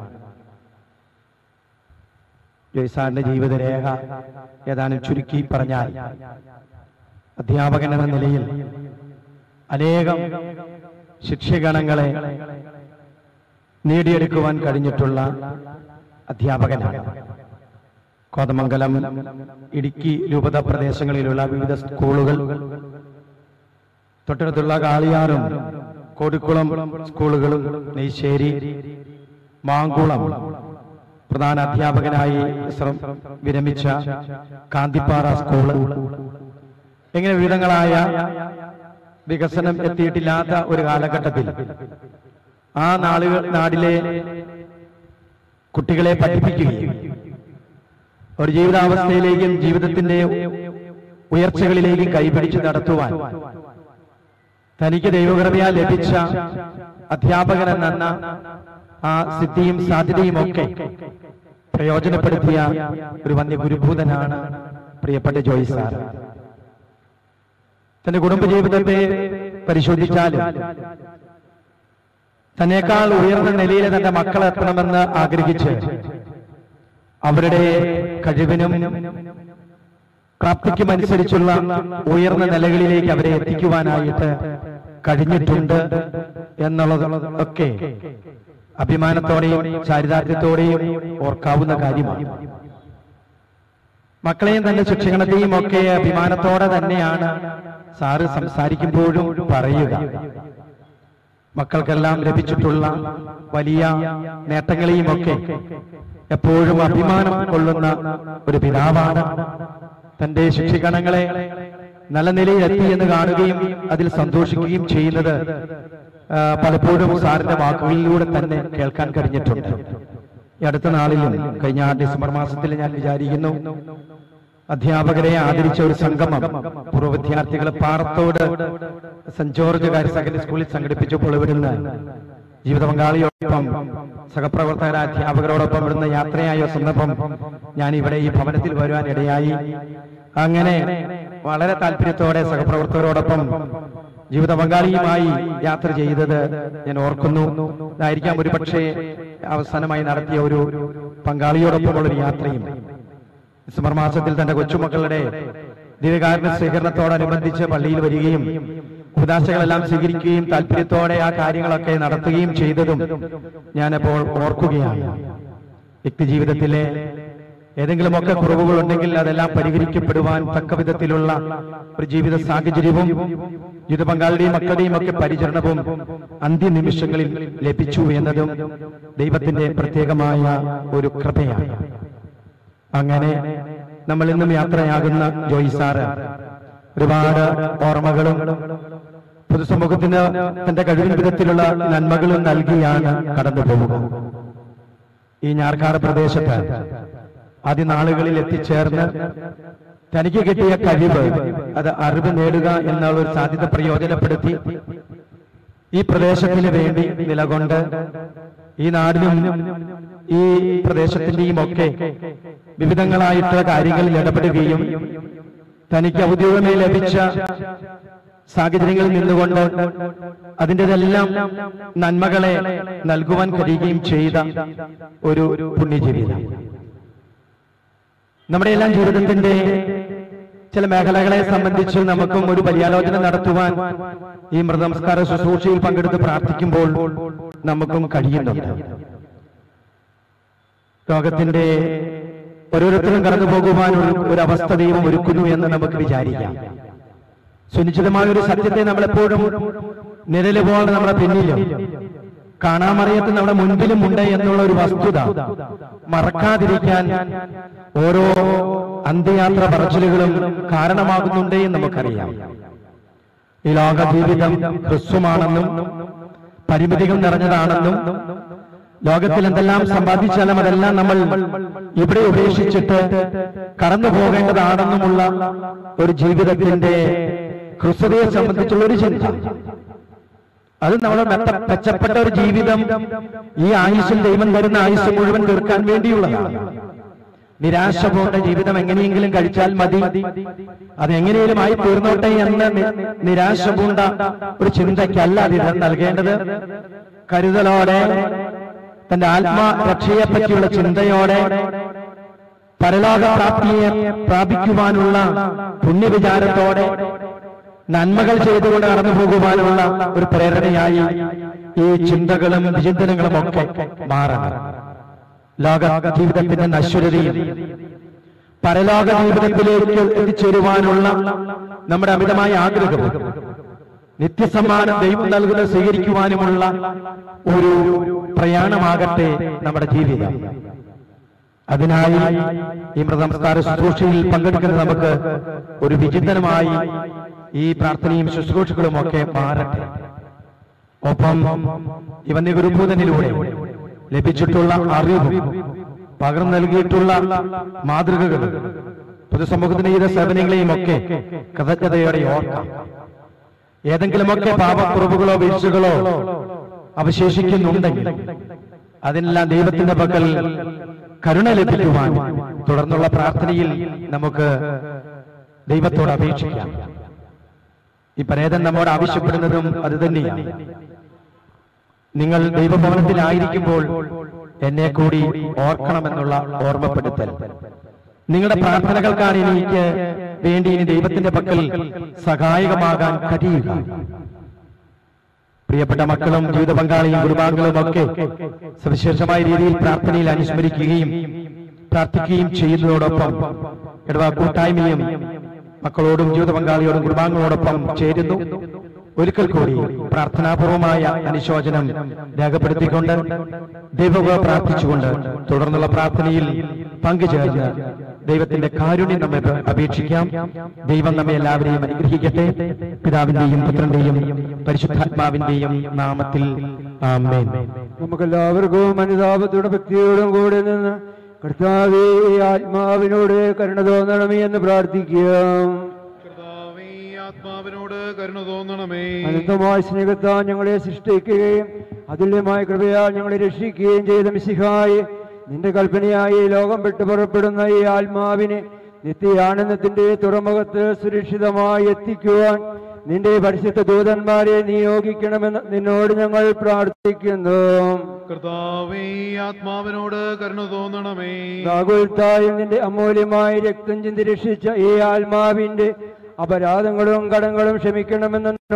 ജോയ് സാറിന്റെ ജീവിതരേഖ ഏതാനും ചുരുക്കി പറഞ്ഞാൽ, അധ്യാപകൻ എന്ന നിലയിൽ അനേകം ശിക്ഷഗണങ്ങളെ നേടിയെടുക്കുവാൻ കഴിഞ്ഞിട്ടുള്ള അധ്യാപകനാണ്. കോതമംഗലം, ഇടുക്കി രൂപത പ്രദേശങ്ങളിലുള്ള വിവിധ സ്കൂളുകൾ, തൊട്ടടുത്തുള്ള കാളിയാറും കോടിക്കുളം സ്കൂളുകളും, നെയ്ശ്ശേരി, മാങ്കുളം പ്രധാന അധ്യാപകനായി വിരമിച്ച കാന്തിപ്പാറ സ്കൂള്, ഇങ്ങനെ വിവിധങ്ങളായ വികസനം എത്തിയിട്ടില്ലാത്ത ഒരു കാലഘട്ടത്തിൽ ആ നാളുകൾ നാടിലെ കുട്ടികളെ പഠിപ്പിക്കുകയും ഒരു ജീവിതാവസ്ഥയിലേക്കും ജീവിതത്തിന്റെ ഉയർച്ചകളിലേക്കും കൈപിടിച്ച് നടത്തുവാൻ തനിക്ക് ദൈവകൃപയാൽ ലഭിച്ച അധ്യാപകൻ എന്ന ആ സിദ്ധിയും സാധ്യതയും ഒക്കെ പ്രയോജനപ്പെടുത്തിയ ഒരു വന്യ ഗുരുഭൂതനാണ് പ്രിയപ്പെട്ട ജോയ് സാർ. തന്റെ കുടുംബജീവിതത്തെ പരിശോധിച്ചാലും തന്നേക്കാൾ ഉയർന്ന നിലയിൽ തന്റെ മക്കൾ എത്തണമെന്ന് ആഗ്രഹിച്ച് അവരുടെ കഴിവിനും പ്രാപ്തിക്കും അനുസരിച്ചുള്ള ഉയർന്ന നിലകളിലേക്ക് അവരെ എത്തിക്കുവാനായിട്ട് കഴിഞ്ഞിട്ടുണ്ട് എന്നുള്ളത് ഒക്കെ അഭിമാനത്തോടെയും ചാരിതാർത്ഥ്യത്തോടെയും ഓർക്കാവുന്ന കാര്യമാണ്. മക്കളെയും തന്റെ ശിക്ഷണത്തെയും ഒക്കെ അഭിമാനത്തോടെ തന്നെയാണ് സാറ് സംസാരിക്കുമ്പോഴും പറയുക. മക്കൾക്കെല്ലാം ലഭിച്ചിട്ടുള്ള വലിയ നേട്ടങ്ങളെയും ഒക്കെ എപ്പോഴും അഭിമാനം കൊള്ളുന്ന ഒരു പിതാവാണ്. തന്റെ ശിക്ഷകണങ്ങളെ നല്ല നിലയിൽ എത്തി എന്ന് കാണുകയും അതിൽ സന്തോഷിക്കുകയും ചെയ്യുന്നത് പലപ്പോഴും സാറിന്റെ വാക്കുകളിലൂടെ തന്നെ കേൾക്കാൻ കഴിഞ്ഞിട്ടുണ്ട്. ഈ അടുത്ത നാളിലും കഴിഞ്ഞ ഡിസംബർ മാസത്തിൽ ഞാൻ വിചാരിക്കുന്നു അധ്യാപകരെ ആദരിച്ച ഒരു സംഗമം പൂർവ്വ വിദ്യാർത്ഥികളെ Parathode saint George higher secondary സ്കൂളിൽ സംഘടിപ്പിച്ചപ്പോൾ ഇവിടുന്ന് ജീവിത പങ്കാളിയോടൊപ്പം സഹപ്രവർത്തകര അധ്യാപകരോടൊപ്പം ഇവിടുന്ന് യാത്രയായ സന്ദർഭം ഞാൻ ഇവിടെ ഈ ഭവനത്തിൽ വരുവാൻ ഇടയായി. അങ്ങനെ വളരെ താല്പര്യത്തോടെ സഹപ്രവർത്തകരോടൊപ്പം ജീവിത പങ്കാളിയുമായി യാത്ര ചെയ്തത് ഞാൻ ഓർക്കുന്നു. ഇതായിരിക്കാം ഒരുപക്ഷെ അവസാനമായി നടത്തിയ ഒരു പങ്കാളിയോടൊപ്പമുള്ള ഒരു യാത്രയും. ഡിസംബർ മാസത്തിൽ തന്റെ കൊച്ചുമക്കളുടെ ദിവ്യകാരുണ്യ സ്വീകരണത്തോടനുബന്ധിച്ച് പള്ളിയിൽ വരികയും ഉദാശകളെല്ലാം സ്വീകരിക്കുകയും താല്പര്യത്തോടെ ആ കാര്യങ്ങളൊക്കെ നടത്തുകയും ചെയ്തതും ഞാനപ്പോൾ ഓർക്കുകയാണ്. വ്യക്തി ജീവിതത്തിലെ ഏതെങ്കിലുമൊക്കെ കുറവുകൾ ഉണ്ടെങ്കിൽ അതെല്ലാം പരിഹരിക്കപ്പെടുവാൻ തക്ക വിധത്തിലുള്ള ഒരു ജീവിത സാഹചര്യവും ജീവിത പങ്കാളിയുടെയും മക്കളുടെയും ഒക്കെ പരിചരണവും അന്ത്യനിമിഷങ്ങളിൽ ലഭിച്ചു എന്നതും ദൈവത്തിന്റെ പ്രത്യേകമായ ഒരു കൃപയാണ്. അങ്ങനെ നമ്മൾ ഇന്നും യാത്രയാകുന്ന ജോയി സാറ് ഒരുപാട് ഓർമ്മകളും പൊതുസമൂഹത്തിന് തന്റെ കഴിവിൻ വിധത്തിലുള്ള നന്മകളും നൽകിയാണ് കടന്നു പോകുക. ഈ ഞാർക്കാട് പ്രദേശത്ത് ആദ്യ നാളുകളിൽ എത്തിച്ചേർന്ന് തനിക്ക് കിട്ടിയ കഴിവ് അത് അറിവ് നേടുക എന്നുള്ള ഒരു സാധ്യത പ്രയോജനപ്പെടുത്തി ഈ പ്രദേശത്തിന് വേണ്ടി നിലകൊണ്ട് ഈ നാടിനും ഈ പ്രദേശത്തിന്റെയും ഒക്കെ വിവിധങ്ങളായിട്ടുള്ള കാര്യങ്ങളിൽ ഇടപെടുകയും തനിക്ക് ഔദ്യോഗികമായി ലഭിച്ച സാഹചര്യങ്ങളിൽ നിന്നുകൊണ്ട് അതിൻ്റെതെല്ലാം നന്മകളെ നൽകുവാൻ കഴിയുകയും ചെയ്ത ഒരു പുണ്യജീവിതം. നമ്മുടെ എല്ലാം ജീവിതത്തിന്റെ ചില മേഖലകളെ സംബന്ധിച്ച് നമുക്കും ഒരു പര്യാലോചന നടത്തുവാൻ ഈ മൃതനമസ്കാര ശുശ്രൂഷയിൽ പങ്കെടുത്ത് പ്രാർത്ഥിക്കുമ്പോൾ നമുക്കും കഴിയുന്നുണ്ട്. ലോകത്തിന്റെ ഓരോരുത്തരും കടന്നു പോകുവാൻ ഒരു അവസ്ഥ ദൈവം ഒരുക്കുന്നു എന്ന് നമുക്ക് വിചാരിക്കാം. സുനിശ്ചിതമായ ഒരു സത്യത്തെ നമ്മളെപ്പോഴും നിഴല് പോലെ നമ്മുടെ പിന്നിലും കാണാമറിയത്ത് നമ്മുടെ മുൻപിലും ഉണ്ട് എന്നുള്ള ഒരു വസ്തുത മറക്കാതിരിക്കാൻ ഓരോ അന്ത്യയാത്ര പറച്ചിലുകളും കാരണമാകുന്നുണ്ട് എന്ന് നമുക്കറിയാം. ഈ ലോക ജീവിതം ഹ്രസ്വമാണെന്നും പരിമിതികൾ നിറഞ്ഞതാണെന്നും ലോകത്തിൽ എന്തെല്ലാം സമ്പാദിച്ചാലും അതെല്ലാം നമ്മൾ ഇവിടെ ഉപേക്ഷിച്ചിട്ട് കടന്നു പോകേണ്ടതാണെന്നുമുള്ള ഒരു ജീവിതത്തിന്റെ ഹ്രസ്വതയെ സംബന്ധിച്ചുള്ള ഒരു ചിന്ത, അത് നമ്മൾ മെച്ചപ്പെട്ട ഒരു ജീവിതം ഈ ആയുസ്സിൽ ദൈവം തരുന്ന ആയുസ് മുഴുവൻ തീർക്കാൻ വേണ്ടിയുള്ളതാണ്. നിരാശ പോണ്ട ജീവിതം എങ്ങനെയെങ്കിലും കഴിച്ചാൽ മതി, അത് എങ്ങനെയും ആയി തീർന്നോട്ടെ എന്ന് നിരാശ പൂണ്ട ഒരു ചിന്തയ്ക്കല്ല അത് നൽകേണ്ടത്. കരുതലോടെ തന്റെ ആത്മരക്ഷയെ പറ്റിയുള്ള ചിന്തയോടെ പരലോക പ്രാപ്തിയെ പ്രാപിക്കുവാനുള്ള പുണ്യവിചാരത്തോടെ നന്മകൾ ചെയ്തുകൊണ്ട് കടന്നു പോകുവാനുള്ള ഒരു പ്രേരണയായി ഈ ചിന്തകളും വിചിന്തനങ്ങളും ഒക്കെ മാറണം. ലോക ജീവിതത്തിന്റെ നശ്വരതയും പരലോക ജീവിതത്തിലേക്ക് എത്തിച്ചേരുവാനുള്ള നമ്മുടെ അമിതമായ ആഗ്രഹവും നിത്യസമ്മാനം ദൈവം നൽകുന്നത് സ്വീകരിക്കുവാനുമുള്ള ഒരു പ്രയാണമാകട്ടെ നമ്മുടെ ജീവിതം. അതിനായി ഈ മൃതനമസ്കാര ശുശ്രൂഷയിൽ പങ്കെടുക്കുന്ന നമുക്ക് ഒരു വിചിന്തനമായി ഈ പ്രാർത്ഥനയും ശുശ്രൂഷകളും ഒക്കെ മാറട്ടെ. ഒപ്പം ഈ വന്യഗുരുഭൂതനിലൂടെ ലഭിച്ചിട്ടുള്ള അറിവും പകർന്നു നൽകിയിട്ടുള്ള മാതൃകകളും പൊതുസമൂഹത്തിന് ചെയ്ത സേവനങ്ങളെയും ഒക്കെ കൃതജ്ഞതയോടെ ഓർക്കാം. ഏതെങ്കിലുമൊക്കെ പാപക്കുറവുകളോ വീഴ്ചകളോ അവശേഷിക്കുന്നുണ്ടെങ്കിൽ അതിനെല്ലാം ദൈവത്തിന്റെ പക്കൽ കരുണ ലഭിക്കുവാൻ തുടർന്നുള്ള പ്രാർത്ഥനയിൽ നമുക്ക് ദൈവത്തോട് അപേക്ഷിക്കാം. ഈ പരേതൻ നമ്മോട് ആവശ്യപ്പെടുന്നതും അത് തന്നെയാണ്. നിങ്ങൾ ദൈവഭവനത്തിലായിരിക്കുമ്പോൾ എന്നെ കൂടി ഓർക്കണമെന്നുള്ള ഓർമ്മപ്പെടുത്തൽ. നിങ്ങളുടെ പ്രാർത്ഥനകൾക്കാണ് എനിക്ക് വേണ്ടി ഇനി ദൈവത്തിന്റെ പക്കൽ സഹായകമാകാൻ കഴിയുക. പ്രിയപ്പെട്ട മക്കളും ജീവിത പങ്കാളിയും കുടുംബാംഗങ്ങളും ഒക്കെ സവിശേഷമായ രീതിയിൽ പ്രാർത്ഥനയിൽ അനുസ്മരിക്കുകയും പ്രാർത്ഥിക്കുകയും ചെയ്യുന്നതോടൊപ്പം ഇടവ കൂട്ടായ്മയും മക്കളോടും ജീവിത പങ്കാളിയോടും കുടുംബാംഗങ്ങളോടൊപ്പം ചേരുന്നു. ഒരിക്കൽ കൂടി പ്രാർത്ഥനാപൂർവമായ അനുശോചനം രേഖപ്പെടുത്തിക്കൊണ്ട് ദൈവത്തെ പ്രാർത്ഥിച്ചുകൊണ്ട് തുടർന്നുള്ള പ്രാർത്ഥനയിൽ പങ്കുചേർന്ന് ദൈവത്തിന്റെ കാരുണ്യം നമ്മെ അപേക്ഷിക്കാം. ദൈവം നമ്മെ എല്ലാവരെയും അനുഗ്രഹിക്കട്ടെ. പിതാവിന്റെയും പുത്രന്റെയും പരിശുദ്ധാത്മാവിന്റെയും നാമത്തിൽ ആമേൻ. നമുക്കെല്ലാവർക്കും അനുതാപത്തോടെ ഭക്തിയോടും കൂടെ നിന്ന് കർത്താവേ ആത്മാവിനോട് കരുണ തോന്നണമേ എന്ന് പ്രാർത്ഥിക്കാം. ആത്മാവിനോട് കരുണ തോന്നണമേ. അനന്തമായ സ്നേഹത്താൽ ഞങ്ങളെ സൃഷ്ടിക്കുകയും അതുല്യമായ കൃപയാൽ ഞങ്ങളെ രക്ഷിക്കുകയും ചെയ്ത മിശിഹായെ, നിന്റെ കൽപ്പനയായി ലോകം വിട്ടു പുറപ്പെടുന്ന ഈ ആത്മാവിനെ നിത്യാനന്ദത്തിന്റെ തുറമുഖത്ത് സുരക്ഷിതമായി എത്തിക്കുവാൻ നിന്റെ പരിശുദ്ധ ദൂതന്മാരെ നിയോഗിക്കണമെന്ന് നിന്നോട് ഞങ്ങൾ പ്രാർത്ഥിക്കുന്നു. കർത്താവേ ആത്മാവിനോട് കരുണ തോന്നണമേ. ഗാഗുൽത്തായിൽ നിന്റെ അമൂല്യമായ രക്തം ചിന്തി രക്ഷിച്ച ഈ ആത്മാവിന്റെ അപരാധങ്ങളും കടങ്ങളും ക്ഷമിക്കണമെന്ന്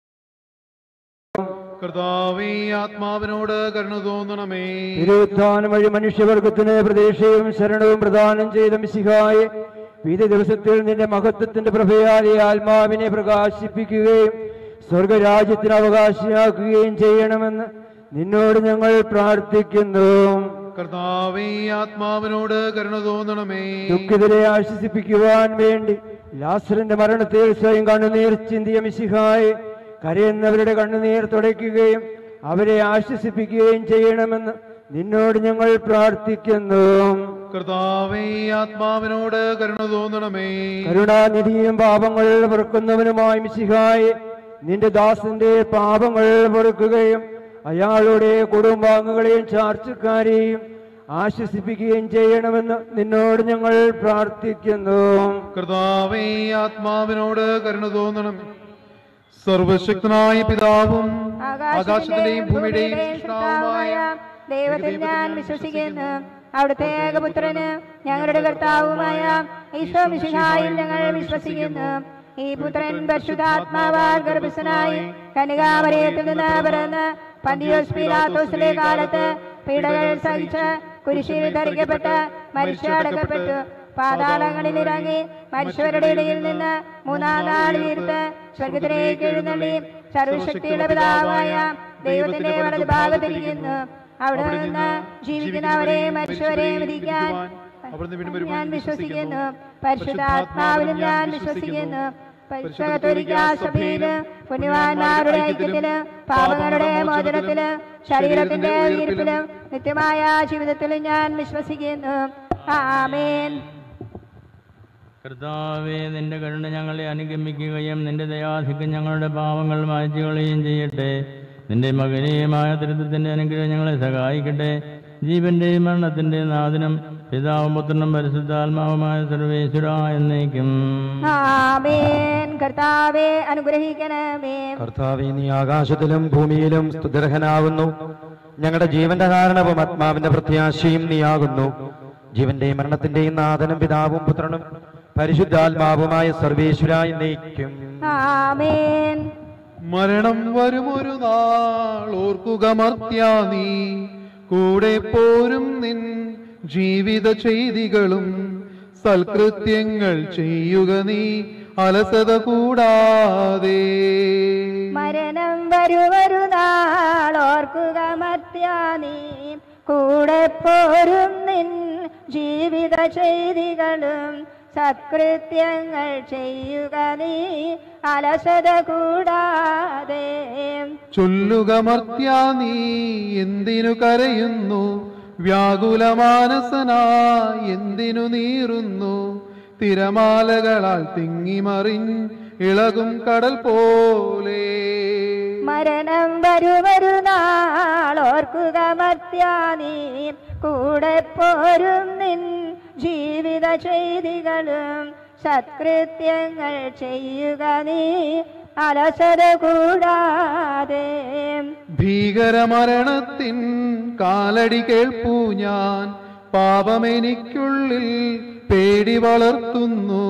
കർത്താവേ ആത്മാവിനോട് കരുണ തോന്നണമേ. തിരുവുത്ഥാനം വഴി മനുഷ്യവർഗത്തിന് പ്രതീക്ഷയും ശരണവും പ്രദാനം ചെയ്ത മിശിഹായെ, വിധി ദിവസത്തിൽ നിന്റെ മഹത്വത്തിന്റെ പ്രഭയാൽ ഈ ആത്മാവിനെ പ്രകാശിപ്പിക്കുകയും സ്വർഗരാജ്യത്തിന് അവകാശിയാക്കുകയും ചെയ്യണമെന്ന് നിന്നോട് ഞങ്ങൾ പ്രാർത്ഥിക്കുന്നു. കർത്താവേ ആത്മാവിനോട് കരുണ തോന്നണമേ. ദുഃഖിതരെ ആശ്വസിപ്പിക്കുവാൻ വേണ്ടി ലാസറിന്റെ മരണത്തിൽ സ്വയം കണ്ണുനീർ ചിന്തിയ മിശിഹായെ, കരയുന്നവരുടെ കണ്ണുനീർ തുടയ്ക്കുകയും അവരെ ആശ്വസിപ്പിക്കുകയും ചെയ്യണമെന്ന് നിന്നോട് ഞങ്ങൾ പ്രാർത്ഥിക്കുന്നു. കർത്താവേ ആത്മാവിനോട് കരുണ തോന്നണമേ. കരുണാനിധിയും പാപങ്ങൾ പൊറുക്കുന്നവനുമായ മിശിഹായെ, നിന്റെ ദാസന്റെ പാപങ്ങൾ പൊറുക്കുകയും അയാളുടെ കുടുംബാംഗങ്ങളെയും ചാർച്ചക്കാരെയും ആശ്വസിപ്പിക്കുകയും ചെയ്യണമെന്ന് നിന്നോട് ഞങ്ങൾ പ്രാർത്ഥിക്കുന്നു. കർത്താവേ ആത്മാവിനോട് കരുണ തോന്നണമേ. സർവശക്തനായ പിതാവും ആകാശത്തിന്റെയും ഭൂമിയുടെയും സൃഷ്ടാവുമായ ദൈവത്തിൽ ഞാൻ വിശ്വസിക്കുന്നു. അവിടുത്തെ ഏകപുത്രന് ഞങ്ങളുടെ കർത്താവുമായ ഈശോ മിശിഹായിൽ ഞങ്ങൾ വിശ്വസിക്കുന്നു. ഈ പുത്രൻ പരിശുദ്ധാത്മാവാൽ ഗർഭസ്ഥനായി കന്യകാമറിയത്തിൽ നിന്ന് പിറന്ന് പന്തിയോസ് പീലാത്തോസിലെ കാലത്ത് പീഡകൾ സഹിച്ച് കുരിശിൽ ധരിക്കപ്പെട്ട് മരിച്ചടക്കപ്പെട്ടു, പാതാളങ്ങളിൽ ഇറങ്ങി മനുഷ്യരുടെ ഇടയിൽ നിന്ന് മൂന്നാം നാൾ ഉയർത്ത് സ്വർഗത്തിലേക്ക് എഴുന്നള്ളി സർവശക്തിയുടെ പിതാവായ ദൈവത്തിന്റെ വലത് ഭാഗത്തിരിക്കുന്നു. അവിടെ നിന്ന് ജീവിക്കുന്നവരെ മരിച്ചവരെ വിധിക്കാൻ ഞാൻ വിശ്വസിക്കുന്നു. പരിശുദ്ധാത്മാവിലും ഞാൻ വിശ്വസിക്കുന്നു. സഭയില് പുണ്യവാന്മാരുടെ ഐക്യത്തില് പാപങ്ങളുടെ മോചനത്തില് ശരീരത്തിന്റെ ഉയർപ്പിലും നിത്യമായ ജീവിതത്തിലും ഞാൻ വിശ്വസിക്കുന്നു. ആമേൻ. കർത്താവേ, നിന്റെ കരുണ ഞങ്ങളെ അനുഗമിക്കുകയും നിന്റെ ദയാധിക്യം ഞങ്ങളുടെ പാവങ്ങൾ മായ്ച്ചുകളയുകയും ചെയ്യട്ടെ. നിന്റെ മകനീയമായ ദുരിതത്തിന്റെ അനുഗ്രഹം ഞങ്ങളെ സഹായിക്കട്ടെ. ജീവന്റെയും മരണത്തിന്റെയും നാഥനും പിതാവും പുത്രനും പരിശുദ്ധാത്മാവുമായ സർവേശ്വര എന്നേക്കും ആമേൻ. കർത്താവേ അനുഗ്രഹിക്കണമേ. കർത്താവേ, നീ ആകാശത്തിലും ഭൂമിയിലും സ്തുത്യർഹനാകുന്നു. ഞങ്ങളുടെ ജീവന്റെ കാരണവും ആത്മാവിന്റെ പ്രത്യാശയും നീയാകുന്നു. ജീവന്റെയും മരണത്തിന്റെയും നാഥനും പിതാവും പുത്രനും പരിശുദ്ധാത്മാവുമായ സർവേശ്വര എന്നേക്കും ആമേൻ. മരണം വരുമൊരു നാൾ ഓർക്കുക മർത്യാ, നീ കൂടെ പോരും നിൻ ജീവിത ചെയ്തികളും സൽകൃത്യങ്ങൾ ചെയ്യുക നീ അലസത കൂടാതെ. മരണം വരുമൊരു നാൾ ഓർക്കുക മർത്യാ, നീ കൂടെ പോരും നിൻ ജീവിത ചെയ്തികളും സത്കൃത്യങ്ങൾ ചെയ്യുക നീ അലസത കൂടാതെ. ചൊല്ലുക മർത്യാ, നീ എന്തിനു കരയുന്നു? വ്യാകുലമാനസനായി എന്തിനു നീറുന്നു? തിരമാലകളാൽ തിങ്ങിമറിൻ ഇളകും കടൽ പോലെ. മരണം വരുമൊരു നാൾ ഓർക്കുക മർത്യാ, നീ കൂടെ പോരും നിൻ ജീവിത ചെയ്തികളും സത്കൃത്യങ്ങൾ ചെയ്യുക നീ അലസത കൂടാതെ. ഭീകരമരണത്തിൻ കാലടി കേൾപ്പൂ ഞാൻ, പാപമെനിക്കുള്ളിൽ പേടി വളർത്തുന്നു.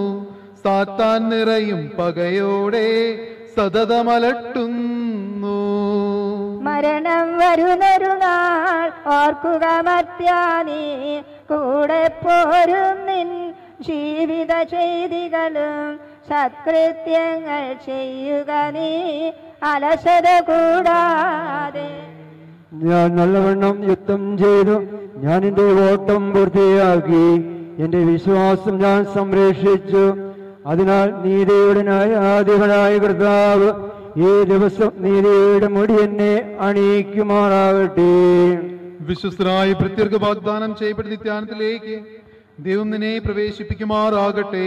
സാത്താൻ നിറയും പകയോടെ സതതമലട്ടുന്നു. മരണം വരുന്നൊരു നാൾ ഓർക്കുക മർത്യാനീ കൂടെ പോരും നിൻ ജീവിത ചെയ്തികളും സത്കൃത്യങ്ങൾ ചെയ്യുക നീ അലസത കൂടാതെ. ഞാൻ നല്ലവണ്ണം യുദ്ധം ചെയ്തു, ഞാൻ എൻ്റെ ഓട്ടം പൂർത്തിയാക്കി, എൻ്റെ വിശ്വാസം ഞാൻ സംരക്ഷിച്ചു. അതിനാൽ നീതിയുടെ ന്യായാധിപനായ കർത്താവ് ഈ ദിവസം നീതിയുടെ മുടി എന്നെ അണിയിക്കുമാറാകട്ടെ. വിശ്വസ്തരായി പ്രത്യർഘ വാഗ്ദാനം ചെയ്യപ്പെട്ട നിത്യാനത്തിലേക്ക് ദൈവം നിന്നെ പ്രവേശിപ്പിക്കുമാറാകട്ടെ.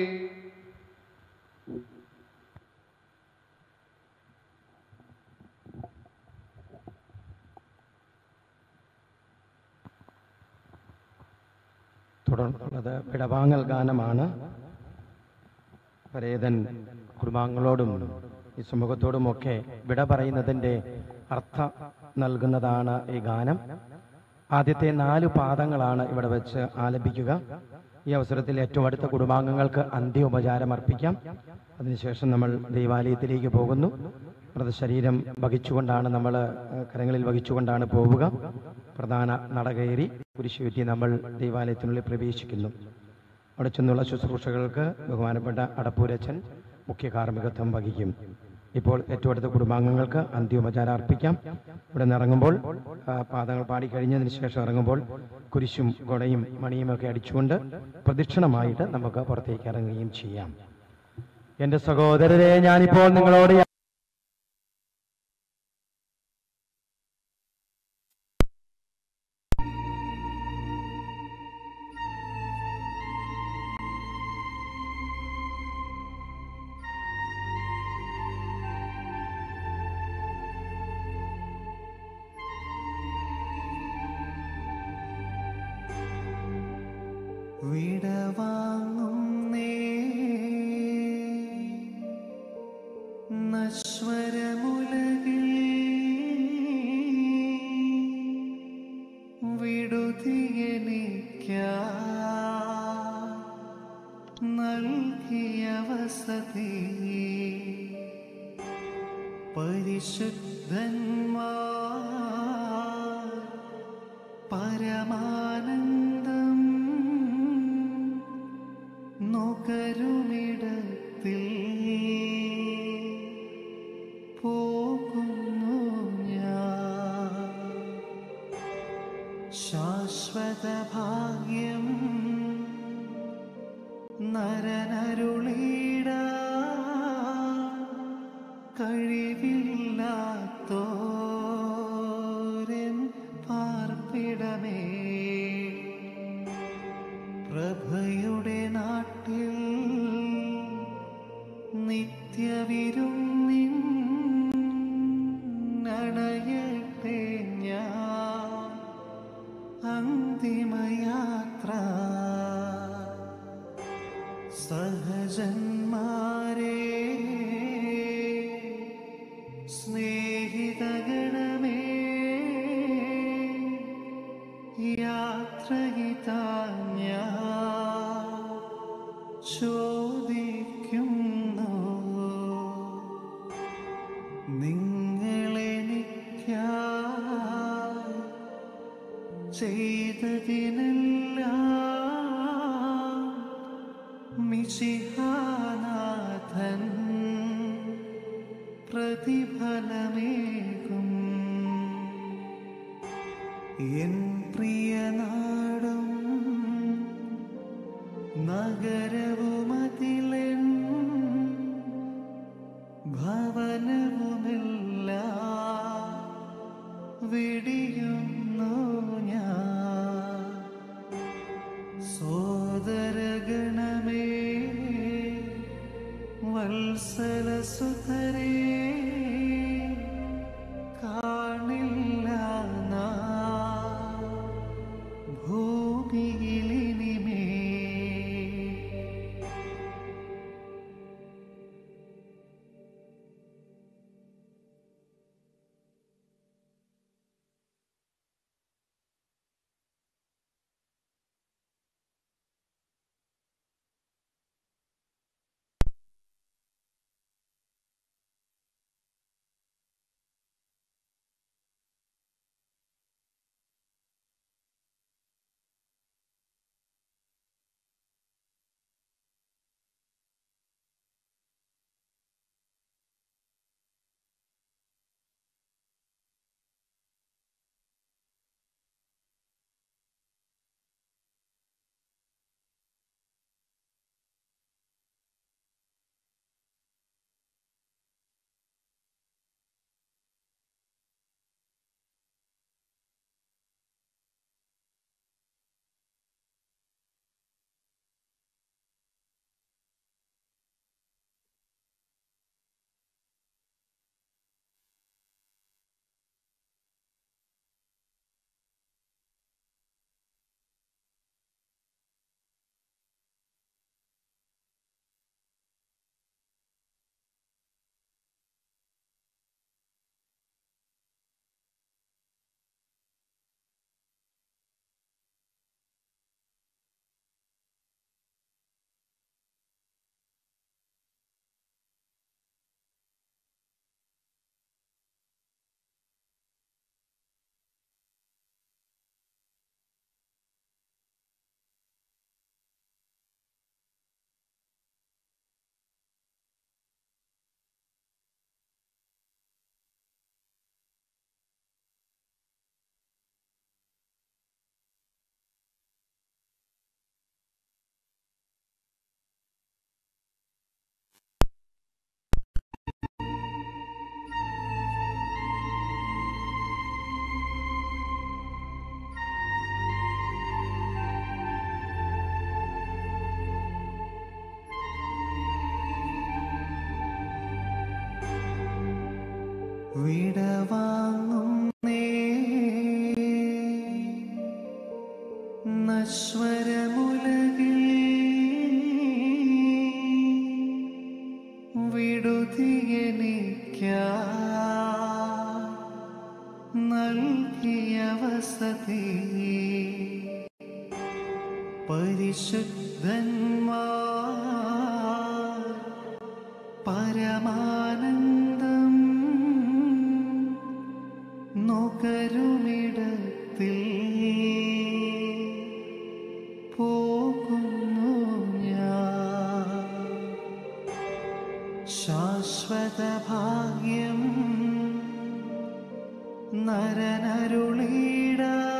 തുടർന്നുള്ളത് വിടവാങ്ങൽ ഗാനമാണ്. പരേതൻ കുടുംബാംഗങ്ങളോടും ഈ സമൂഹത്തോടുമൊക്കെ വിട പറയുന്നതിൻ്റെ അർത്ഥം നൽകുന്നതാണ് ഈ ഗാനം. ആദ്യത്തെ നാല് പാദങ്ങളാണ് ഇവിടെ വെച്ച് ആലപിക്കുക. ഈ അവസരത്തിൽ ഏറ്റവും അടുത്ത കുടുംബാംഗങ്ങൾക്ക് അന്ത്യോപചാരം അർപ്പിക്കാം. അതിനുശേഷം നമ്മൾ ദൈവാലയത്തിലേക്ക് പോകുന്നു. മൃതശരീരം വഹിച്ചുകൊണ്ടാണ് നമ്മൾ കരങ്ങളിൽ വഹിച്ചുകൊണ്ടാണ് പോവുക. പ്രധാന നട കയറി കുരിശുചുറ്റി നമ്മൾ ദൈവാലയത്തിനുള്ളിൽ പ്രവേശിക്കുന്നു. അവിടെ ചെന്നുള്ള ശുശ്രൂഷകൾക്ക് ബഹുമാനപ്പെട്ട അടപ്പൂരച്ചൻ മുഖ്യ കാർമ്മികത്വം വഹിക്കും. ഇപ്പോൾ ഏറ്റവും അടുത്ത കുടുംബാംഗങ്ങൾക്ക് അന്ത്യോപചാരം അർപ്പിക്കാം. ഇവിടെ നിന്ന് ഇറങ്ങുമ്പോൾ പാദങ്ങൾ പാടിക്കഴിഞ്ഞതിന് ശേഷം ഇറങ്ങുമ്പോൾ കുരിശും കൊടയും മണിയും ഒക്കെ അടിച്ചുകൊണ്ട് പ്രദക്ഷിണമായിട്ട് നമുക്ക് പുറത്തേക്ക് ഇറങ്ങുകയും ചെയ്യാം. എൻ്റെ സഹോദരരെ, ഞാനിപ്പോൾ നിങ്ങളോട് വിടവാങ്ങുന്നേ നശ്വരമുലകിൽ വിടുതിയെനിക്കാ നൽകിയ വസതി പരിശുദ്ധന്മാർ പരമാനന്ദം നുകരുമിടത്തിൽ പോകുന്നു ഞാൻ. ശാശ്വത ഭാഗ്യം നരനരുളീട കഴിവില്ലാത്തോരൻ പാർപ്പിടമേ. പ്രഭയുടെ നാട്ടിൽ നിത്യവിരുന്നിൻ അണയട്ടെ ഞാൻ അന്തിമയാത്ര. സഹജന്മാരെ സ്നേഹിതഗണമേ യാത്രയിതാ ഞാൻ ചോദിക്കുന്നു. നിങ്ങളെനിക്കായി ചെയ്തതിനെല്ലാം മിശിഹാനാഥൻ പ്രതിഫലമേകും. എൻ പ്രിയനാടും നഗരവുമതിലെൻ ഭവനവുമെല്ലാം വെടിയുന്നു ഞാൻ. സോദരഗണമേ വത്സലസുതരേ കാണില്ല നാം ഭൂമിയിലിനിമേ. വിടവാങ്ങുന്നേ നശ്വരമുലകിൽ വിടുതിയെനിക്കാ നൽകിയ വസതി പരിശുദ്ധന്മാർ പരമാനന്ദം നുകരുമിടത്തിൽ പോകുന്നു ഞാൻ ശാശ്വത ഭാഗ്യം നരനരുളീട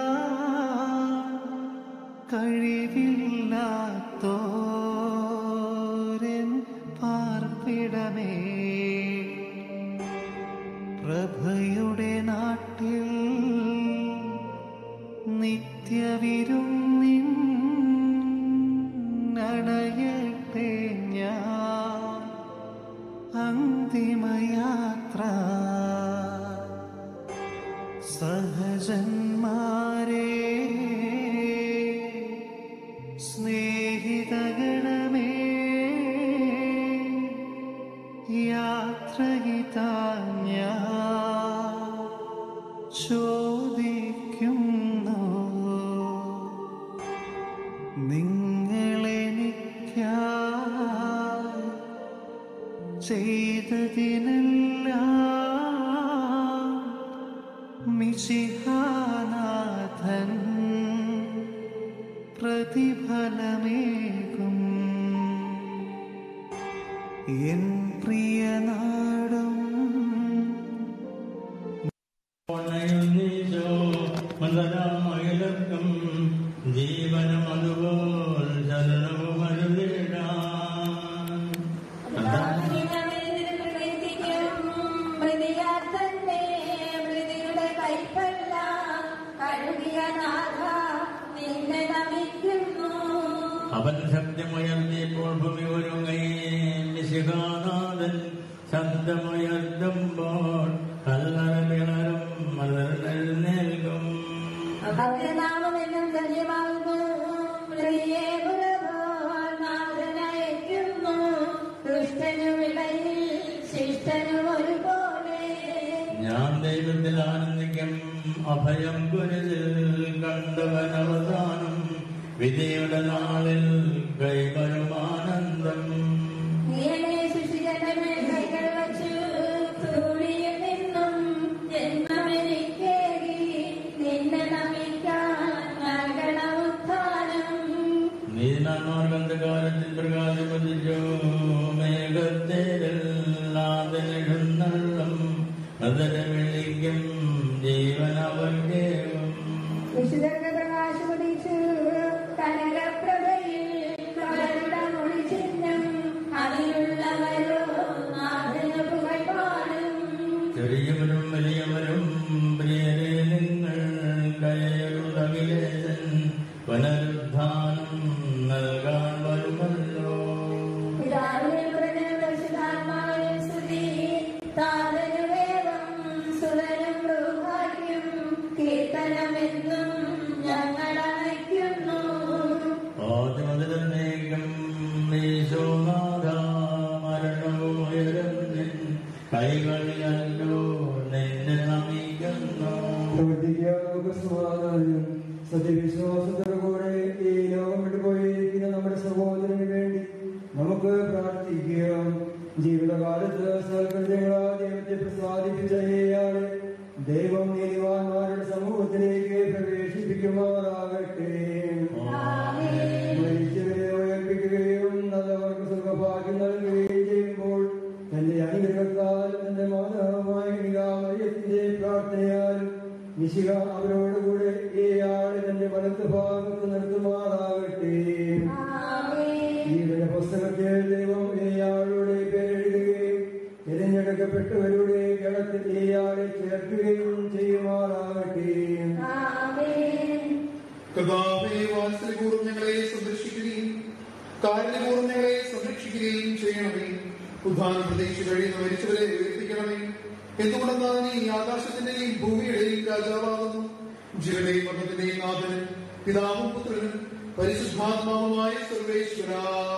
കഴിവില്ലാത്തോരൻ പാർപ്പിടമേ പ്രഭയുടെ നാട്ടിൽ നിത്യവിരുന്നിൻ അണയട്ടെ ഞാൻ അന്തിമയാത്ര സഹജന്മാരെ സ്നേഹിതഗണമേ യാത്രയിതാ ഞാൻ ചോദിക്കുന്നു നിങ്ങളെനിക്കായി ചെയ്തതിനെല്ലാം മിശിഹാനാഥൻ പ്രതിഫലമേകും എൻ പ്രിയനാടും മന്ദരാമയിലർക്കും ജീവനം അതുപോൽ ശരണവും അരുളിടാൻ അവൻ ശബ്ദമുയർത്തിയപ്പോൾ ഭൂമി ഒരുങ്ങാനാഥൻ ശബ്ദമുയർത്തുമ്പോൾ കല്ലറ കിളറും മലർന്നേൽക്കും നാമമെന്നും ധന്യമാകുന്നു ദുഷ്ടനും ഇടയിൽ ശിഷ്ടനും ഒരുപോലെ ഞാൻ ദൈവത്തിൽ ആനന്ദിക്കും അഭയം കുരുതിൽ കണ്ടവൻ അവസാനം വിധിയുടെ നാളിൽ കൈവരുമാനന്ദം നീതിമാർഗന്ധകാലത്തിൽ പ്രകാശിപ്പിച്ചു മേഘത്തേരെല്ലാതിനെഴുന്നള്ളും അതര വിളിക്കും ജീവനവർഗേവും വിശുദ്ധർക്ക് പ്രകാശമുദിച്ചു കനകപ്രഭയിൽ മൊഴി ചിഹ്നം അതിലുള്ളവരോ നാഥന് പുകഴ് പാടും ചെറിയവരും വലിയവരും പ്രിയരെ നിങ്ങൾ കയറുതകിലേശൻ പുനരുദ്ധാനം നൽകാൻ വരുമല്ലോ പിതാവിനെ പുത്രനും പരിശുദ്ധാത്മാവിനും സ്തുതി താതനു വേദം സുതനും ൃഹായും കീർത്തനമെന്നും ഞങ്ങൾ അണയ്ക്കുന്നു ആദ്യമതിലേക്കും ഈശോനാഥ മരണവും ഉയരുന്നിൻ കൈകളിലല്ലോ നിന്നെ നമിക്കുന്നു സത്യവിശ്വാസത്തോടുകൂടെ ഈ ലോകം വിട്ടുപോയിരിക്കുന്ന നമ്മുടെ സഹോദരന് വേണ്ടി നമുക്ക് പ്രാർത്ഥിക്കാം. ജീവിതകാലത്ത് സൽകൃത്യങ്ങളാ ദൈവത്തെ പ്രസാദിപ്പിച്ച ഇയാളെ ദൈവം നീതിവാന്മാരുടെ സമൂഹത്തിലേക്ക് പ്രവേശിപ്പിക്കുമാറാകട്ടെ. മരിച്ചവരെ ഉയർപ്പിക്കുകയും നല്ലവർക്ക് സുഖഭാഗ്യം നൽകുകയും ചെയ്യുമ്പോൾ തന്റെ അനുഗ്രഹത്താൽ തന്റെ മാനവമായ നികാമയത്തിന്റെ പ്രാർത്ഥനയാലും മിശിഹ അവരോടുകൂടെ ഇയാളെ തന്റെ വലത്ത് ഭാഗത്ത് നിർത്തുമാറാകട്ടെ. ജീവന പുസ്തകത്തിൽ ദൈവം ഇയാളുടെ പേരെഴുതുകയും തിരഞ്ഞെടുക്കപ്പെട്ടവരുടെ ഗണത്തിൽ ഇയാളെ ചേർക്കുകയും ചെയ്യുമാറാകട്ടെ. കർത്താവേ, വാത്സല്യപൂർവ്വം ഞങ്ങളെ സംരക്ഷിക്കുകയും കാരുണ്യപൂർവ്വം ഞങ്ങളെ സംരക്ഷിക്കുകയും ചെയ്യണമേ. ഉദ്ധാന പ്രതീക്ഷ കഴിയുന്ന മരിച്ചവരെ ഉയർപ്പിക്കണമേ. എന്തുകൊണ്ടെന്നാൽ നീ ആകാശത്തിന്റെയും ഭൂമിയുടെയും രാജാവാകുന്നു. ജീവന്റെയും മരണത്തിന്റെയും നാഥനും പിതാവും പുത്രനും പരിശുദ്ധാത്മാവുമായ സർവേശ്വര.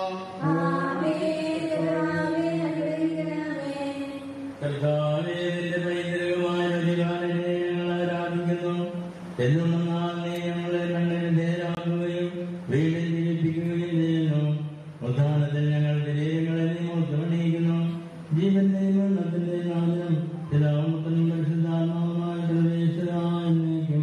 കർത്താവേ, നിന്റെ പൈതൃകമായ അധികാരത്തെ ഞങ്ങൾ ആരാധിക്കുന്നു. എന്നുണ്ടെന്നാൽ നീ ഞങ്ങളെ കണ്ണിന് നേരാക്കുകയും വീണ്ടും ജീവിപ്പിക്കുകയും ചെയ്യുന്നു. ഉദാഹരണത്തിൽ ഞങ്ങളുടെ ശരീരങ്ങളെ നീ മോത്തമണിയിക്കുന്നു. ജീവന്റെയും മരണത്തിന്റെയും നാഥനും പിതാവും പുത്രനും പരിശുദ്ധാത്മാവുമായ സർവേശ്വരായിരിക്കും.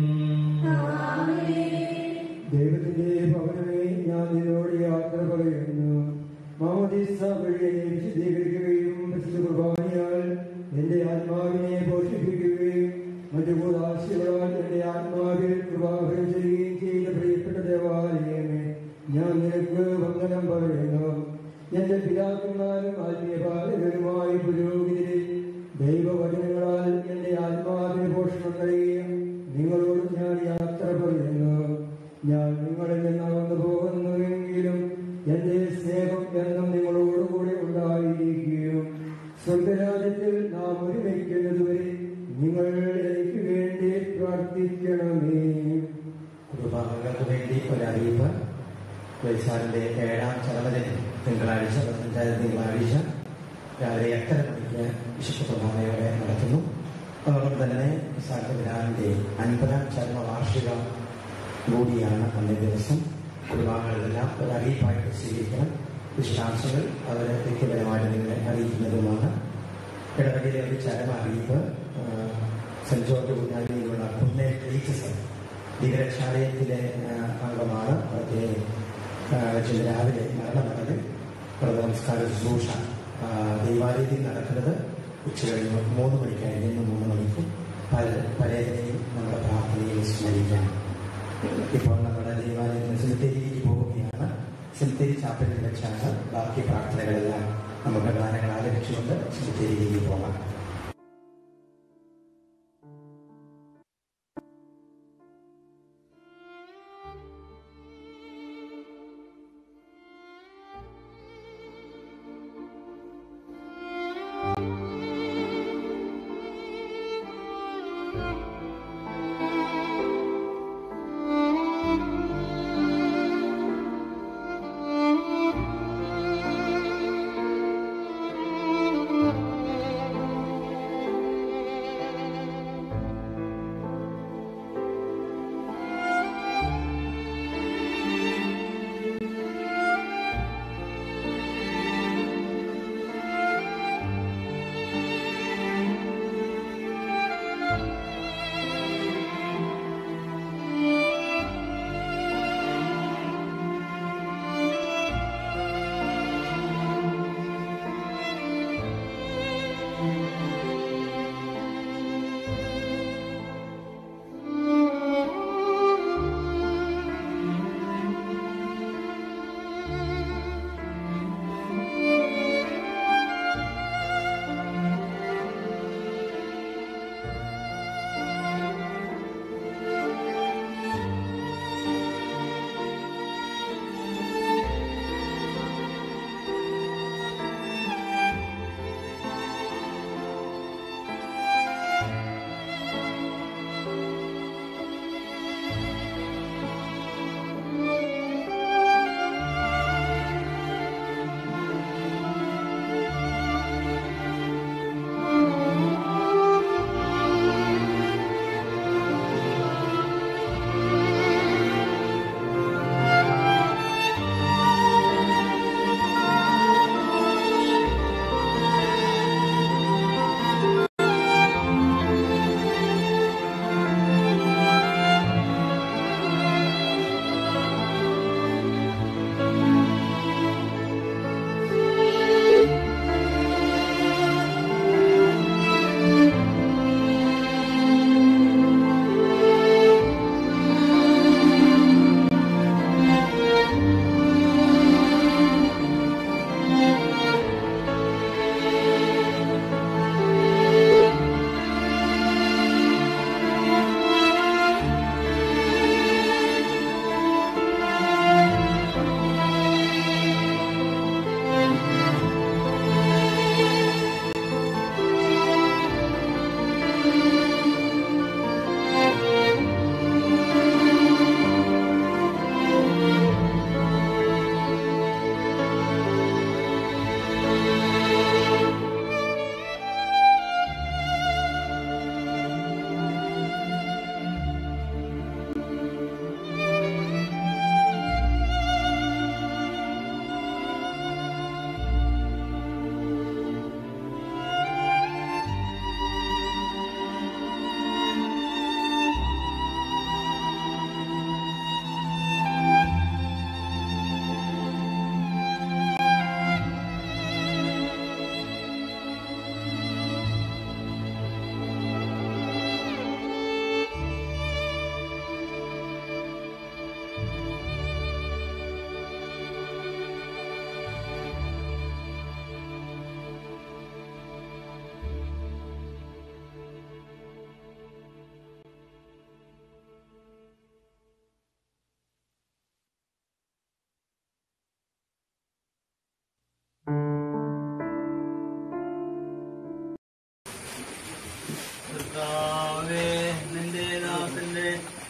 ദൈവത്തിന്റെ ഭവനമേ, ഞാൻ നിന്നോട് യാത്ര പറയുന്നു. മാമോദീസ വഴി എന്നെ വിശദീകരിക്കുകയും പരിശുദ്ധ കുർബാനയാൽ എന്റെ ആത്മാവിനെ പോഷിപ്പിക്കുകയും മറ്റു കൂടാശികളാൽ എന്റെ ആത്മാവിൽ കൃപാഭരം ചെയ്യുകയും ചെയ്ത പ്രിയപ്പെട്ട ദേവാലയമേ, ഞാൻ നിനക്ക് വന്ദനം പറയുന്നു. എന്റെ പിതാക്കന്മാരും ആത്മീയ പാലകരുമായി പുരോഗതിയിൽ ദൈവവചനങ്ങളാൽ എന്റെ ആത്മാവിന് പോഷണം നൽകിയ നിങ്ങളോട് ഞാൻ യാത്ര പറയുന്നു. ഞാൻ നിങ്ങളിൽ നിന്നകന്നു പോകുന്നുവെങ്കിലും എന്റെ സ്നേഹം എന്നും നിങ്ങളോടുകൂടെ ഉണ്ടായിരിക്കുകയും സ്വർഗരാജ്യത്തിൽ നാം ഒരുമിക്കുന്നതുവരെ നിങ്ങൾ എനിക്ക് വേണ്ടി പ്രാർത്ഥിക്കണമേ. കുടുംബാംഗങ്ങൾക്ക് വേണ്ടി ഒരറിയിപ്പ്. വൈശാഖിന്റെ ഏഴാം ചരമദിനം തിങ്കളാഴ്ച പതിനഞ്ചായിരം തിങ്കളാഴ്ച രാവിലെ എട്ടര മണിക്ക് വിശുദ്ധ കുർബാനയോടെ നടത്തുന്നു. അതോടൊപ്പം തന്നെ വിശാഖ പിതാവിന്റെ അൻപതാം ചരമ വാർഷിക കൂടിയാണ് അന്നേ ദിവസം. കുടുംബാംഗങ്ങളെല്ലാം ഒരു അറിയിപ്പായിട്ട് സ്വീകരിക്കണം. വിശദാംശങ്ങൾ അവർ വ്യക്തിപരമായിട്ട് നിങ്ങളെ അറിയിക്കുന്നതുമാണ്. ഇടവകയിലെ ഒരു ചരമ അറിയിപ്പ്. സെന്റ് ജോർജ് കുഞ്ഞാലിയിലുള്ള പുന്നേ ടീച്ചേഴ്സ് ദീപരക്ഷാലയത്തിലെ അംഗമാണ്. അദ്ദേഹം രാവിലെ മരണമടഞ്ഞ് നമസ്കാര ശുശ്രൂഷ ദൈവാലയത്തിൽ നടക്കുന്നത് ഉച്ചകഴിഞ്ഞ് മൂന്ന് മണിക്കായിരുന്നു. ഇന്ന് മൂന്ന് മണിക്കും പല പലരെയും നമ്മുടെ പ്രാർത്ഥനയിൽ സ്മരിക്കാം. ഇപ്പോൾ നമ്മുടെ ദൈവാലയത്തിന് സെമിത്തേരിയിലേക്ക് പോവുകയാണ്. സെമിത്തേരി ചാപ്പലിൽ വെച്ചാണ് ബാക്കി പ്രാർത്ഥനകളെല്ലാം നമ്മുടെ ഗാനങ്ങൾ ആലപിച്ചുകൊണ്ട് സെമിത്തേരിയിലേക്ക് പോകാം. Thank you.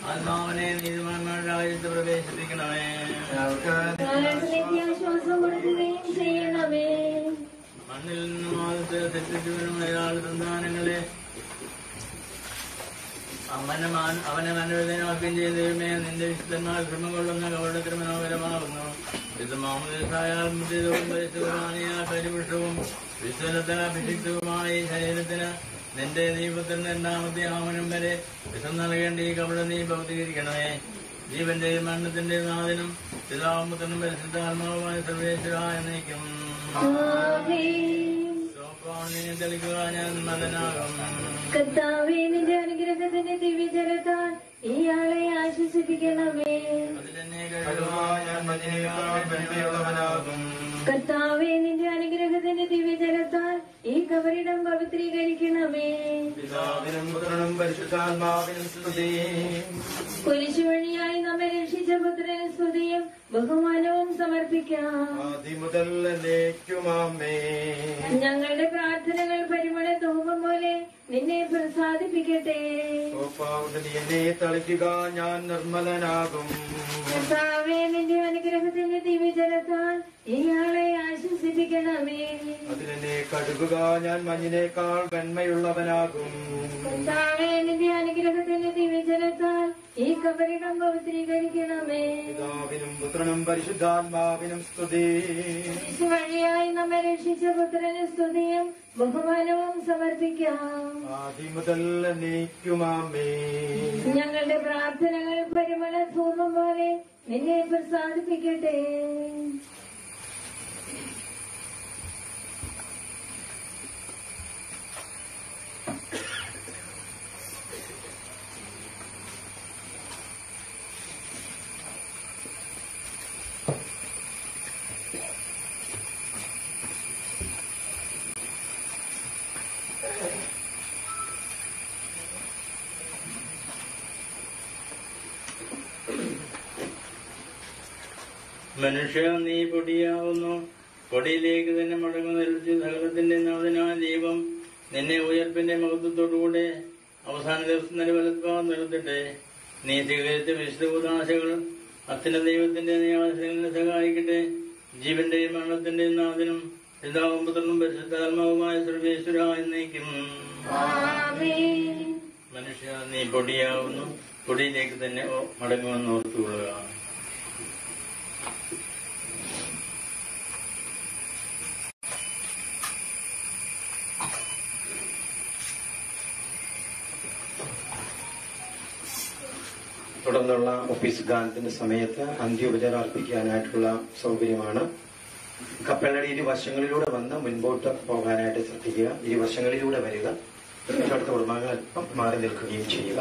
ആത്മാവിനെ നീതിമാന്മാരുടെ രാജ്യത്ത് പ്രവേശിപ്പിക്കണമേ. ആശ്വാസം കൊടുക്കുകയും ചെയ്യണമേ. മണ്ണിൽ നിന്നും ആദ്യത്തെ തെറ്റിച്ചവനും അയാൾ സന്താനങ്ങളെ അവനെ അവനെ മനോവേദനമാക്കുകയും ചെയ്ത ദൈവമേ, നിന്റെ വിശുദ്ധന്മാർ ശ്രമം കൊള്ളുന്ന കവടത്തിന് മനോഹരമാകുന്നു. ഇത് മാമോദിസായാൽ മുദ്രിതവും പരിശുദ്ധമായ പരിപുഷ്ടവും വിശ്വലത്താൽ അഭിഷിക്തവുമായി ശരീരത്തിന് നിന്റെ ദൈവത്തിൽ രണ്ടാമത്തെ ആമനം വരെ വിഷം നൽകേണ്ട ഈ കവട നീ ഭൗതീകരിക്കണമേ. ജീവന്റെയും മരണത്തിന്റെയും നാഥനും പിതാവുമ്പത്തനും പരിശുദ്ധാത്മാവുമായ സർവേശ്വര എന്നേക്കും തെളിക്കുക. ഞാൻ മതനാകും. കർത്താവേ, നിന്റെ അനുഗ്രഹത്തിന്റെ ദിവ്യജലത്താൽ ഇയാളെ ആശ്വസിപ്പിക്കണമേ. കർത്താവേ, നിന്റെ അനുഗ്രഹത്തിന്റെ ദിവ്യജലത്താൽ ഈ കബറിടം പവിത്രീകരിക്കണമേ. കുരിശു വഴിയായി നമ്മെ രക്ഷിച്ച പുത്രന് സ്തുതിയും ബഹുമാനവും സമർപ്പിക്കാം. ഞങ്ങളുടെ പ്രാർത്ഥനകൾ പരിമള ധൂപം പോലെ നിന്നെ പ്രസാദിപ്പിക്കട്ടെ. തളിക്കുക, ഞാൻ നിർമ്മലനാകും. കർത്താവേ, നിന്റെ അനുഗ്രഹത്തിന്റെ ദിവ്യജലത്താൽ ഇയാളെ ആശ്വസിപ്പിക്കണമേ. അതിനെ കഴുകുക, ഞാൻ മഞ്ഞിനേക്കാൾ വെണ്മയുള്ളവനാകും. കർത്താവേ, നിന്റെ അനുഗ്രഹത്തിന്റെ ദിവ്യജലത്താൽ ഈ കബറിടം പവിത്രീകരിക്കണമേ. പിതാവിനും പുത്രനും പരിശുദ്ധാത്മാവിനും സ്തുതി. വഴിയായി നമ്മെ രക്ഷിച്ച പുത്രന് സ്തുതിയും ബഹുമാനവും സമർപ്പിക്കാം. ആദിമുതൽ നീക്കുമാമേ. ഞങ്ങളുടെ പ്രാർത്ഥനകൾ പരിമള ധൂപം പോലെ നിന്നെ പ്രസാദിപ്പിക്കട്ടെ. മനുഷ്യ, നീ പൊടിയാവുന്നു, പൊടിയിലേക്ക് തന്നെ മടങ്ങുന്ന സകലത്തിന്റെ നാഥനായ ദൈവം നിന്നെ ഉയർപ്പിന്റെ മഹത്വത്തോടുകൂടെ അവസാന ദിവസം നിലവലത്വാൻ നിർത്തട്ടെ. നീ സ്വീകരിച്ച വിശുദ്ധ ഉദാശകൾ അച്ഛന ദൈവത്തിന്റെ നിയാസങ്ങളെ സഹായിക്കട്ടെ. ജീവന്റെയും മരണത്തിന്റെയും നാഥനും പിതാവും പുത്രനും പരിശുദ്ധാത്മാവുമായ സർവേശ്വര എന്നേക്കും. മനുഷ്യ, നീ പൊടിയാവുന്നു, പൊടിയിലേക്ക് തന്നെ മടങ്ങുമെന്ന് ഓർത്തുകൊള്ളുക. തുടർന്നുള്ള ഒഫീസ് ഗാനത്തിന്റെ സമയത്ത് അന്ത്യോപചാരം അർപ്പിക്കാനായിട്ടുള്ള സൗകര്യമാണ്. കപ്പലടി ഇരുവശങ്ങളിലൂടെ വന്ന് മുൻപോട്ട് പോകാനായിട്ട് ശ്രദ്ധിക്കുക. ഇരുവശങ്ങളിലൂടെ വരിക. തൊട്ടടുത്ത കുടുംബാംഗങ്ങൾ അല്പം മാറി നിൽക്കുകയും ചെയ്യുക.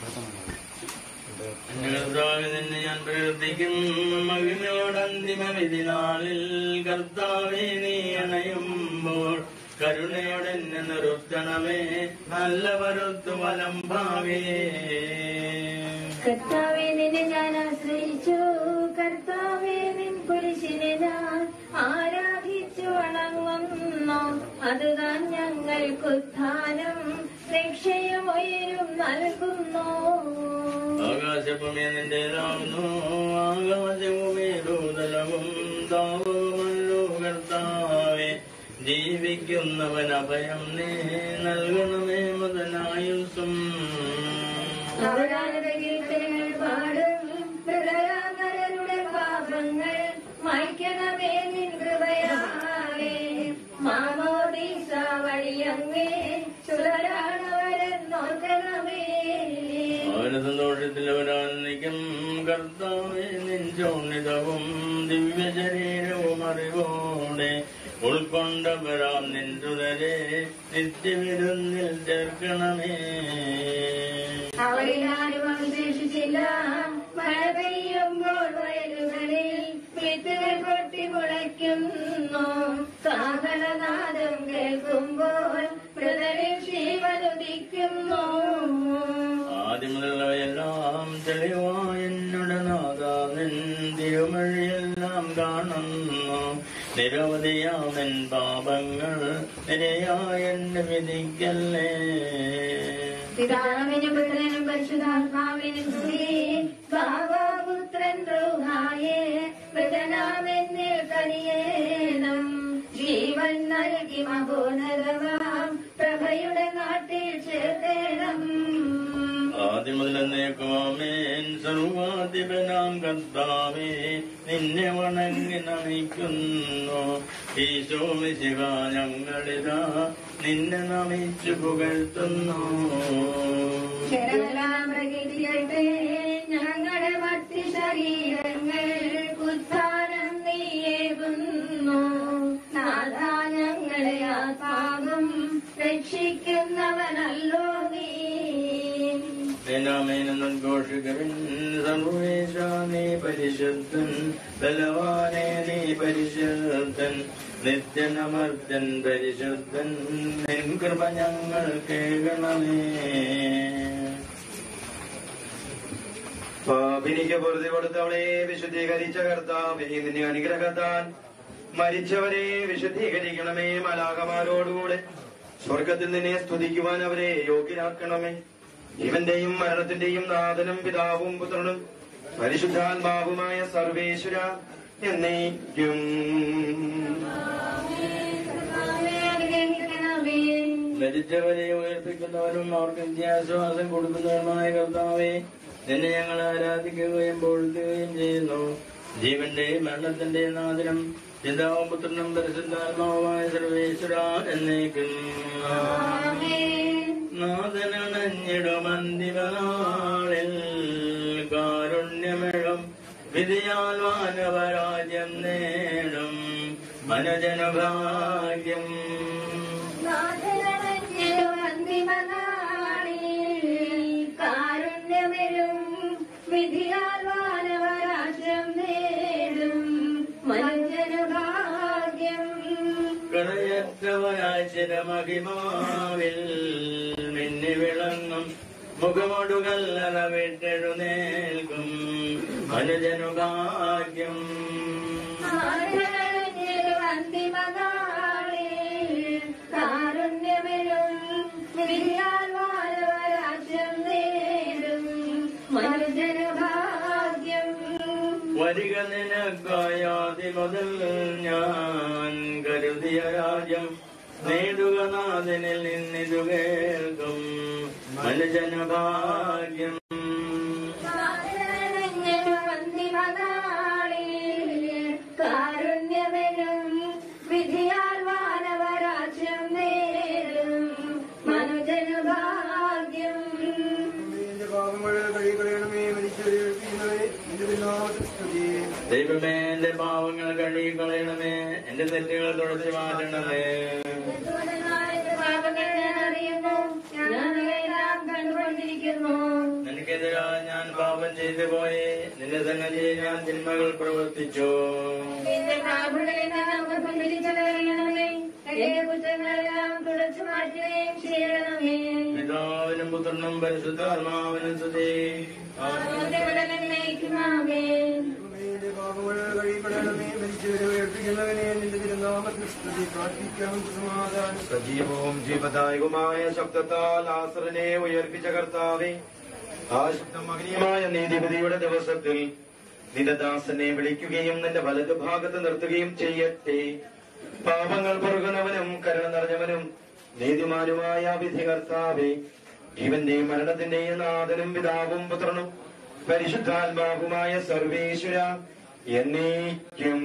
നിന്നെ ഞാൻ പ്രവർത്തിക്കും മഹിമയോടന്തിമ വിധി നാളിൽ. കർത്താവേ, നീ അണയുമ്പോൾ കരുണയോടെ നിർത്തണമേ, നല്ല വരുത്തു വലം ഭാവേ. കർത്താവേ, നിന്നെ ഞാൻ ആശ്രയിച്ചു. കർത്താവേ, നിൻ കുരിശിനെ ഞാൻ ആരാധിച്ചു വണങ്ങുന്നു. അതുതാൻ ഞങ്ങൾക്കുത്ഥാനം രക്ഷയും ഉയരും നൽകുന്നു. ആകാശഭൂമി നിന്റേതാവുന്നു, ആകാശഭൂമി ഭൂതലവും താവുമല്ലോ കർത്താവേ. ജീവിക്കുന്നവൻ അഭയം നീ നൽകണമേ മുതലായുസും. അവരാനത കീർത്തനങ്ങൾ പാടും പ്രളയാനരുടെ പാപങ്ങൾ മായ്ക്കണമേ നിൻ കൃപയാലേ. മാമോദീസ വഴിയങ്ങേ ചുടരാണവരെന്നോർക്കണമേ. അവന് സന്തോഷത്തിൽ അവരാനന്ദിക്കും. കർത്താവേ, നിൻ ചോണിതവും ദിവ്യശരീരവും അറിവോടെ ഉൾക്കൊണ്ടവരാം നിൻ സുതരെ നിത്യവിരുന്നിൽ ചേർക്കണമേ. അവരിലാരും അവശേഷിച്ചില്ല. മഴ പെയ്യുമ്പോൾ വയലുകളിൽ വിത്തുകൾ പൊട്ടി മുളയ്ക്കുന്നു. കാഹളനാദം കേൾക്കുമ്പോൾ മൃതരിൽ ജീവനുദിക്കുന്നു. ആദ്യം മുതലുള്ളവയെല്ലാം തെളിവായ എന്നോട് നാഥ, നിൻ തിരുമഴിയെല്ലാം കാണുന്നു. നിരവധിയാമൻ പാപങ്ങൾ നിരയായ എന്നെ വിധിക്കല്ലേ. പിതാവിനും പുത്രനും പരിശുദ്ധാത്മാവിനും സ്തുതി. ഭാവപുത്രൻ റൂഹായേ മൃതനാമെന്നിൽ കനിയേണം. ജീവൻ നൽകി മഹോന്നതമാം പ്രഭയുടെ നാട്ടിൽ ചേർത്തേണം. ആദ്യം മുതലെന്നേക്കുമാമേൻ സർവാധിപനാം കർത്താവേ നിന്നെ വണങ്ങി നമിക്കുന്നു. ഈശോ മിശിഹ ഞങ്ങളിതാ നിന്നെ നമിച്ചു പുകഴ്ത്തുന്നു. ജനമെല്ലാം പ്രകീർത്തിക്കട്ടെ ഞങ്ങളുടെ മറ്റ് ശരീരങ്ങൾ ഉത്ഥാനം നീയേകുന്നു. നാഥാ ഞങ്ങളെ ആത്മാവും രക്ഷിക്കുന്നവനല്ലോ നീ. ഘോഷികവിൻ സർവേശ നീ പരിശുദ്ധൻ, ബലവാനെ നീ പരിശുദ്ധൻ, നിത്യനമർത്തൻ പരിശുദ്ധൻ, നിൻ കൃപ ഞങ്ങൾ കേൾക്കണമേ. പാപിനിക്ക് പൊറുതി കൊടുത്തവളെ വിശുദ്ധീകരിച്ച കർത്താവേ നിന്നെ അനുഗ്രഹത്താൽ മരിച്ചവരെ വിശുദ്ധീകരിക്കണമേ. മലാകമാരോടുകൂടെ സ്വർഗത്തിൽ നിന്നെ സ്തുതിക്കുവാൻ അവരെ യോഗ്യരാക്കണമേ. ജീവന്റെയും മരണത്തിന്റെയും നാഥനും പിതാവും പുത്രനും പരിശുദ്ധാത്മാവുമായ സർവേശ്വര എന്നേക്കും. മരിച്ചവരെ ഉയർപ്പിക്കുന്നവനും അവർക്ക് നിത്യാശ്വാസം കൊടുക്കുന്നവരുമായ കർത്താവേ നിന്നെ ഞങ്ങൾ ആരാധിക്കുകയും പൊഴുത്തുകയും ചെയ്യുന്നു. ജീവന്റെയും മരണത്തിന്റെയും നാഥനും പിതാവും പുത്രനും പരിശുദ്ധാത്മാവുമായ സർവേശ്വര എന്നേക്കും. നാഥനണഞ്ഞിടുമന്തിമനാളിൽ കാരുണ്യമിഴും വിധിയാൽ മാനവരാജ്യം നേടും മനുജനഭാഗ്യം. കാരുണ്യമിഴും വിധിയാൽ മാനവരാജ്യം നേടും മനുജനഭാഗ്യം. കടയറ്റവനായ ചിരമഹിമാവിൽ മിന്നി വിളങ്ങും മുഖമൊടുകല്ലറ വിട്ടെഴുന്നേൽക്കും മനുജനുഭാഗ്യം. കാരുണ്യമിഴും വിധിയാൽ മാനവരാജ്യം നേടും മനുജനഭാഗ്യം. വരിക നിനക്കായാതി മുതൽ ഞാൻ കരുതിയ രാജ്യം നേടുക നാഥനിൽ നിന്നിതു കേൾക്കും മനുജനഭാഗ്യം. കാരുണ്യമെഴും വിധിയാൽ മാനവരാജ്യം നേടും മനുജനഭാഗ്യം. ദൈവമേ എന്റെ പാവങ്ങൾ കഴുകി കളയണമേ, എന്റെ തെറ്റുകൾ തുടച്ചു മാറ്റണമേ. നിനക്കെതിരായി ഞാൻ പാപം ചെയ്തു പോയി, നിന്റെ സന്നദ്ധിയെ ഞാൻ തിന്മകൾ പ്രവർത്തിച്ചു. പിതാവിനും പുത്രനും പരിശുദ്ധാത്മാവിനും സ്തുതി. സജീവവും ജീവദായകവുമായ ശബ്ദത്താൽ ലാസറിനെ ഉയർപ്പിച്ച കർത്താവേ, ആ ശബ്ദം മഹനീയമായ നീതിപതിയുടെ ദിവസത്തിൽ നിന്റെ ദാസനെ വിളിക്കുകയും നിന്റെ വലതു ഭാഗത്ത് നിർത്തുകയും ചെയ്യട്ടെ. പാപങ്ങൾ പൊറുകുന്നവനും കരുണ നിറഞ്ഞവനും നീതിമാനുമായ വിധി കർത്താവേ, ജീവന്റെയും മരണത്തിന്റെയും നാഥനും പിതാവും പുത്രനും പരിശുദ്ധാത്മാവുമായ സർവേശ്വര എന്നേക്കും.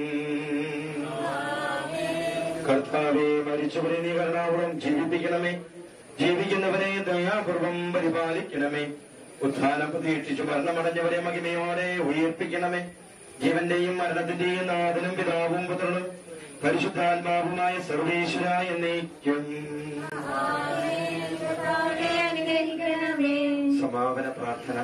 കർത്താവെ, മരിച്ചവരെ നീ കരുണാപൂർവം ജീവിപ്പിക്കണമേ, ജീവിക്കുന്നവരെ ദയാപൂർവം പരിപാലിക്കണമേ. ഉത്ഥാനം പ്രതീക്ഷിച്ചു മരണമടഞ്ഞവരെ മഹിമയോടെ ഉയർപ്പിക്കണമേ. ജീവന്റെയും മരണത്തിന്റെയും നാഥനും പിതാവും പുത്രനും പരിശുദ്ധാത്മാവുമായ സർവേശ്വര എന്നേക്കും. സമാപന പ്രാർത്ഥന.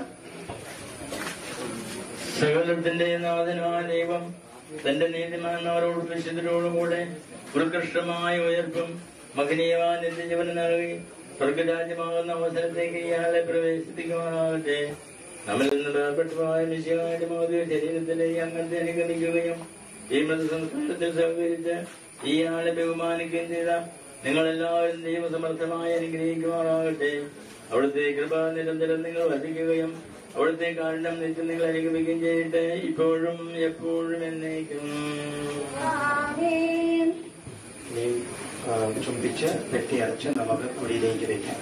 സകലത്തിന്റെ നാഥനായ ദൈവം തന്റെ നീതിമാന്മാരോട് വിശുദ്ധരോടുകൂടെ ഉത്കൃഷ്ടമായ ഉയർപ്പും മഹനീയമായ നിത്യജീവനം നൽകി സ്വർഗരാജ്യമാകുന്ന അവസരത്തേക്ക് ഇയാളെ പ്രവേശിപ്പിക്കുവാനാകട്ടെ. നമ്മിൽ നിന്ന് വേർപെട്ടുപോയ മിശിഹായുടെ ഭൗതിക ശരീരത്തിലെ ഈ അംഗത്തെ അനുഗമിക്കുകയും ഈ മതസംസ്കാരത്തിൽ സഹകരിച്ച് ഇയാളെ ബഹുമാനിക്കുകയും ചെയ്ത നിങ്ങളെല്ലാവരും ദൈവസമർത്ഥമായി അനുഗ്രഹിക്കുവാനാകട്ടെ. അവിടുത്തെ കൃപ നിരന്തരം നിങ്ങൾ വർദ്ധിക്കുകയും അവിടുത്തെ കാരണം നിത്യം നിങ്ങൾ അനുഗമിക്കുകയും ചെയ്യട്ടെ, ഇപ്പോഴും എപ്പോഴും എന്നേക്കും. ചുംബിച്ച് നെറ്റിയടച്ച് നമുക്ക് കുടിയിലേക്ക് വയ്ക്കാം.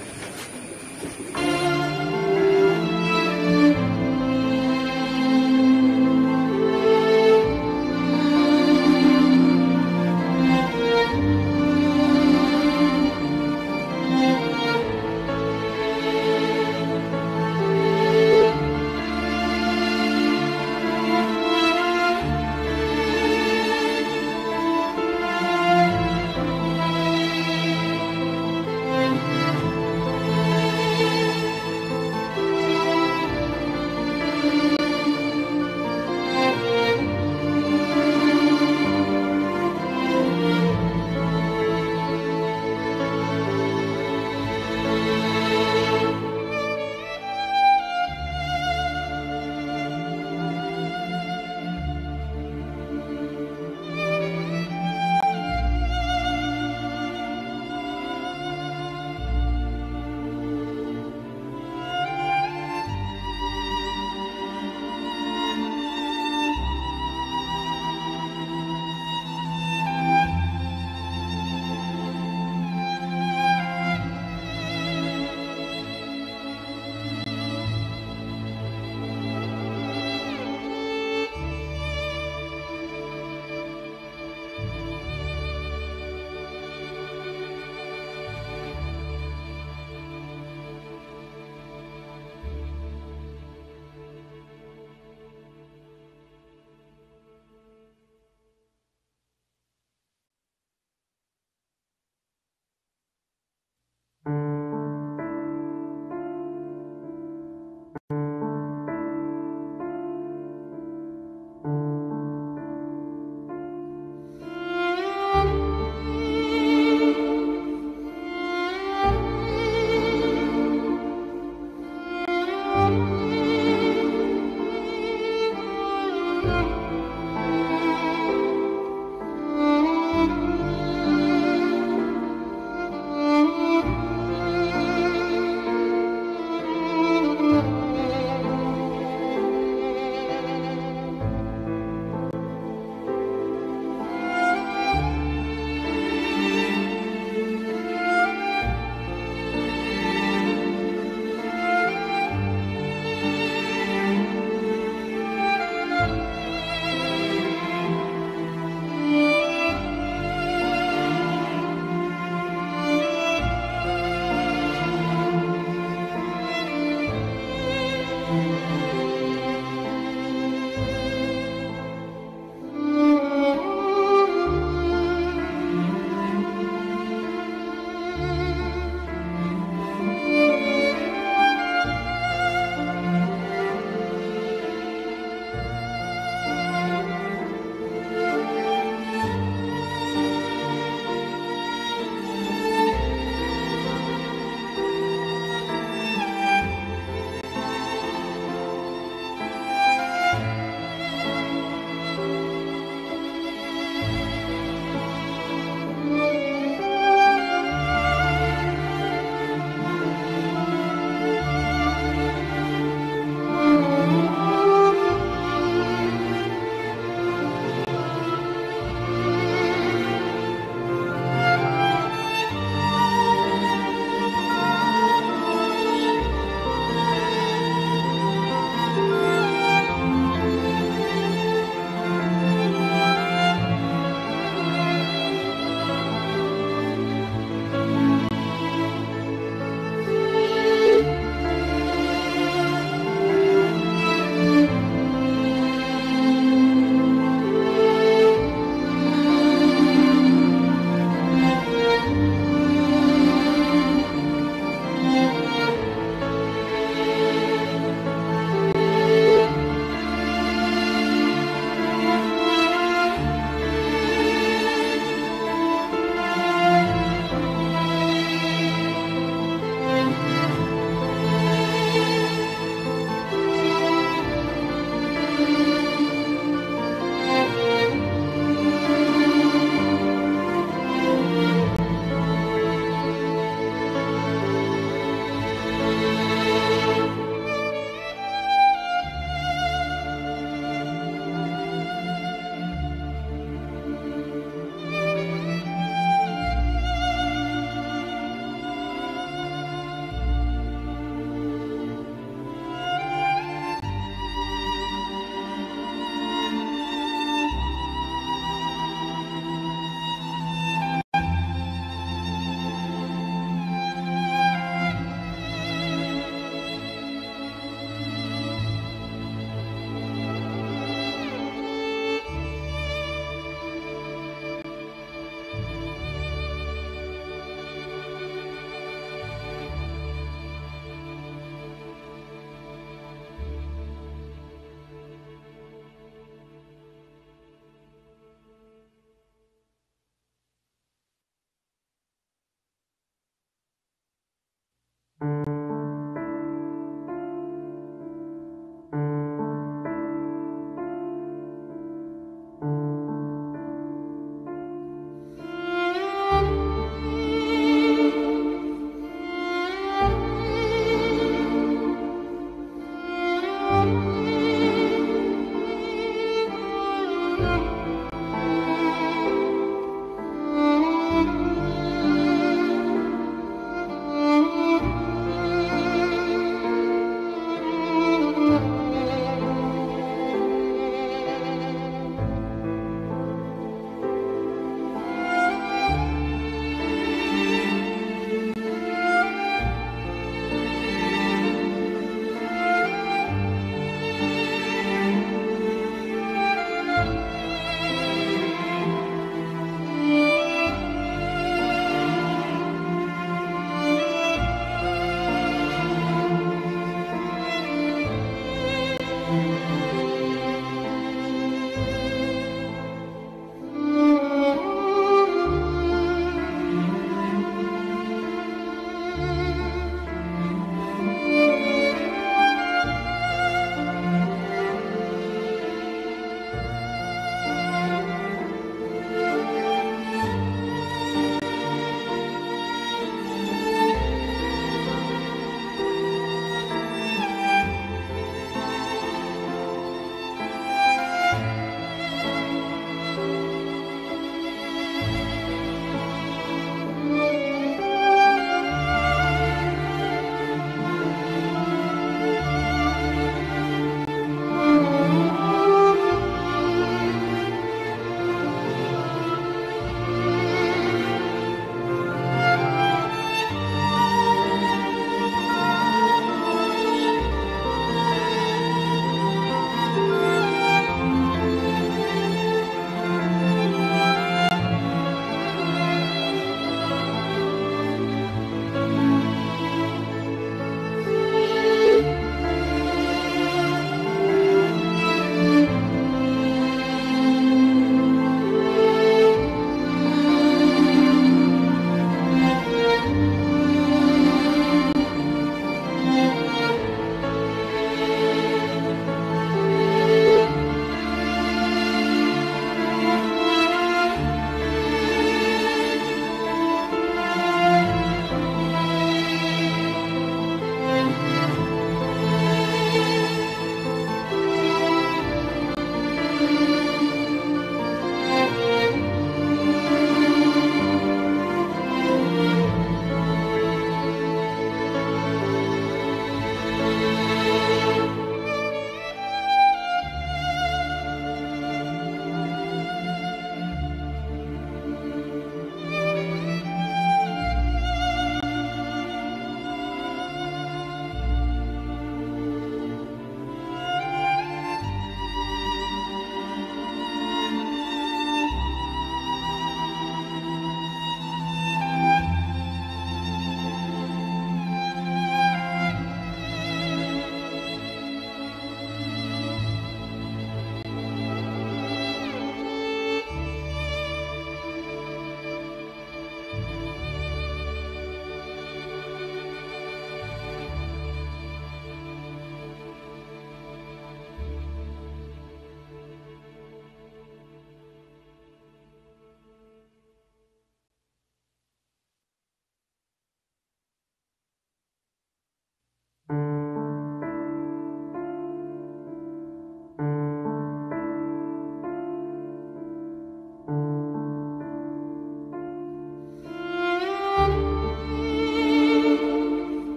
Thank you.